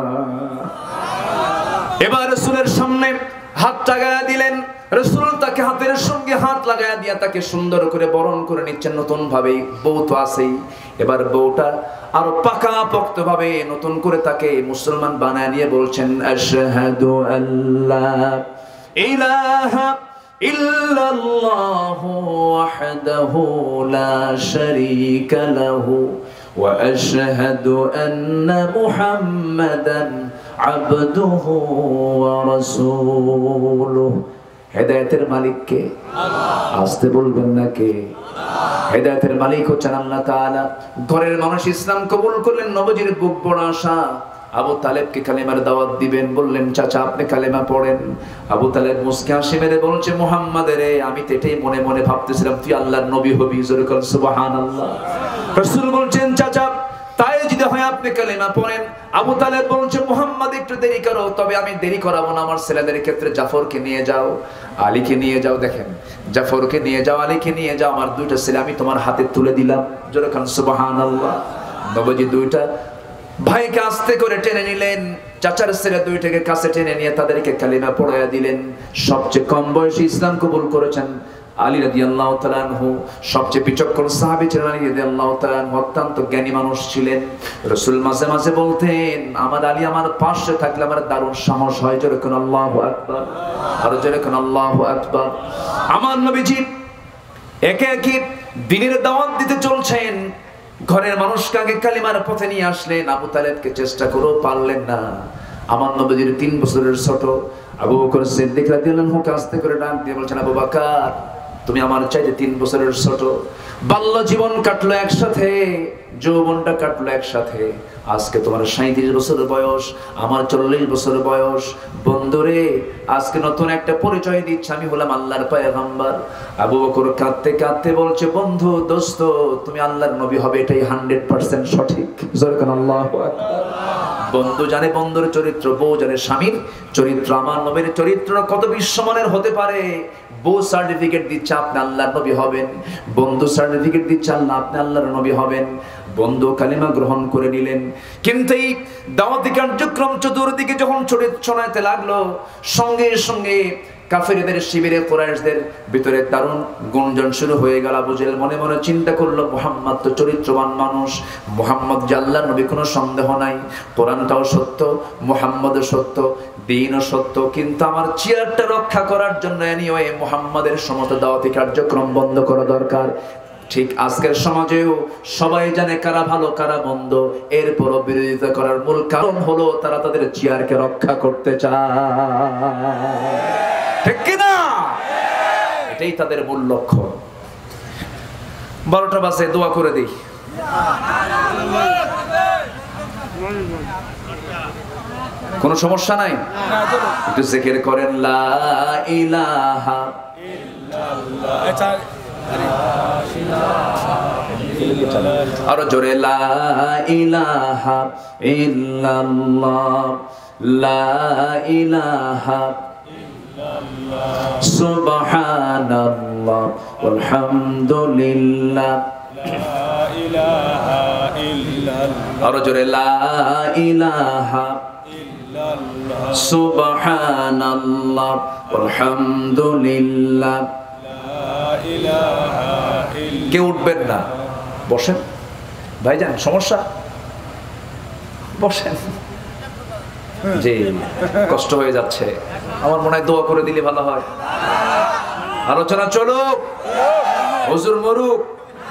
এবার রাসূলের সামনে হাতটা গায়ে দিলেন। রাসূল তাকে হাতের সঙ্গে হাত লাগায়া দিয়া তাকে সুন্দর করে বরণ করে নিচ্ছেন নতুন ভাবে। বউ তো আছেই, এবার বউটা আরো পাকা পোক্ত ভাবে নতুন করে তাকে মুসলমান বানায় নিয়ে বলছেন আশহাদু আল্লা ইলাহা ইল্লাল্লাহু ওয়াহদাহু লা শারীকা লাহু ওয়া আশহাদু আন্না মুহাম্মাদান আবদুহু ওয়া রাসূলুহু। হেদায়েতের মালিক কে? আসতে বলবেন না কে? হেদায়েতের মালিক হচ্ছেন আল্লাহ তাআলা। ঘরের মানুষ ইসলাম কবুল করলেন, নবীজির বুক বড় আশা। আবু তালেবকে কালেমার দাওয়াত দিবেন, বললেন চাচা আপনি কালেমা পড়েন। আবু তালেব মুস্কি হাসি মেরে বলছে মুহাম্মাদের আমি তো এটাই মনে মনে ভাবতেছিলাম তুই আল্লাহর নবী হবি। জোরে বলেন সুবহানাল্লাহ। রাসূল বলছেন চাচা তাই যদি হয় আপনি কালেমা পড়েন। আবু তালেব বলছে মুহাম্মদ একটু দেরি করো, তবে আমি দেরি করাবো না, আমার ছেলেদের ক্ষেত্রে জাফরকে নিয়ে যাও, আলীকে নিয়ে যাও। দেখেন জাফরকে নিয়ে যাও, আলীকে নিয়ে যাও, আমার দুইটা ছেলে আমি তোমার হাতে তুলে দিলাম। জোরে বলেন সুবহানাল্লাহ। নবীজি দুইটা ভাইকে আস্তে করে টেনে নিলেন, চাচার ছেলে দুইটাকে কাছে টেনে নিয়ে তাদেরকে কালিমা পড়াইয়া দিলেন। সবচেয়ে কম বয়সে ইসলাম কবুল করেছেন আলী রাদিয়াল্লাহু তাআলা আনহু। সবচেয়ে বিচক্ষণ সাহাবী ছিলেন আলী রাদিয়াল্লাহু তাআলা আনহু, অত্যন্ত জ্ঞানী মানুষ ছিলেন। রাসূল মাঝে মাঝে বলতেন আমার আলী আমার পাশে থাকলে আমার দারুণ সাহস হয়। জোরে কোন আল্লাহু আকবার, আর জোরে কোন আল্লাহু আকবার। আমার নবীজি একে একে দ্বীনের দাওয়াত দিতে চলছেন, ঘরের মানুষকে আগে কালিমার পথে নিয়ে আসলেন। আবু তালেবকে চেষ্টা করেও পারলেন না। আমার নবীজির তিন বছরের ছোট আবু বকর সিদ্দিক রাদিয়াল্লাহু আনহু আস্তে করে ডাক দিয়ে বলছেন আবু বকর তুমি আমার চাইতে তিন বছরের ছোট, বাল্য জীবন কাটলো একসাথে, যৌবনটা কাটলো একসাথে, আজকে তোমার সাঁইত্রিশ বছর বয়স, আমার চল্লিশ বছর বয়স। বন্ধুরে আজকে নতুন একটা পরিচয় দিচ্ছে, আমি হলাম আল্লাহর পয়গম্বর। আবু বকর কাঁদতে কাঁদতে বলছে বন্ধু দোস্ত তুমি আল্লাহর নবী হবে এটাই হান্ড্রেড পার্সেন্ট সঠিক। জোরে কোন আল্লাহু আকবার। বন্ধু জানে বন্ধুর চরিত্র, বউ জানে স্বামীর চরিত্র। আমার নবীর চরিত্র কত বিশ্বমানের হতে পারে। বউ সার্টিফিকেট দিচ্ছে আপনি আল্লাহর নবী হবেন, বন্ধু সার্টিফিকেট দিচ্ছে আল্লাহ আপনি আল্লাহর নবী হবেন। বন্ধু কালিমা গ্রহণ করে নিলেন, কিন্তু এই দাওয়াতি কার্যক্রম চতুর্দিকে যখন ছড়াতে লাগলো, সঙ্গে সঙ্গে কাফেরদের শিবিরে কুরাইশদের ভিতরে দারুণ গুঞ্জন শুরু হয়ে গেল। আবু জেহেল মনে মনে চিন্তা করলো, মুহাম্মদ তো চরিত্রবান মানুষ, মুহাম্মদ যে আল্লাহর নবী কোনো সন্দেহ নাই, কোরআনটাও সত্য, মুহাম্মদও সত্য, দ্বীনও সত্য, কিন্তু আমার চেয়ারটা রক্ষা করার জন্য এনিওয়ে মুহাম্মাদের সমস্ত দাওয়াতি কার্যক্রম বন্ধ করা দরকার। ঠিক আজকের সমাজেও সবাই জানে কারা ভালো কারা মন্দ, এরপরও বিরোধিতা করার মূল কারণ হলো তারা তাদের চেয়ারকে রক্ষা করতে চায়, ঠিক কিনা? এটাই তাদের মূল লক্ষ্য। বারোটা বাজে দোয়া করে দিই। কোনো সমস্যা নাই, একটু জিকির করেন লা ইলাহা ইল্লাল্লাহ। আরো জোরে লা ইলাহা ইল্লাল্লাহ, লা ইলাহা সুবহানাল্লাহ আলহামদুলিল্লাহ, লা ইলাহা ইল্লাল্লাহ। আরো জোরে লা ইলাহা ইল্লাল্লাহ সুবহানাল্লাহ আলহামদুলিল্লাহ, লা ইলাহা ইল্লাল্লাহ। কেউ উঠবেন না, বসেন ভাইজান, সমস্যা? বসেন। জি, কষ্ট হয়ে যাচ্ছে, আমার মনে হয় দোয়া করে দিলে ভালো হয়। আলোচনা চলুক, হুজুর মরুক,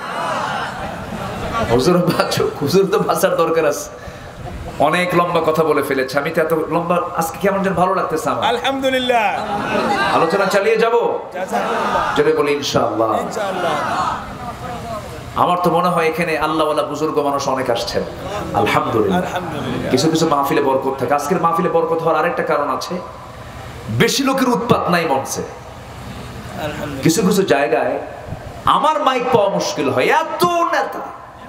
হুজুর বাঁচুক, হুজুর তো বাঁচার দরকার আছে। অনেক লম্বা কথা বলে ফেলেছে, আমি তো এত লম্বা আজকে কেমন যেন ভালো লাগতেছে আমার। আলহামদুলিল্লাহ, আলোচনা চালিয়ে যাব, চলে বলি ইনশাআল্লাহ। আমার তো মনে হয় এখানে আল্লাহওয়ালা বুজুর্গ মানুষ অনেক আসছেন, আলহামদুলিল্লাহ। কিছু কিছু মাহফিলে বরকত থাকে। আজকের মাহফিলে বরকত হওয়ার আরেকটা কারণ আছে, বেশি লোকের উৎপাত নাই মঞ্চে। কিছু কিছু জায়গায় আমার মাইক পাওয়া মুশকিল হয়, এত নেতা।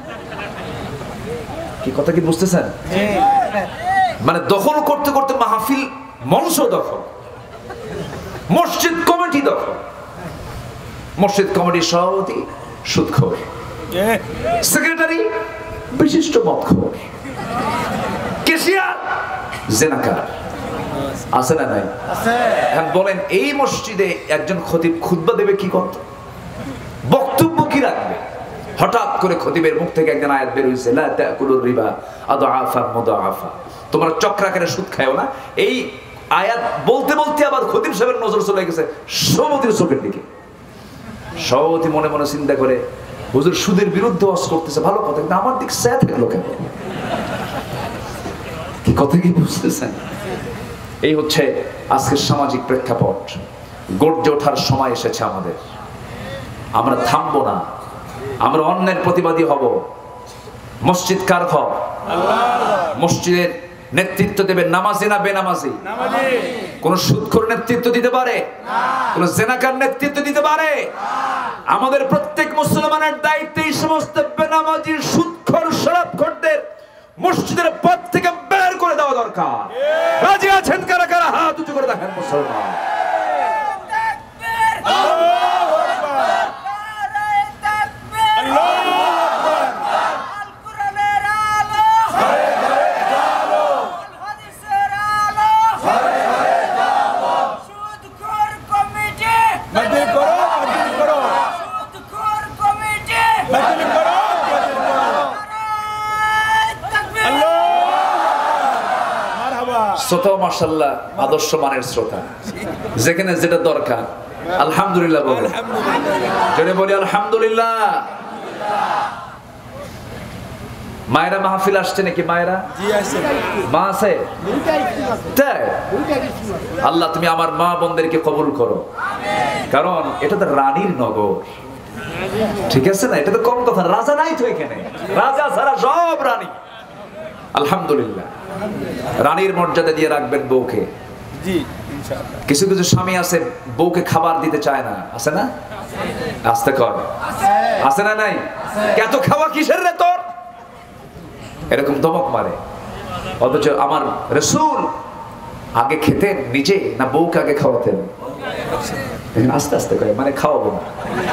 কি কথা কি বুঝতেছেন? মানে দখল করতে করতে মাহফিল, মঞ্চ দখল, মসজিদ কমিটি দখল, মসজিদ কমিটির সভাপতি সুদখোর, সেক্রেটারি বিশিষ্ট মদখোর, কেশিয়ার জেনাকার, আছে না নাই? এখন বলেন এই মসজিদে একজন খতিব খুতবা দেবে কি করত, বক্তব্য কি রাখবে? হঠাৎ করে খতিবের মুখ থেকে একজন আয়াত বের হইছে, লা তাকুলুর রিবা আদআফা মুদাআফা, তোমরা চক্রাকারে সুদ খায়ও না। এই আয়াত বলতে বলতে আবার খতিব সাহেবের নজর চলে গেছে সভাপতির চোখের দিকে। সভাপতি মনে মনে চিন্তা করে, হুজুর সুদের বিরুদ্ধে ওয়াজ করতেছে, ভালো কথা, কিন্তু আমার দিক স্যাথ থাকলো কেন? কি কথা কি বুঝতেছেন? এই হচ্ছে আজকের সামাজিক প্রেক্ষাপট। গর্জে ওঠার সময় এসেছে আমাদের। আমরা থামবো না, আমরা অন্যের প্রতিবাদী হব। মসজিদ কার ঘর? মসজিদের নেতৃত্ব দেবে নামাজি না বেনামাজি? কোন সুদখোর নেতৃত্ব দিতে পারে? কোন জেনাকার নেতৃত্ব দিতে পারে? আমাদের প্রত্যেক মুসলমানের দায়িত্ব এই সমস্ত বেনামাজি সুদখোর শরাবখোরদের মসজিদের পথ থেকে বের করে দেওয়া দরকার। রাজি আছেন কারা কারা? হাত উঁচু করে দেখেন মুসলমান। শ্রোতা মাশাআল্লাহ আদর্শ মানের শ্রোতা, যেখানে যেটা দরকার আলহামদুলিল্লাহ বলো, জোরে বলি আলহামদুলিল্লাহ। মায়েরা মাহফিল আসছে নাকি? মায়েরা মা আছে? আল্লাহ তুমি আমার মা বোনদেরকে কবুল করো, কারণ এটা তো রানীর নগর, ঠিক আছে না? এটা তো কম কথা, রাজা নাই তো এখানে, রাজা ছাড়া সব রানী। আলহামদুলিল্লাহ, রানীর মর্যাদা দিয়ে রাখবেন বউকে। কিছু কিছু স্বামী আছে বউকে খাবার দিতে চায় না, আছে না? আস্তে কর, আছে না? নাই? এত খাওয়া কিসের রে তোর? এরকম ধমক মারে। অথচ আমার রাসূল আগে খেতেন নিজে না বউকে আগে খাওয়াতেন? আস্তে আস্তে করে মানে খাওয়াবো না,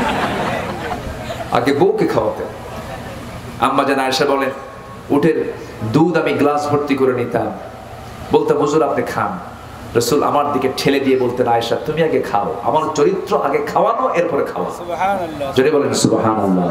আগে বউকে খাওয়াতেন। আম্মা জান আয়েশা বলেন উটের দুধ আমি গ্লাস ভর্তি করে নিতাম, বলতাম হুজুর আপনি খান। রাসূল আমার দিকে ঠেলে দিয়ে বলতেন আয়েশা তুমি আগে খাও, আমার চরিত্র আগে খাওয়ানো এরপরে খাওয়া। সুবহানাল্লাহ, জোরে বলেন সুবহানাল্লাহ।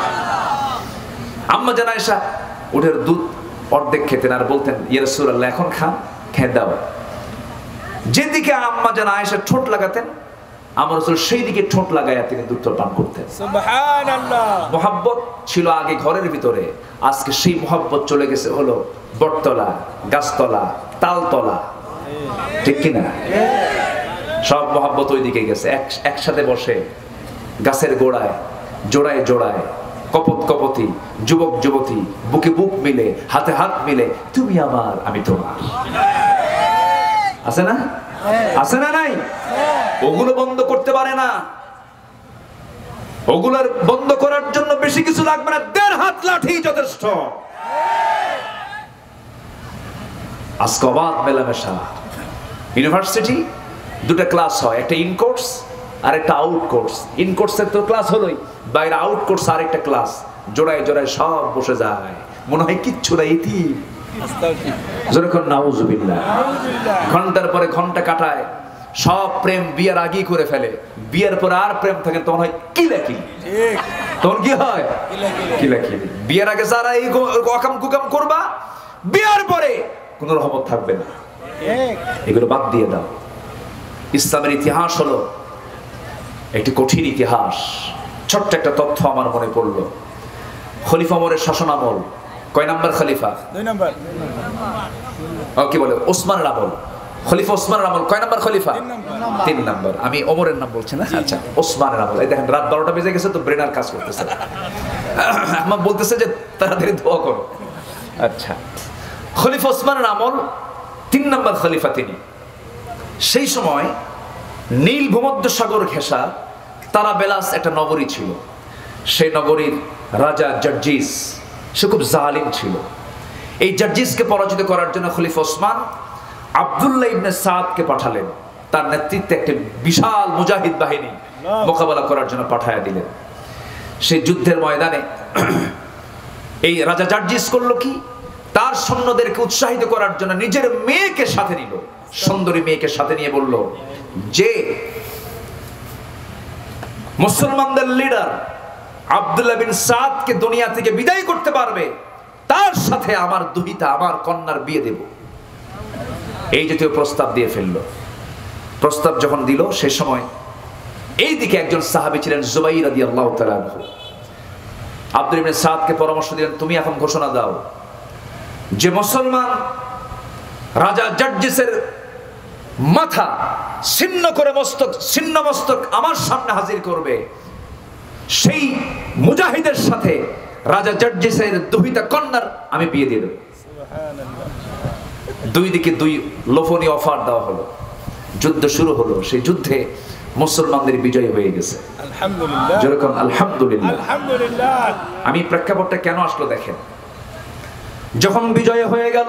আম্মা জান আয়েশা উটের দুধ অর্ধেক খেতেন আর বলতেন ইয়া রাসূলুল্লাহ এখন খান, খেয়ে দাও। যেদিকে আম্মা জান আয়েশা ঠোঁট লাগাতেন আমার রাসূল সেই দিকে ঠোঁট লাগাইয়া তিনি দুধ পান করতেন। সুবহানাল্লাহ। মোহাব্বত ছিল আগে ঘরের ভিতরে, আজকে সেই মোহাব্বত চলে গেছে হলো বটতলা, গাছতলা, তালতলা, ঠিক কিনা? সব মোহাব্বত ওই দিকে গেছে। একসাথে বসে গাছের গোড়ায় জোড়ায় জোড়ায় কপত কপতি যুবক যুবতী বুকে বুক মিলে হাতে হাত মিলে তুমি আমার আমি তোমার, আছে না? আছে না নাই? ওগুলো বন্ধ করতে পারে না। ওগুলোর বন্ধ করার জন্য বেশি কিছু লাগবে না, দেড় হাত লাঠি যথেষ্ট। আজকে অবাধ মেলামেশা। ইউনিভার্সিটি দুটো ক্লাস হয়, একটা ইন কোর্স আর একটা আউট কোর্স। ইন কোর্সের তো ক্লাস হলোই, বাইরে আউট কোর্স আর একটা ক্লাস। জোড়ায় জোড়ায় সব বসে যায়, মনে হয় কিচ্ছু না, ইতি যখন নাউজুবিল্লাহ ঘন্টার পরে ঘন্টা কাটায়, সব প্রেম বিয়ের আগেই করে ফেলে। বিয়ের পরে আর প্রেম থাকে তখন হয় কিলাকি, তখন কি হয় কিলাকি। বিয়ের আগে যারা এই অকাম কুকাম করবা, বিয়ের পরে কোন রহমত থাকবে না। এগুলো বাদ দিয়ে দাও। ইসলামের ইতিহাস হলো একটি কঠিন ইতিহাস। ছোট্ট একটা তথ্য আমার মনে পড়লো। খলিফা ওমরের শাসনামল কয় নাম্বার খলিফা? দুই নাম্বার। ও কি বলে ওসমানের আমল, খলিফা ওসমানের আমল কয় নাম্বার খলিফা? তিন নাম্বার। আমি ওমরের নাম বলছি না, আচ্ছা ওসমানের আমল। এই দেখেন রাত বারোটা বেজে গেছে তো ব্রেনার কাজ করতেছে, আমার বলতেছে যে তাড়াতাড়ি দোয়া করো। আচ্ছা, খলিফা ওসমানের আমল তিন নাম্বার খলিফা তিনি। সেই সময় নীল ভূমধ্য সাগর ঘেঁষা তারা বেলাস একটা নগরী ছিল। সেই নগরীর রাজা জার্জিস, সে খুব জালিম ছিল। এই জার্জিসকে পরাজিত করার জন্য খলিফা ওসমান আব্দুল্লাহ ইবনে সাদকে পাঠালেন। তার নেতৃত্বে একটি বিশাল মুজাহিদ বাহিনী মোকাবেলা করার জন্য পাঠায়া দিলেন। সেই যুদ্ধের ময়দানে এই রাজা জার্জিস করলো কি, তার সৈন্যদেরকে উৎসাহিত করার জন্য নিজের মেয়েকে সাথে নিল, সুন্দরী মেয়েকে সাথে নিয়ে বলল যে মুসলমানদের লিডার আব্দুল্লাহ বিন সাদকে দুনিয়া থেকে বিদায় করতে পারবে, তার সাথে আমার দুহিতা আমার কন্যার বিয়ে দেব। এই জাতীয় প্রস্তাব দিয়ে ফেললো। প্রস্তাব যখন দিল সে সময় এই দিকে একজন সাহাবী ছিলেন জুবাইর রাদিয়াল্লাহু তাআলা আনহু। আব্দুল্লাহ বিন সাদকে পরামর্শ দিলেন তুমি এখন ঘোষণা দাও যে মুসলমান রাজা জার্জিসের মাথা ছিন্ন করে মস্তক ছিন্ন মস্তক আমার সামনে হাজির করবে, সেই মুজাহিদের সাথে রাজা জার্জিসের দুহিতা কন্যার আমি বিয়ে দিয়ে দেব। দুই দিকে দুই লোভনীয় অফার দেওয়া হলো। যুদ্ধ শুরু হলো। সেই যুদ্ধে মুসলমানদের বিজয় হয়ে গেছে। আলহামদুলিল্লাহ, যেরকম আলহামদুলিল্লাহ। আলহামদুলিল্লাহ। আমি প্রেক্ষাপটটা কেন আসলো দেখেন। যখন বিজয় হয়ে গেল,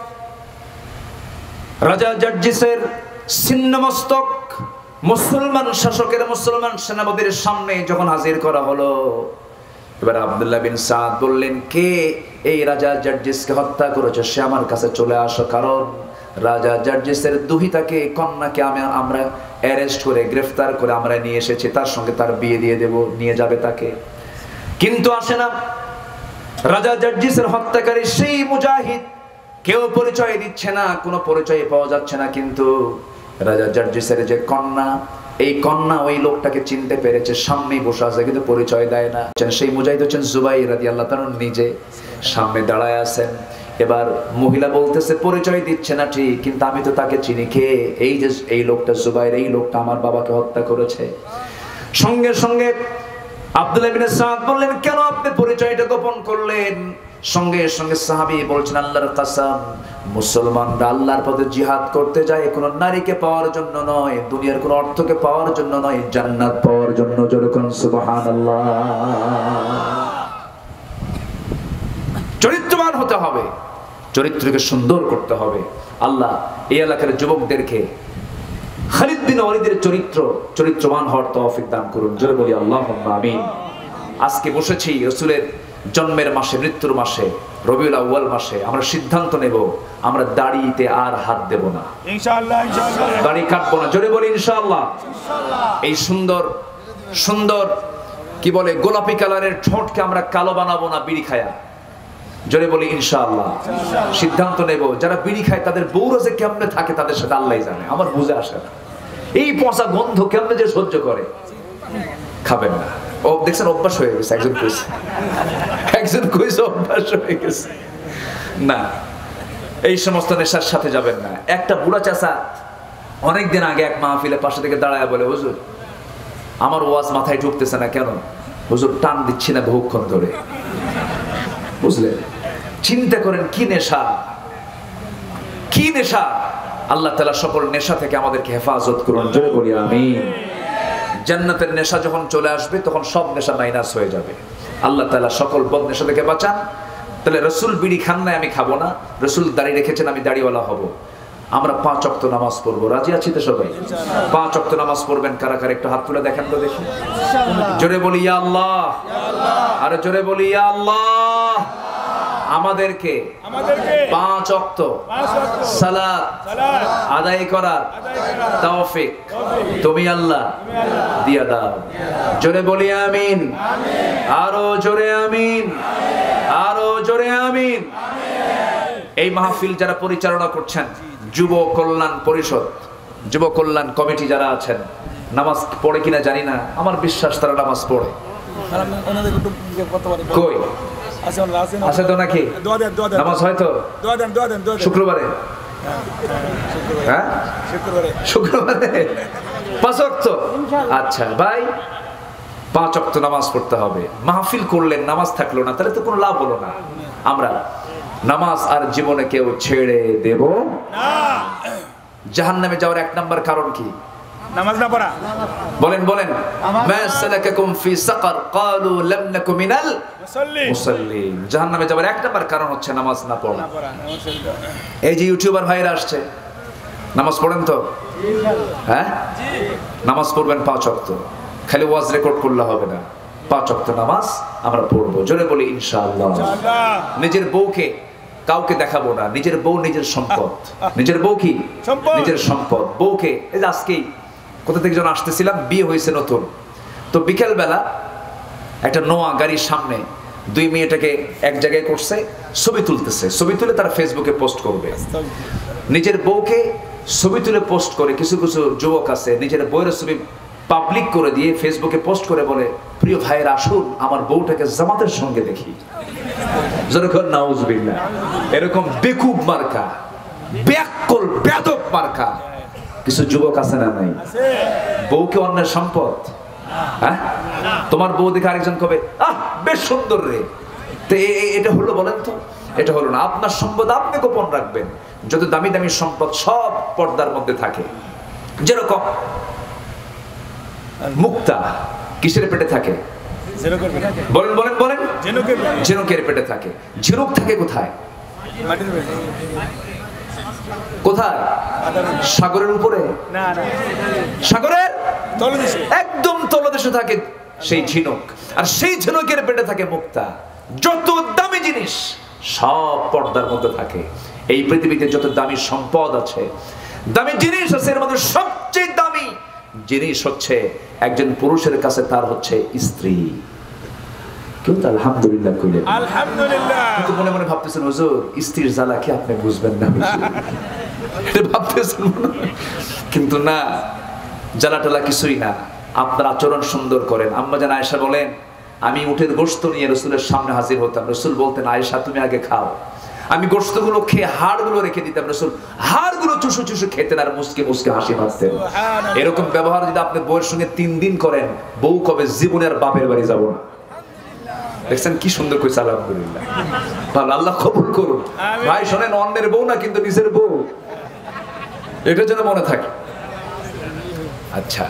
রাজা জার্জিসের ছিন্ন মস্তক মুসলমান শাসকের মুসলমান সেনাপতির সামনে যখন হাজির করা হলো, এবার আব্দুল্লাহ বিন সাদ বললেন কে এই রাজা জার্জিসকে হত্যা করেছে সে আমার কাছে চলে আসো, কারণ রাজা জার্জিসের দুহিতাকে কন্যাকে আমি আমরা অ্যারেস্ট করে গ্রেফতার করে আমরা নিয়ে এসেছি, তার সঙ্গে তার বিয়ে দিয়ে দেব, নিয়ে যাবে তাকে। কিন্তু আসে না। রাজা জার্জিসের হত্যাকারী সেই মুজাহিদ, কেউ পরিচয় দিচ্ছে না, কোনো পরিচয় পাওয়া যাচ্ছে না। কিন্তু রাজা জার্জিসের যে কন্যা, এই কন্যা ওই লোকটাকে চিনতে পেরেছে, সামনেই বসে আছে কিন্তু পরিচয় দেয় না। সেই মুজাহিদ হচ্ছেন জুবাইর রাদিয়াল্লাহু তাআলা নিজে, সামনে দাঁড়ায় আছেন। এবার মহিলা বলতেছে পরিচয় দিচ্ছে না ঠিক, কিন্তু আমি তো তাকে চিনি, কে এই যে এই লোকটা জুবাইর, এই লোকটা আমার বাবাকে হত্যা করেছে। সঙ্গে সঙ্গে আব্দুল্লাহ ইবনে সাদ বললেন কেন আপনি পরিচয়টা গোপন করলেন? সঙ্গে সঙ্গে সাহাবী বলছেন আল্লাহর কসম, মুসলমানরা আল্লাহর পথে জিহাদ করতে যায় কোনো নারীকে পাওয়ার জন্য নয়, দুনিয়ার কোনো অর্থকে পাওয়ার জন্য নয়, জান্নাত পাওয়ার জন্য। যেরকম সুবহানাল্লাহ। চরিত্রবান হতে হবে, চরিত্রকে সুন্দর করতে হবে। আল্লাহ এই এলাকার যুবকদেরকে খালিদ বিন ওয়ালিদের চরিত্র চরিত্রবান হওয়ার তৌফিক দান করুন। জোরে বলি আল্লাহুম্মা আমিন। আজকে বসেছি রাসূলের জন্মের মাসে, মৃত্যুর মাসে, রবিউল আউয়াল মাসে। আমরা সিদ্ধান্ত নেব আমরা দাড়িতে আর হাত দেব না, ইনশাআল্লাহ ইনশাআল্লাহ দাড়ি কাটবো না। জোরে বলি ইনশাআল্লাহ। এই সুন্দর সুন্দর কি বলে গোলাপি কালারের ঠোঁটকে আমরা কালো বানাবো না বিড়ি খায়া। জোরে বলি ইনশাআল্লাহ। সিদ্ধান্ত নেব যারা বিড়ি খায় তাদের বউরা যে কেমনে থাকে তাদের সাথে আল্লাহই জানে, আমার বুঝে আসে না। এই পচা গন্ধ কেমনে যে সহ্য করে। খাবেন না। ও দেখছেন অভ্যাস হয়ে গেছে, একজন কইছে একজন কইছে অভ্যাস হয়ে গেছে। না, এই সমস্ত নেশার সাথে যাবেন না। একটা বুড়া চাচা অনেকদিন আগে এক মাহফিলে পাশে থেকে দাঁড়ায় বলে, হুজুর আমার ওয়াজ মাথায় ঢুকতেছে না কেন? হুজুর টান দিচ্ছি না বহুক্ষণ ধরে। বুঝলেন? চিন্তা করেন কি নেশা, কি নেশা। আল্লাহ তাআলা সকল নেশা থেকে আমাদেরকে হেফাজত করুন। জোরে বলি আমিন। জান্নাতের নেশা যখন চলে আসবে তখন সব নেশা মাইনাস হয়ে যাবে। আল্লাহ তাআলা সকল বদ নেশা থেকে বাঁচান। তাহলে রাসূল বিড়ি খান না, আমি খাবো না। রাসূল দাড়ি রেখেছেন, আমি দাড়িওয়ালা হব। আমরা পাঁচ ওয়াক্ত নামাজ পড়বো। রাজি আছি তো সবাই? পাঁচ ওয়াক্ত নামাজ পড়বেন কারা কারা একটু হাত তুলে দেখেন তো দেখি। জোরে বলি ইয়া আল্লাহ, আরে জোরে বলি ইয়া আল্লাহ। আমাদেরকে পাঁচ ওয়াক্ত সালাত আদায় করার তৌফিক তুমি আল্লাহ দিয়া দাও। জোরে বলি আমিন, আরো জোরে আমিন, আরো জোরে আমিন। এই মাহফিল যারা পরিচালনা করছেন, যুব কল্যাণ পরিষদ, যুব কল্যাণ কমিটি যারা আছেন, নামাজ পড়ে কিনা জানি না, আমার বিশ্বাস তারা নামাজ পড়ে। কই আছে তো নাকি? নামাজ হয়তো শুক্রবারে, হ্যাঁ শুক্রবারে পাঁচ ওয়াক্ত। আচ্ছা ভাই, পাঁচ ওয়াক্ত নামাজ পড়তে হবে। মাহফিল করলেন, নামাজ থাকলো না, তাহলে তো কোনো লাভ হলো না। আমরা নামাজ আর জীবনে কেউ ছেড়ে দেব না। জাহান্নামে যাওয়ার এক নাম্বার কারণ কি? নামাজ না পড়া। বলেন বলেন। মা সালাকাকুম ফি সাকার ক্বালু লাম নাকু মিনাল মুসাল্লিন। জাহান্নামে যাওয়ার এক নাম্বার কারণ হচ্ছে নামাজ না পড়া। এই যে ইউটিউবার ভাইরা আসছে, নামাজ পড়েন তো? হ্যাঁ, নামাজ পড়বেন পাঁচ ওয়াক্ত। খালি ওয়াজ রেকর্ড করলে হবে না, পাঁচ ওয়াক্ত নামাজ আমরা পড়বো। জোরে বলি ইনশাআল্লাহ। নিজের বউকে কাউকে দেখাবো না। নিজের বউ নিজের সম্পদ। নিজের বউ কি? নিজের সম্পদ। বউকে, এই যে আজকেই কোথা থেকে যেন আসতেছিলাম, বিয়ে হয়েছে নতুন, তো বিকেল বেলা একটা নোয়া গাড়ির সামনে দুই মেয়েটাকে এক জায়গায় করছে, ছবি তুলতেছে। ছবি তুলে তারা ফেসবুকে পোস্ট করবে। নিজের বউকে ছবি তুলে পোস্ট করে কিছু কিছু যুবক আছে, নিজের বউয়ের ছবি পাবলিক করে দিয়ে ফেসবুকে পোস্ট করে বলে, প্রিয় ভাইয়ের আসুন আমার বউটাকে জামাতের সঙ্গে দেখি। যখন নাউজুবিল্লাহ, এরকম বেকুব মার্কা, ব্যাককল বেদব মার্কা কিছু যুবক আছে না নাই? বউকে অন্যের সম্পদ। হ্যাঁ, তোমার বউ দেখে আরেকজন কবে, আহ বেশ সুন্দর রে। তো এটা হলো, বলেন তো? এটা হলো না। আপনার সম্পদ আপনি গোপন রাখবেন। যত দামি দামি সম্পদ সব পর্দার মধ্যে থাকে। যেরকম মুক্তা কিসের পেটে থাকে? বলেন বলেন বলেন। ঝিনুকের পেটে থাকে। ঝিনুক থাকে কোথায়? কোথায়? সাগরের উপরে? সাগরের একদম তলদেশে থাকে সেই ঝিনুক। আর সেই ঝিনুকের পেটে থাকে মুক্তা। যত দামি জিনিস সব পর্দার মধ্যে থাকে। এই পৃথিবীতে যত দামি সম্পদ আছে, দামি জিনিস আছে, এর মধ্যে সবচেয়ে দামি জিনিস হচ্ছে একজন পুরুষের কাছে তার হচ্ছে স্ত্রী। কেউ তো আলহামদুলিল্লাহ কইলেন? আলহামদুলিল্লাহ। কিন্তু মনে মনে ভাবতেছেন, হুজুর স্ত্রীর জ্বালা কি আপনি বুঝবেন না? এটা ভাবতেছেন, কিন্তু না, জ্বালা টালা কিছুই না। আপনার আচরণ সুন্দর করেন। আম্মা জান আয়েশা বলেন, আমি উটের গোশত নিয়ে রাসূলের সামনে হাজির হতাম। রাসূল বলতেন, আয়েশা তুমি আগে খাও। আমি গোশতগুলো খেয়ে হাড়গুলো রেখে দিতাম। রাসূল হাড়গুলো চুষু চুষু খেতেন আর মুসকে মুসকে হাসি মারতেন। এরকম ব্যবহার যদি আপনি বউয়ের সঙ্গে তিন দিন করেন, বউ কবে জীবনের বাপের বাড়ি যাব না। দেখছেন কি সুন্দর কইছে? আলহামদুলিল্লাহ। ভালো, আল্লাহ কবুল করুন। ভাই শোনেন, অন্যের বউ না কিন্তু নিজের বউ, এটা যেন মনে থাকে। আচ্ছা,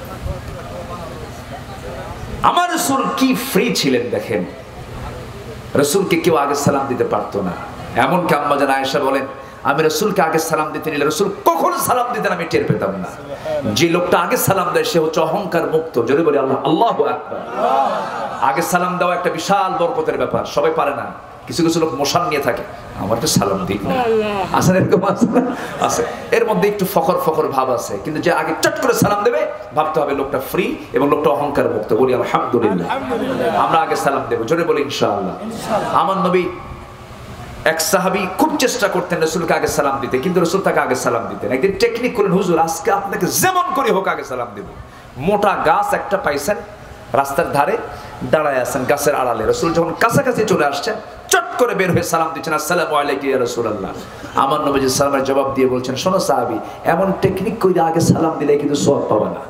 আমার রাসূল কি ফ্রি ছিলেন দেখেন। রাসূলকে কেউ আগে সালাম দিতে পারতো না। এমনকি আম্মা জান আয়েশা বলেন, আমি রাসূলকে আগে সালাম দিতে নিলে রাসূল কখন সালাম দিতেন আমি টের পেতাম না। যে লোকটা আগে সালাম দেয় সে হচ্ছে অহংকার মুক্ত। জোরে বলি আল্লাহ আল্লাহু আকবার। আগে সালাম দেওয়া একটা বিশাল বরকতের ব্যাপার, সবাই পারে না। কিছু কিছু লোক মোশান নিয়ে থাকে, আমার তো সালাম দিই না, আসলে এরকম আছে। এর মধ্যে একটু ফখর ফখর ভাব আছে, কিন্তু যে আগে চট করে সালাম দেবে ভাবতে হবে লোকটা ফ্রি এবং লোকটা অহংকার মুক্ত। বলি আলহামদুলিল্লাহ, আমরা আগে সালাম দেবো। জোরে বলি ইনশাআল্লাহ। আমার নবী এক সাহাবী খুব চেষ্টা করতেন রাসূলকে আগে সালাম দিতে, কিন্তু রাসূল তাকে আগে সালাম দিতেন। একদিন টেকনিক করলেন, হুজুর আজকে আপনাকে যেমন করে হোক আগে সালাম দেব। মোটা গাছ একটা পাইছেন, রাস্তার ধারে দাঁড়ায় আছেন গাছের আড়ালে। রাসূল যখন কাছাকাছি চলে আসছেন চট করে বের হয়ে সালাম দিচ্ছেন, আসসালামু আলাইকুম ইয়া রাসূলুল্লাহ। আমার নবী সালামের জবাব দিয়ে বলছেন, শোনো সাহাবী, এমন টেকনিক করে আগে সালাম দিলে কিন্তু সওয়াব পাবে না।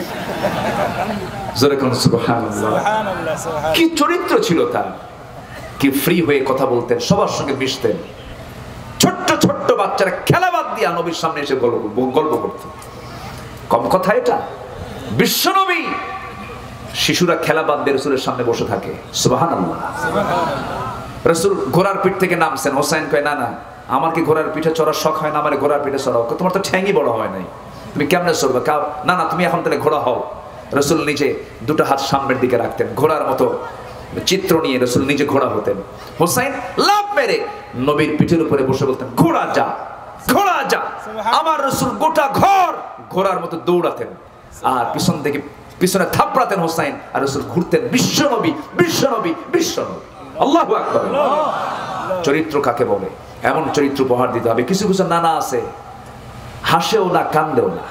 জোরে কোন সুবহানাল্লাহ। সুবহানাল্লাহ, সুবহানাল্লাহ। কি চরিত্র ছিল তার, কি ফ্রি হয়ে কথা বলতেন, সবার সঙ্গে মিশতেন। ছোট্ট ছোট্ট বাচ্চারা খেলা বাদ দিয়ে নবীর সামনে এসে গল্প গল্প করতেন। কম কথা এটা? বিশ্বনবী শিশুরা খেলা বাদ দিয়ে রাসূলের সামনে বসে থাকে। সুবহানাল্লাহ। রাসূল ঘোড়ার পিঠ থেকে নামছেন, হোসাইন কয়, না না, আমার কি ঘোড়ার পিঠে চড়ার শখ হয় না, আমার ঘোড়ার পিঠে চড়াও। তোমার তো ঠ্যাঙ্গই বড় হয় নাই, তুমি কেমনে চড়বে? কাও না না, তুমি এখন তাহলে ঘোড়া হও। রাসূল নিজে দুটো হাত সামনের দিকে রাখতেন, ঘোড়ার মতো চিত্র নিয়ে রাসূল নিজে ঘোড়া হতেন। হোসাইন লাফ মেরে নবীর পিঠের উপরে বসে বলতেন, ঘোড়া যা, ঘোড়া যা। আমার রাসূল গোটা ঘর ঘোড়ার মতো দৌড়াতেন, আর পিছন থেকে পিছনে থাপড়াতেন হোসাইন, আর রাসূল ঘুরতেন, বিশ্বনবী বিশ্বনবী বিশ্বনবী। আল্লাহু আকবার। চরিত্র কাকে বলে? এমন চরিত্র উপহার দিতে হবে। কিছু কিছু নানা আছে হাসেও না কান্দেও না,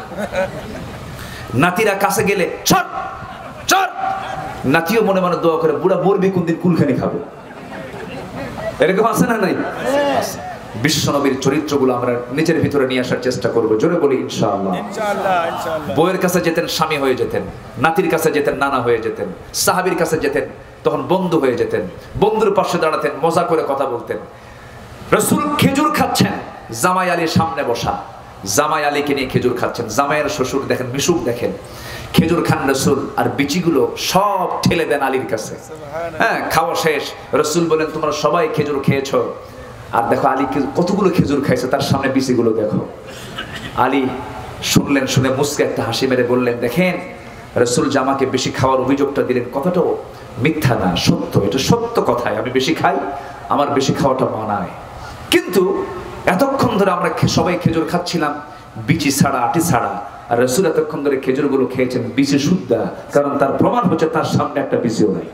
নাতিরা কাছে গেলে চট চট, নাতিও মনে মনে দোয়া করে, বুড়া মরবি কোন দিন কুলখানি খাবো। এরকম আছে না নাই? বিশ্বনবীর চরিত্রগুলো আমরা নিজের ভিতরে নিয়ে আসার চেষ্টা করবো। জোরে বলি ইনশাআল্লাহ। ইনশাআল্লাহ, ইনশাআল্লাহ। বউয়ের কাছে যেতেন স্বামী হয়ে যেতেন, নাতির কাছে যেতেন নানা হয়ে যেতেন, সাহাবীর কাছে যেতেন তখন বন্ধু হয়ে যেতেন, বন্ধুর পাশে দাঁড়াতেন, মজা করে কথা বলতেন। রাসূল খেজুর খাচ্ছেন, জামাই আলীর সামনে বসা, জামাই আলীকে নিয়ে খেজুর খাচ্ছেন। জামাইয়ের শ্বশুর দেখেন, মিশুক দেখেন, খেজুর খান রাসূল, আর বিচিগুলো সব ঠেলে দেন আলীর কাছে। হ্যাঁ, খাওয়া শেষ, রাসূল বলেন, তোমরা সবাই খেজুর খেয়েছো, আর দেখো আলী কতগুলো খেজুর খাইছে, তার সামনে বিচিগুলো দেখো। আলী শুনলেন, শুনে মুস্কে একটা হাসি মেরে বললেন, দেখেন রাসূল জামাকে বেশি খাওয়ার অভিযোগটা দিলেন, কথাটাও মিথ্যা না, সত্য, এটা সত্য কথাই। আমি বেশি খাই, আমার বেশি খাওয়াটা মানায়, কিন্তু এতক্ষণ ধরে আমরা সবাই খেজুর খাচ্ছিলাম বিচি ছাড়া, আটি ছাড়া, আর রাসূল এতক্ষণ ধরে খেজুরগুলো খেয়েছেন বিচি শুদ্ধা, কারণ তার প্রমাণ হচ্ছে তার সামনে একটা বিচিও নাই।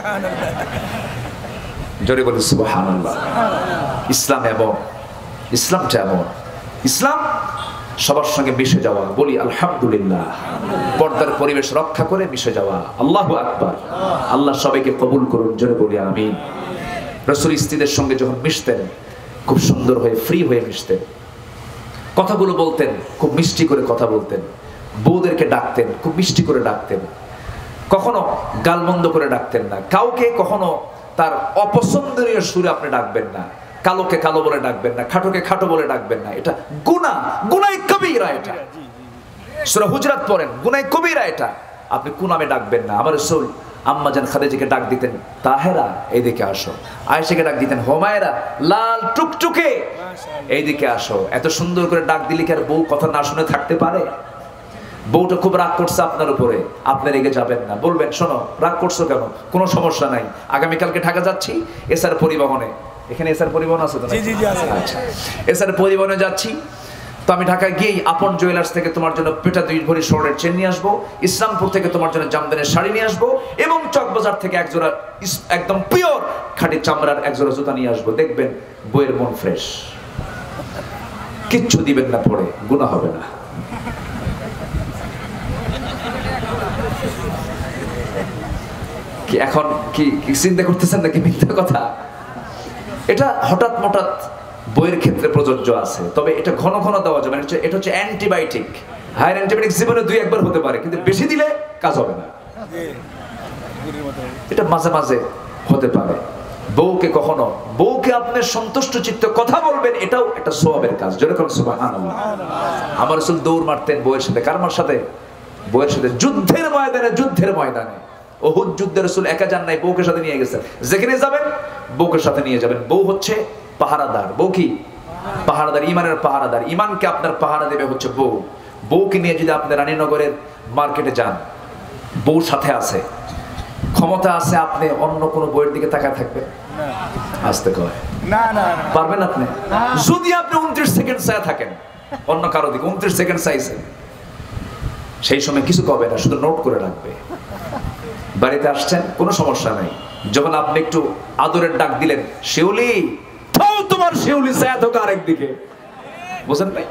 জোরে বলি সুবহানাল্লাহ। ইসলাম এমন, ইসলামটা এমন, ইসলাম সবার সঙ্গে মিশে যাওয়া। বলি আলহামদুলিল্লাহ। পর্দার পরিবেশ রক্ষা করে মিশে যাওয়া। আল্লাহু আকবার। আল্লাহ সবাইকে কবুল করুন। জোরে বলি আমিন। রাসূল স্ত্রীদের সঙ্গে যখন মিশতেন খুব সুন্দর হয়ে ফ্রি হয়ে মিশতেন, কথাগুলো বলতেন, খুব মিষ্টি করে কথা বলতেন, বউদেরকে ডাকতেন, খুব মিষ্টি করে ডাকতেন, কখনো গালমন্দ করে ডাকতেন না। কাউকে কখনো তার অপছন্দনীয় সুরে আপনি ডাকবেন না, কালোকে কালো বলে ডাকবেন না, খাটোকে খাটো বলে ডাকবেন না, এটা গুনাহ, গুনাহ কবিরা। এটা সূরা হুজরাত পড়েন, গুনাহ কবিরা, এটা আপনি কোন নামে ডাকবেন না। আমার রাসূল আম্মা জান খাদিজাকে ডাক দিতেন, তাহেরা এইদিকে আসো। আয়েশাকে ডাক দিতেন, হোমায়রা লাল টুকটুকে এইদিকে আসো। এত সুন্দর করে ডাক দিলে কি আর বউ কথা না শুনে থাকতে পারে? বউটা খুব রাগ করছে আপনার উপরে, আপনি রেগে যাবেন না, বলবেন, শোনো রাগ করছো কেন, কোনো সমস্যা নাই, আগামীকালকে ঢাকা যাচ্ছি এসআর পরিবহনে, এখানে এসআর পরিবহন আছে তো? জি জি জি আছে। আচ্ছা, এসআর পরিবহনে যাচ্ছি, তো আমি ঢাকায় গিয়েই আপন জুয়েলার্স থেকে তোমার জন্য পেটা দুই ভরি স্বর্ণের চেন নিয়ে আসবো, ইসলামপুর থেকে তোমার জন্য জামদানের শাড়ি নিয়ে আসবো, এবং চকবাজার থেকে একজোড়া একদম পিওর খাঁটি চামড়ার একজোড়া জুতা নিয়ে আসবো। দেখবেন বইয়ের মন ফ্রেশ, কিচ্ছু দিবেন না, পড়ে গুনাহ হবে না। কি এখন কি চিন্তা করতেছেন নাকি মিথ্যা কথা? এটা হঠাৎ হঠাৎ বইয়ের ক্ষেত্রে প্রযোজ্য আছে, তবে এটা ঘন ঘন দেওয়া যাবে না। এটা হচ্ছে অ্যান্টিবায়োটিক। হায়ার অ্যান্টিবায়োটিক জীবনে দুই একবার হতে পারে, কিন্তু বেশি দিলে কাজ হবে না। এটা মাঝে মাঝে হতে পারে। বউকে কখনো, বউকে আপনি সন্তুষ্ট চিত্তে কথা বলবেন, এটাও একটা সওয়াবের কাজ। যেরকম সুবহানাল্লাহ। আমার রাসূল দৌড় মারতেন বউয়ের সাথে। কার সাথে? বউয়ের সাথে। যুদ্ধের ময়দানে, যুদ্ধের ময়দানে উহুদ যুদ্ধে রাসূল একা যান নাই, বউকে সাথে নিয়ে গেছেন। যেখানে যাবেন বউকে সাথে নিয়ে যাবেন। বউ হচ্ছে পাহারাদার। বউ কি পাহারাদার, ইমানের পাহারাদার। ইমানকে আপনার পাহারা দেবে হচ্ছে বউ। বউকে নিয়ে যদি আপনি রানীনগরের মার্কেটে যান, বউ সাথে আছে, ক্ষমতা আছে, আপনি অন্য কোনো বইয়ের দিকে তাকায় থাকবেন? আসতে কয় না না পারবেন আপনি? যদি আপনি উনত্রিশ সেকেন্ড চায় থাকেন অন্য কারো দিকে, উনত্রিশ সেকেন্ড চাইছেন, সেই সময় কিছু কবে না, শুধু নোট করে রাখবে। বাড়িতে আসছেন, কোনো সমস্যা নাই, যখন আপনি একটু আদরের ডাক দিলেন, শিউলি, থাও তোমার শিউলি চায় থাকো আরেকদিকে, বুঝেন নাই?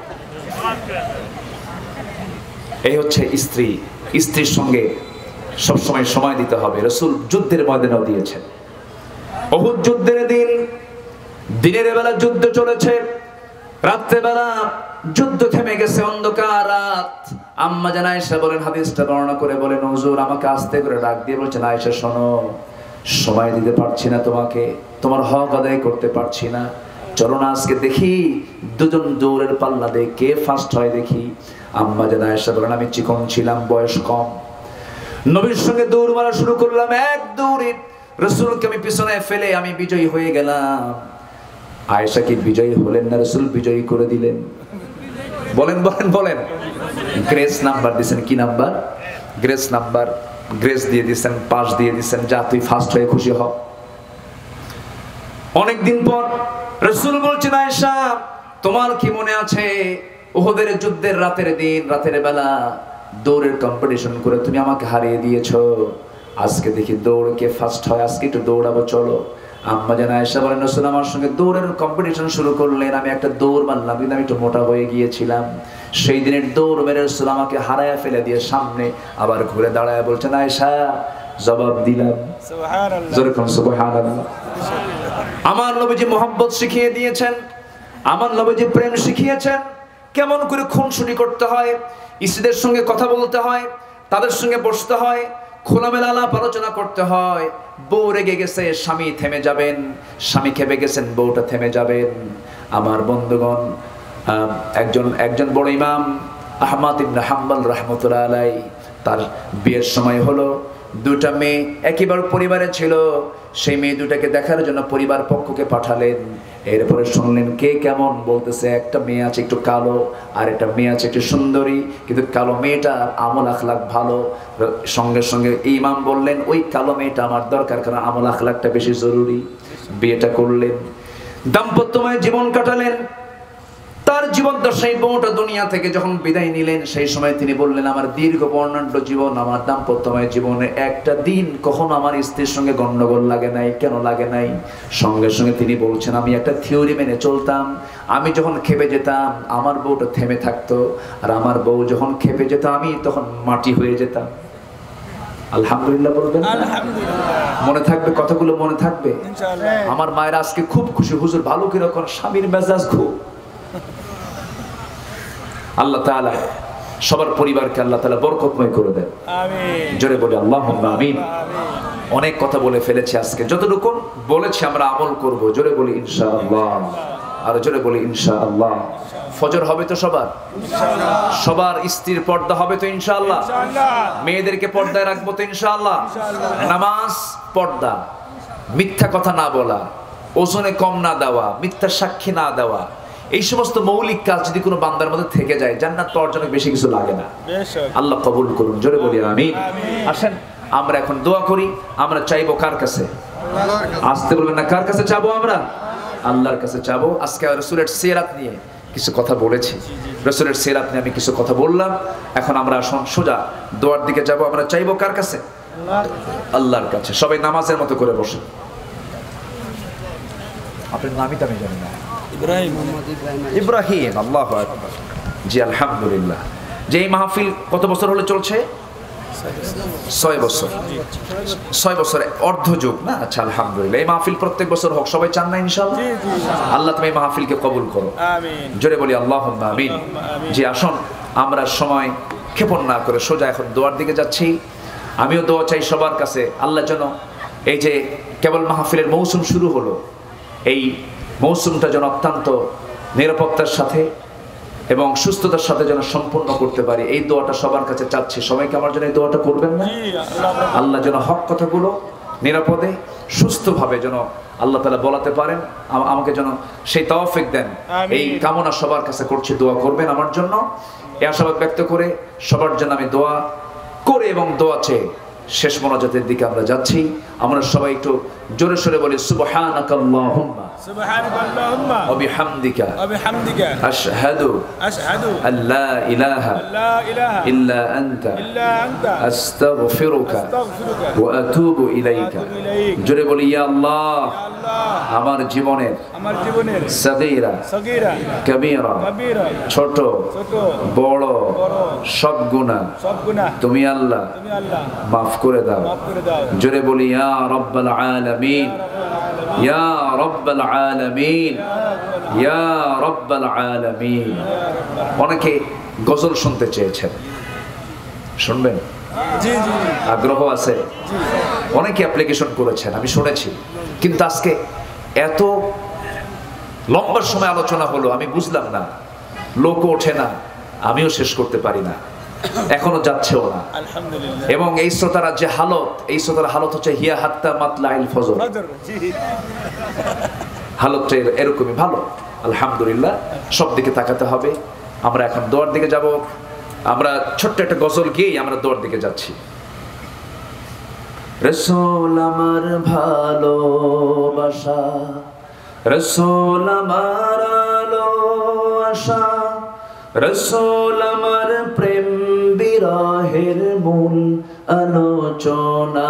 এই হচ্ছে স্ত্রী। স্ত্রীর সঙ্গে সবসময় সময় দিতে হবে। রাসূল যুদ্ধের ময়দানেও দিয়েছেন। উহুদ যুদ্ধের দিন, দিনের বেলা যুদ্ধ চলেছে, রাত্রে বেলা যুদ্ধ থেমে গেছে, অন্ধকার রাত। আম্মা জান আয়েশা বলেন, হাদিসটা বর্ণনা করে বলেন, হুজুর আমাকে আস্তে করে ডাক দিয়ে বলছেন, আয়েশা শোনো, সময় দিতে পারছি না তোমাকে, তোমার হক আদায় করতে পারছি না, চলো না আজকে দেখি দুজন দৌড়ের পাল্লা দিয়ে কে ফার্স্ট হয় দেখি। আম্মা জান আয়েশা বলেন, আমি চিকন ছিলাম, বয়স কম, নবীর সঙ্গে দৌড় মারা শুরু করলাম। এক দৌড়ে রাসূলকে আমি পিছনে ফেলে আমি বিজয়ী হয়ে গেলাম। আয়েশা কি বিজয়ী হলেন না, রাসূল বিজয়ী করে দিলেন? বলেন বলেন বলেন। গ্রেস নাম্বার দিয়েছেন। কি নাম্বার? Grace number. গ্রেস দিয়ে দিয়েছেন, পাস দিয়ে দিয়েছেন, যা তুই ফার্স্ট হয়ে খুশি হ। অনেকদিন পর রাসূল বলছেন, আয়েশা তোমার কি মনে আছে উহুদের যুদ্ধের রাতের দিন, রাতের বেলা দৌড়ের কম্পিটিশন করে তুমি আমাকে হারিয়ে দিয়েছো, আজকে দেখি দৌড় কে ফার্স্ট হয়, আজকে একটু দৌড়াবো চলো। আম্মা জান আয়েশা বলেন, রাসূল আমার সঙ্গে দৌড়ের কম্পিটিশন শুরু করলেন, আমি একটা দৌড় মারলাম, কিন্তু আমি একটু মোটা হয়ে গিয়েছিলাম। সেই দিনের দৌড় মেরে রাসূল আমাকে হারায়া ফেলে দিয়ে সামনে আবার ঘুরে দাঁড়ায় বলছেন, আয়েশা জবাব দিলাম। সুবহানাল্লাহ, জোরে কোন সুবহানাল্লাহ। আমার নবীজি মোহাব্বত শিখিয়ে দিয়েছেন, আমার নবীজি প্রেম শিখিয়েছেন, কেমন করে খুনসুটি করতে হয়, স্ত্রীদের সঙ্গে কথা বলতে হয়, তাদের সঙ্গে বসতে হয়, খোলামেলা আলাপ আলোচনা করতে হয়। বউ রেগে গেছে, স্বামী থেমে যাবেন, স্বামী খেপে গেছেন, বউটা থেমে যাবেন। আমার বন্ধুগণ, একজন একজন বড় ইমাম আহমদ ইবনে হাম্বল রাহমাতুল্লাহ আলাইহি, তার বিয়ের সময় হলো, দুটা মেয়ে একইবার পরিবারে ছিল, সেই মেয়ে দুটাকে দেখার জন্য পরিবার পক্ষকে পাঠালেন। এরপরে শুনলেন কে কেমন, বলতেছে একটা মেয়ে আছে একটু কালো, আর একটা মেয়ে আছে একটু সুন্দরী, কিন্তু কালো মেয়েটা আমল আখলাক ভালো। সঙ্গে সঙ্গে ইমাম বললেন, ওই কালো মেয়েটা আমার দরকার, কারণ আমল আখলাকটা বেশি জরুরি। বিয়েটা করলেন, দাম্পত্যময় জীবন কাটালেন। তার জীবন দশায় বউটা দুনিয়া থেকে যখন বিদায় নিলেন, সেই সময় তিনি বললেন, আমার দীর্ঘ বর্ণাঢ্য জীবন, আমার দাম্পত্যময় জীবনে একটা দিন কখনো আমার স্ত্রীর সঙ্গে গন্ডগোল লাগে নাই। কেন লাগে নাই? সঙ্গে সঙ্গে তিনি বলছেন, আমি একটা থিওরি মেনে চলতাম, আমি যখন খেপে যেতাম আমার বউটা থেমে থাকতো, আর আমার বউ যখন খেপে যেত আমি তখন মাটি হয়ে যেতাম। আলহামদুলিল্লাহ বলবেন? আলহামদুলিল্লাহ। মনে থাকবে কথাগুলো, মনে থাকবে ইনশাআল্লাহ। আমার মায়ের আজকে খুব খুশি, হুজুর ভালো কিরকম, স্বামীর মেজাজ খুব। আল্লাহ তাআলা সবার পরিবারকে আল্লাহ তাআলা বরকতময় করে দেন, আমিন। জোরে বলে আল্লাহুম্মা আমিন। অনেক কথা বলে ফেলেছি আজকে, যতটুকু বলেছি আমরা আমল করব, জোরে বলি ইনশাআল্লাহ, আর জোরে বলি ইনশাআল্লাহ। ফজর হবে তো সবার? ইনশাআল্লাহ। সবার স্ত্রীর পর্দা হবে তো ইনশাআল্লাহ? ইনশাআল্লাহ। মেয়েদেরকে পর্দায় রাখবো তো ইনশাআল্লাহ? ইনশাআল্লাহ। নামাজ, পর্দা, মিথ্যা কথা না বলা, ওজনে কম না দেওয়া, মিথ্যা সাক্ষী না দেওয়া, এই সমস্ত মৌলিক কাজ যদি কোনো বান্দার মধ্যে থেকে যায়, জান্নাত পাওয়ার জন্য বেশি কিছু লাগে না। আল্লাহ কবুল করুন, জোরে বলি আমিন। আসেন আমরা এখন দোয়া করি। আমরা চাইবো কার কাছে? আসতে বলবেন না, কার কাছে চাবো? আমরা আল্লাহর কাছে চাবো। আজকে রাসূলের সিরাত নিয়ে কিছু কথা বলেছি, রাসূলের সিরাত নিয়ে আমি কিছু কথা বললাম। এখন আমরা সোজা দোয়ার দিকে যাব। আমরা চাইবো কার কাছে? আল্লাহর কাছে। সবাই নামাজের মতো করে বসে। আপনার নামই তো আমি জানি না। ইব্রাহিম। ইব্রাহিম, আল্লাহু আকবার। জি আলহামদুলিল্লাহ। যে এই মাহফিল কত বছর হলো চলছে? ছয় বছর। ছয় বছরে অর্ধ যুগ না? আচ্ছা আলহামদুলিল্লাহ। এই মাহফিল প্রত্যেক বছর হোক, সবাই চান না ইনশাআল্লাহ? আল্লাহ তুমি এই মাহফিলকে কবুল করো, আমিন। জোরে বলি আল্লাহুম্মা আমিন। জি আসুন আমরা সময় ক্ষেপণ না করে সোজা এখন দোয়ার দিকে যাচ্ছি। আমিও দোয়া চাই সবার কাছে, আল্লাহ যেন এই যে কেবল মাহফিলের মৌসুম শুরু হলো, এই মৌসুমটা যেন অত্যন্ত নিরাপত্তার সাথে এবং সুস্থতার সাথে যেন সম্পূর্ণ করতে পারি, এই দোয়াটা সবার কাছে চাচ্ছি। সবাইকে আমার জন্য এই দোয়াটা করবেন না? আল্লাহ যেন হক কথাগুলো নিরাপদে সুস্থভাবে যেন আল্লাহ তাআলা বলাতে পারেন, আম- আমাকে যেন সেই তৌফিক দেন। আমিন। এই কামনা সবার কাছে করছি, দোয়া করবেন আমার জন্য। এই আশাবাদ ব্যক্ত করে সবার জন্য আমি দোয়া করে এবং দোয়া চেয়ে শেষ মোনাজাতের দিকে আমরা যাচ্ছি। আমরা সবাই একটু জোরে সোরে বলি সুবহানাকাল্লাহুম্মা সুবহানাকাল্লাহুম্মা ওয়া বিহামদিকা ওয়া বিহামদিকা আশহাদু আশহাদু আল্লা ইলাহা লা ইলাহা ইল্লা আনতা ইল্লা আনতা আস্তাগফিরুকা আস্তাগফিরুকা ওয়া আতুবু ইলাইকা। আতুবু ইলাইক। জোরে বলি ইয়া আল্লাহ, আল্লাহ আমার জীবনের আমার জীবনের সাগীরা সগীরা কবীরা কবিরা ছোট ছোট বড় বড় সব গুনাহ সব গুনাহ তুমি আল্লাহ তুমি আল্লাহ মাফ করে দাও। মাফ করে দাও। জোরে বলি ইয়া রাব্বাল আলামিন, ইয়া রাব্বাল আলামিন, ইয়া রাব্বাল আলামিন। অনেকে গজল শুনতে চেয়েছেন, শুনবেন? জি জি জি আগ্রহ আছে? জি অনেকে অ্যাপ্লিকেশন করেছেন, আমি শুনেছি। কিন্তু আজকে এত লম্বা সময় আলোচনা হলো, আমি বুঝলাম না, লোক ওঠে না, আমিও শেষ করতে পারি না, এখনো যাচ্ছেও না। আলহামদুলিল্লাহ। এবং এই শ্রোতারা যে হালত, এই শ্রোতার হালত হচ্ছে হিয়া হাত্তা মাতলাইল ফজর, ফজর জি হালতটা এর- এরকমই ভালো। আলহামদুলিল্লাহ, সব দিকে তাকাতে হবে। আমরা এখন দোয়ার দিকে যাব। আমরা ছোট্ট একটা গজল গিয়েই আমরা দোয়ার দিকে যাচ্ছি। রসুল আমার ভালোবাসা, রসুল আমার আলো আশা, রসুল আমার প্রেম বিরহের মূল আলোচনা,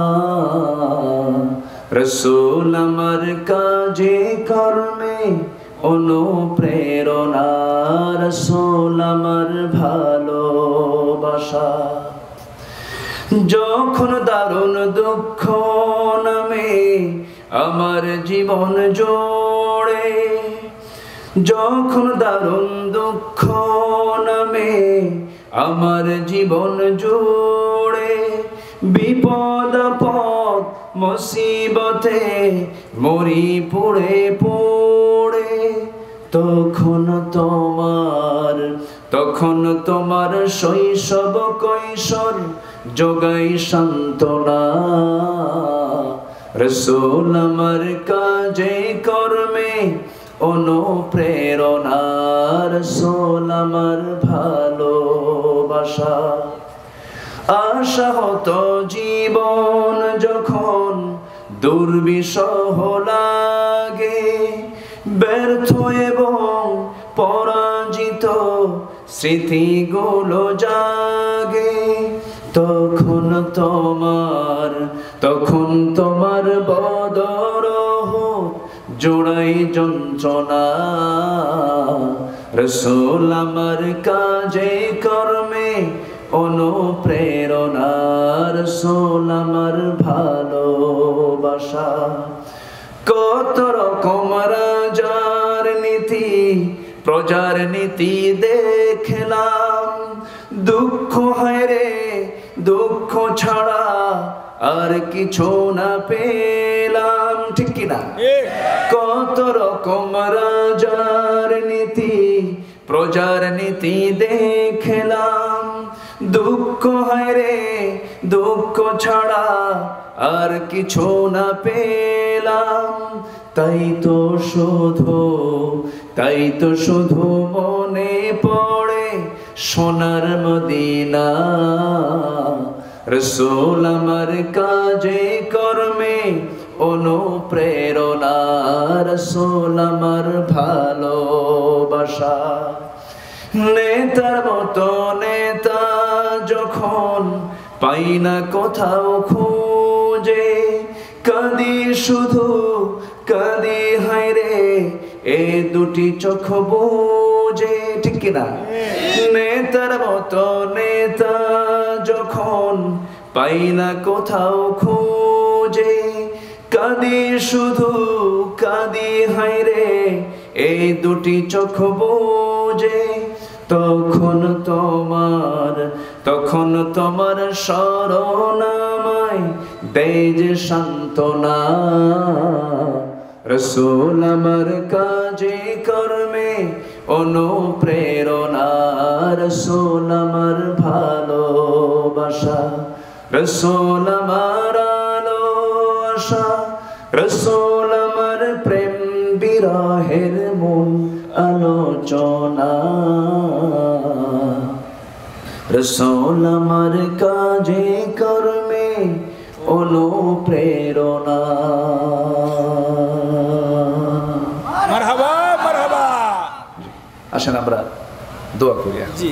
রসুল আমার কাজে কর্মে অনুপ্রেরণা, রসুল আমার ভালোবাসা। যখন দারুণ দুঃখ নামে আমার জীবন জোড়ে, যখন দারুণ দুঃখ নামে আমার জীবন জোড়ে, বিপদ আপদ মুসিবতে মরি পড়ে পড়ে, তখন তোমার তখন তোমার শৈশব কৈশোর যোগাই সান্ত্বনা, রসুল আমার কাজে কর্মে অনুপ্রেরণা, রসুল আমার ভালোবাসা। আশা হতো জীবন যখন দুর্বিষহ লাগে, ব্যর্থ এবং পরাজিত স্মৃতিগুলো জাগে, তখন তোমার তখন তোমার বদরহ জোড়াই যন্ত্রণা, রসুল আমার কাজে কর্মে অনুপ্রেরণা, রসুল আমার ভালোবাসা। কত রকম রাজার নীতি প্রজার নীতি দেখলাম, দুঃখ হয় রে দুঃখ ছাড়া আর কিছু না পেলাম, ঠিক কিনা? কত রকম রাজার নীতি প্রজার নীতি দেখলাম, দুঃখ হয় রে দুঃখ ছাড়া আর কিছু না পেলাম, তাই তো শুধু তাই তো শুধু মনে পড়ে সোনার মদিনা, রসুল আমার কাজে কর্মে অনুপ্রেরণা, রসুল আমার ভালোবাসা। নেতার মতো নেতা যখন পাই না কোথাও খুঁজে, কাঁদি শুধু কাঁদি হায় রে এ দুটি চোখ বুঝে, ঠিক কিনা? নেতার মতো নেতা যখন পাই না কোথাও খুঁজে, কাঁদি শুধু কাঁদি হায় রে এই দুটি চোখ বুঝে, তখন তোমার তখন তোমার শরণ আমায় দেয় যে সান্ত্বনা, রসুল আমার কাজে কর্মে অনুপ্রেরণা, রসুল আমার ভালোবাসা, রসুল আমার আলো আশা, রসুল রাহের মূল আলোচনা রসূল আমার কাজে কর্মে অনুপ্রেরণা মারহাবা মারহাবা আসেন আমরা দোয়া করি জি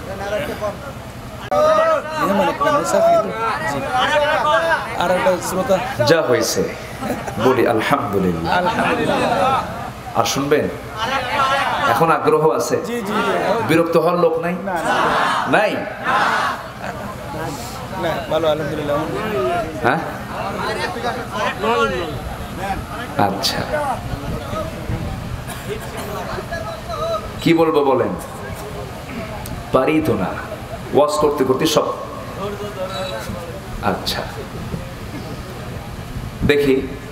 আর একটা শ্রোতা যা হয়েছে বলি আলহামদুলিল্লাহ আর শুনবেন এখন আগ্রহ আছে জি জি বিরক্ত হওয়ার লোক নাই না নাই না ভালো আলহামদুলিল্লাহ হ্যাঁ আচ্ছা কি বলবো বলেন পারি তো না ওয়াজ করতে করতে সব আচ্ছা দেখি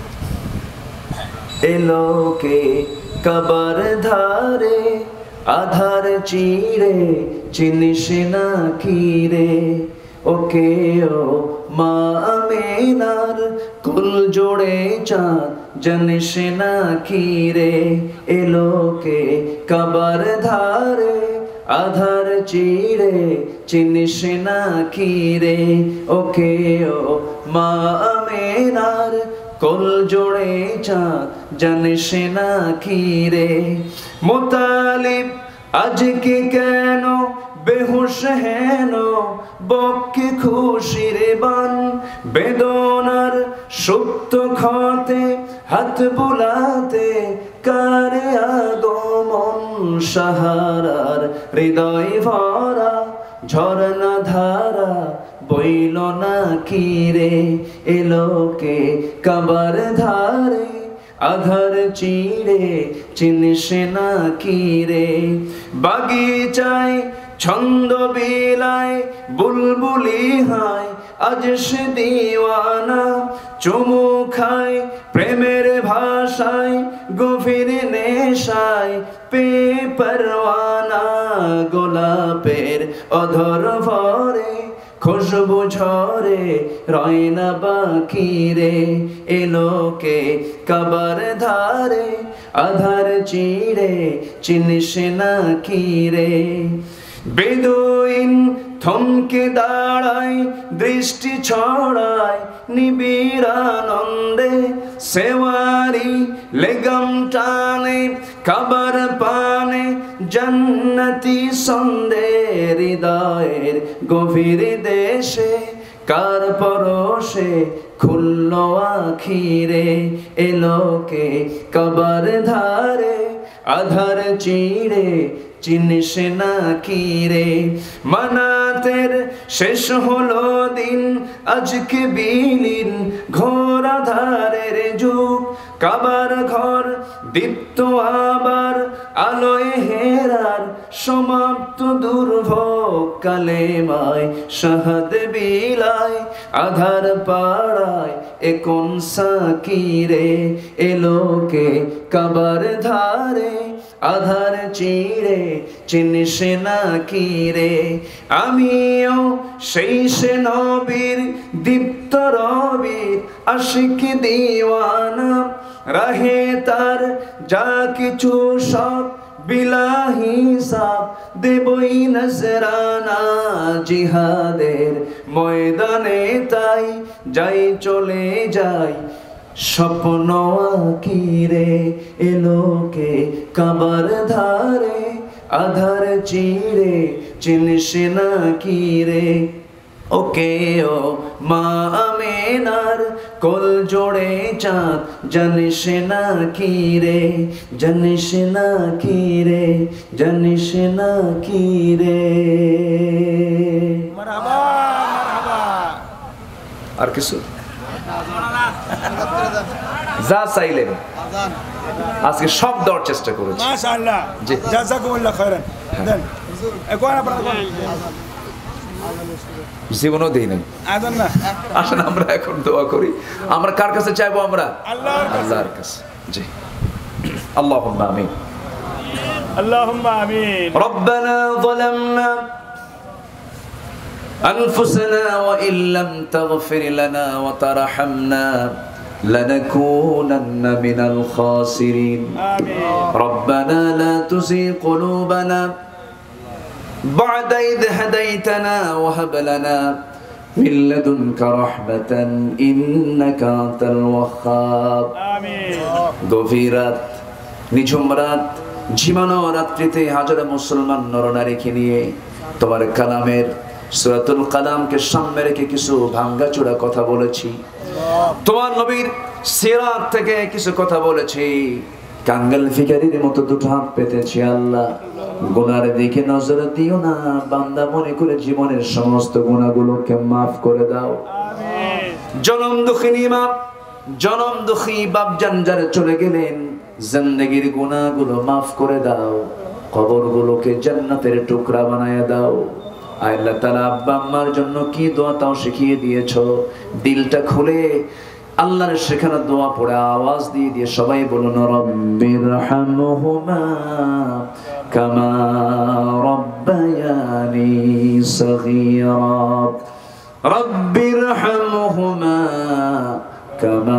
এলোকে কবর ধারে আধার চিড়ে চিনিস না কি রে ওকে ও মা আমিনার কুল জোড়ে চাঁদ জানিস না কি রে এলোকে কবর ধারে আধার চিড়ে চিনিস না কি রে ওকে ও মা আমিনার কুল জোড়ে চাঁদ জানিস না কি রে মুতালিব আজকে কেন বেহুশ হেন বকে খুশির বান বেদনার সুপ্ত ক্ষতে হাত বুলাতে কারে আগমন সাহারার হৃদয় ভরা ঝরনা ধারা বইল না কি রে এলোকে কবর ধারে আধার চিড়ে চিনিস না কি রে বাগিচায় ছন্দ বিলায় বুলবুলি হায় আজ সে দিওয়ানা চুমু খায় প্রেমের ভাষায় গভীর নেশায় পে পরওয়ানা গোলাপের অধর ভরে খুশবু ঝরে রয় না বাকি রে এলোকে কবর ধারে আধার চিড়ে চিনিস না কি রে বেদুইন থমকে দাঁড়ায় দৃষ্টি ছড়ায় নিবিড় আনন্দে সেওয়ারি লেগম টানে কবর পানে জন্নতি সন্দে হৃদয়ের গভীর দেশে কার পরশে খুললো আখিরে এলোকে কবর ধারে আধার চিড়ে চিনিস না কি রে মানাতের শেষ হলো দিন আজকে বিলীন ঘোর আধারের যুগ কাবার ঘর দীপ্ত আবার আলোয় হেরার সমাপ্ত দুর্ভোগ কালেমায় শাহাদ বিলায় আধার পাড়ায় একন সাকিরে এলোকে কবর ধারে আধার চিড়ে চিনিস না কি রে আমিও সেই সে নবীর দীপ্ত রবির আশিক দিওয়ানা রাহে তার যা কিছু সব বিলাহি সাব দেবই নজরানা জিহাদের ময়দানে তাই যাই চলে যাই স্বপ্ন আঁকিরে এলোকে কবর ধারে আধার চিড়ে চিনিস না কি রে ওকে ও মা আমিনার কোল জোড়ে চাঁদ জানিস না কি রে জানিস না কি রে জানিস না কি রে মারহাবা মারহাবা আর কিছু যা চাইলেন আজকে সব দেওয়ার চেষ্টা করেছি মাশাআল্লাহ জি। জাযাকুমুল্লাহ খাইরান দেন এখন আপনারা জীবনও দিই নাই আজান না আসেন আমরা এখন দোয়া করি আমরা কার কাছে চাইবো আমরা আল্লাহর কাছে। আল্লাহর কাছে জি আল্লাহুম্মা আমিন আল্লাহুম্মা আমিন ربنا ظلمنا أنفسنا وإن لم تغفر لنا وترحمنا لنكونن من الخاسرين ربنا لا تزغ قلوبنا بعد إذ هديتنا وهب لنا من لدنك رحمة إنك أنت الوهاب গভীর রাত নিঝুম রাত ঝিমানো রাত্রিতে হাজার মুসলমান নরনারীকে নিয়ে তোমার কালামের সূরাতুল কালামকে সামনে রেখে কিছু ভাঙ্গাচোরা কথা বলেছি, তোমার নবীর সিরাত থেকে কিছু কথা বলেছি, কাঙ্গাল ফিকারির মতো দুটো হাত পেতেছি। আল্লাহ গুনার দিকে নজর দিও না, বান্দা মনে করে জীবনের সমস্ত গুনাহগুলোকে মাফ করে দাও। জনম দুঃখিনী মা, জনম দুঃখী বাপজান যারা চলে গেলেন, জিন্দেগির গুনাহগুলো মাফ করে দাও, কবরগুলোকে জান্নাতের টুকরা বানায় দাও। আল্লাহ তাআলা আব্বা আম্মার জন্য কি দোয়া তাও শিখিয়ে দিয়েছো, দিলটা খুলে আল্লাহর শেখানো দোয়া পড়ে আওয়াজ দিয়ে দিয়ে সবাই বলুন রব্বিরহামহুমা কামা রব্বায়ানি সগীরা, রব্বিরহামহুমা কামা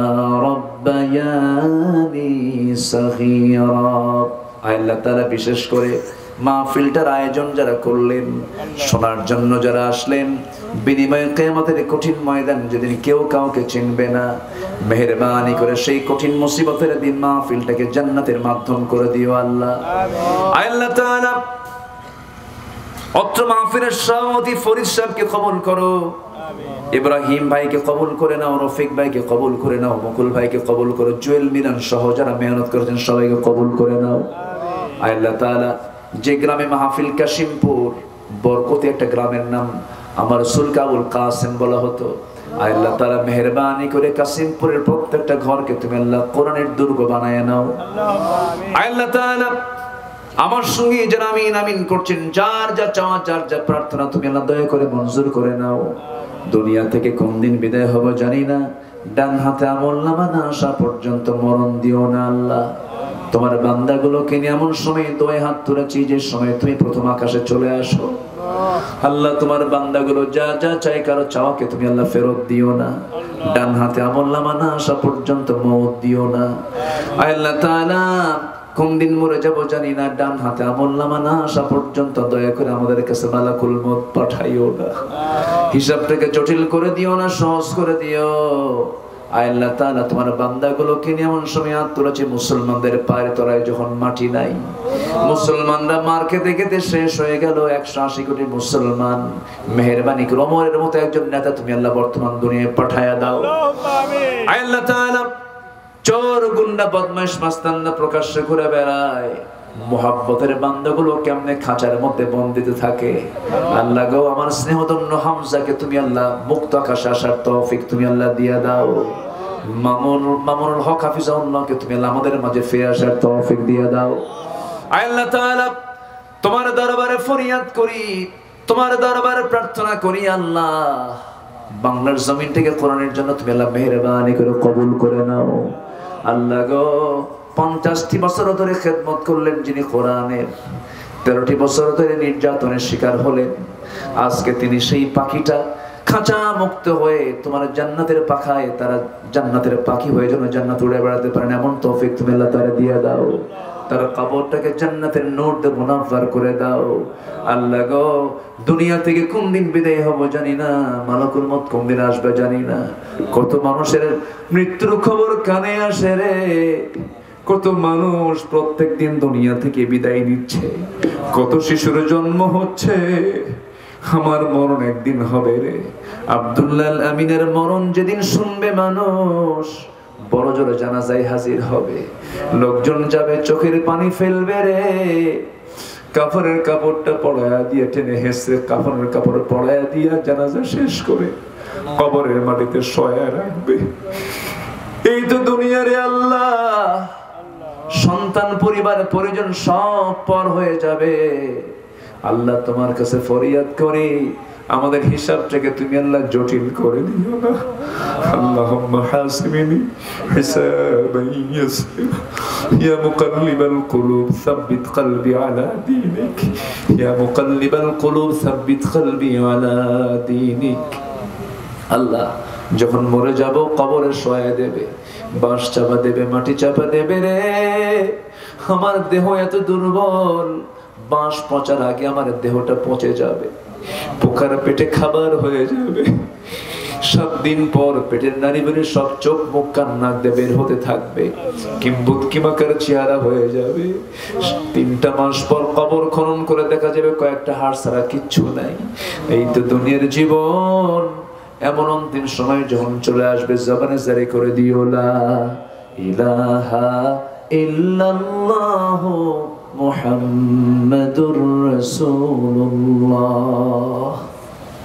রব্বায়ানি সগীরা। আল্লাহ তাআলা বিশেষ করে মাহফিলটার আয়োজন যারা করলেন, শোনার জন্য যারা আসলেন, বিনিময়ে কিয়ামতের কঠিন ময়দান যেদিন কেউ কাউকে চিনবে না, মেহেরবানি করে সেই কঠিন মুসিবতের দিন মাহফিলটাকে জান্নাতের মাধ্যম করে দিও আল্লাহ। আল্লাহ তাআলা অত্র মাহফিলের সভাপতি ফরিদ সাহেবকে কবুল করো, ইব্রাহিম ভাইকে কবুল করে নাও, রফিক ভাইকে কবুল করে নাও, মুকুল ভাইকে কবুল করো, জুয়েল মিলন সহ যারা মেহনত করেছেন সবাইকে কবুল করে নাও। আল্লাহ তাআলা যে গ্রামে মাহফিল কাশিমপুর, বরকতি একটা গ্রামের নাম, আমার রাসূল আবুল কাসেম বলা হতো, আল্লাহ তাআলা মেহেরবানি করে কাশিমপুরের প্রত্যেকটা ঘরকে তুমি আল্লাহ কোরআনের দুর্গ বানায় নাও। আল্লাহ তাআলা আমার সঙ্গে যারা আমিন আমিন করছেন, যার যা চাওয়া যার যা প্রার্থনা তুমি আল্লাহ দয়া করে মঞ্জুর করে নাও। দুনিয়া থেকে কোন দিন বিদায় হব জানি না, ডান হাতে আমলনামা না আসা পর্যন্ত মরণ দিও না আল্লাহ। তোমার বান্দাগুলোকে নিয়ে এমন সময় দোয়ে হাত তুলেছি যে সময় তুমি প্রথম আকাশে চলে আসো আল্লাহ। তোমার বান্দাগুলো যা যা চাই কারো চাওয়াকে তুমি আল্লাহ ফেরত দিও না, ডান হাতে আমলনামা না আসা পর্যন্ত মওত দিও না। আল্লাহ তাআলা কোন দিন মরে যাব জানি না, ডান হাতে আমলনামা না আসা পর্যন্ত দয়া করে আমাদের কাছে মালাকুল মউত পাঠাইও না, হিসাবটাকে জটিল করে দিও না, সহজ করে দিও। আল্লাহ তাআলা তোমার বান্দাগুলোকে নিয়ে এমন সময় হাত তুলেছে মুসলমানদের পায়ের তলায় যখন মাটি নাই, মুসলমানরা মার খেতে খেতে শেষ হয়ে গেল, একশো আশি কোটি মুসলমান, মেহেরবানি করে ওমরের মতো একজন নেতা তুমি আল্লাহ বর্তমান দুনিয়ায় পাঠায়া দাও। আল্লাহ তাআলা চোর গুন্ডা বদমাশ মাস্তানরা প্রকাশ্যে ঘুরে বেড়ায়, মুহাব্বতের বান্দাগুলো কেমনে খাঁচার মধ্যে বন্দিত থাকে। আল্লাহ গো আমার স্নেহধন্য হামজাকে তুমি আল্লাহ মুক্ত আকাশে আসার তৌফিক তুমি আল্লাহ দিয়া দাও। মামুন মামুনুল হক হাফিজাহুল্লাহকে তুমি আল্লাহ আমাদের মাঝে ফিরে আসার তৌফিক দিয়া দাও। আল্লাহ তাআলা তোমার দরবারে ফরিয়াদ করি, তোমার দরবারে প্রার্থনা করি আল্লাহ, বাংলার জমিন থেকে কোরআনের জন্য তুমি আল্লাহ মেহেরবানি করে কবুল করে নাও। আল্লাহ গো পঞ্চাশটি বছর ধরে খেদমত করলেন যিনি কোরআনের, তেরোটি বছর ধরে নির্যাতনের শিকার হলেন, আজকে তিনি সেই পাখিটা খাঁচা মুক্ত হয়ে তোমার জান্নাতের পাখায় তারা জান্নাতের পাখি হয়ে যেন জান্নাত উড়ে বেড়াতে পারেন এমন তৌফিক তুমি আল্লাহ তাআলা দিয়ে দাও। তার কবরটাকে জান্নাতের নূর দিয়ে মুনাফফার করে দাও। আল্লাহ গো দুনিয়া থেকে কোন দিন বিদায় হব জানি না, মালাকুল মউত কোন দিন আসবে জানি না, কত মানুষের মৃত্যুর খবর কানে আসে রে, কত মানুষ প্রত্যেক দিন দুনিয়া থেকে বিদায় নিচ্ছে, কত শিশুর জন্ম হচ্ছে, আমার মরণ একদিন হবে রে। আব্দুল্লাহ আল আমিনের মরণ যেদিন শুনবে মানুষ বড় জোরে জানাজায় হাজির হবে, লোকজন যাবে চোখের পানি ফেলবে রে, কাফনের কাপড়টা পড়ায়া দিয়ে টেনে হেসে কাফনের কাপড় পড়ায়া দিয়ে জানাজা শেষ করে কবরের মাটিতে শোয়া রাখবে। এই তো দুনিয়া রে আল্লাহ, সন্তান পরিবার পরিজন সব পর হয়ে যাবে। আল্লাহ তোমার কাছে ফরিয়াদ করি আমাদের হিসাবটাকে তুমি আল্লাহ জটিল করে দিও না। আল্লাহুম্মা হাসিবনি হিসাবান ইয়াসিরা, ইয়া মুকাল্লিবাল কুলুব সাব্বিত কলবি আলা দীনিক, ইয়া মুকাল্লিবাল কুলুব সাব্বিত কলবি আলা দীনিক। আল্লাহ যখন মরে যাব কবরে শোয়া দেবে, বাঁশ চাপা দেবে, মাটি চাপা দেবে রে। আমার দেহ এত দুর্বল, বাঁশ পচার আগে আমার দেহটা পচে যাবে, পোকার পেটে খাবার হয়ে যাবে। সাত দিন পর পেটের নারী বেড়ে সব চোখ মুখ কান নাক দিয়ে বের হতে থাকবে, কিম্বুত কিমাকার চেহারা হয়ে যাবে। তিনটা মাস পর কবর খনন করে দেখা যাবে কয়েকটা হাড় ছাড়া কিচ্ছু নাই। এই তো দুনিয়ার জীবন। এমন অন্তিম সময় যখন চলে আসবে, জবানে জারি করে দিও লা ইলাহা ইল্লাল্লাহু মুহাম্মাদুর রাসূলুল্লাহ।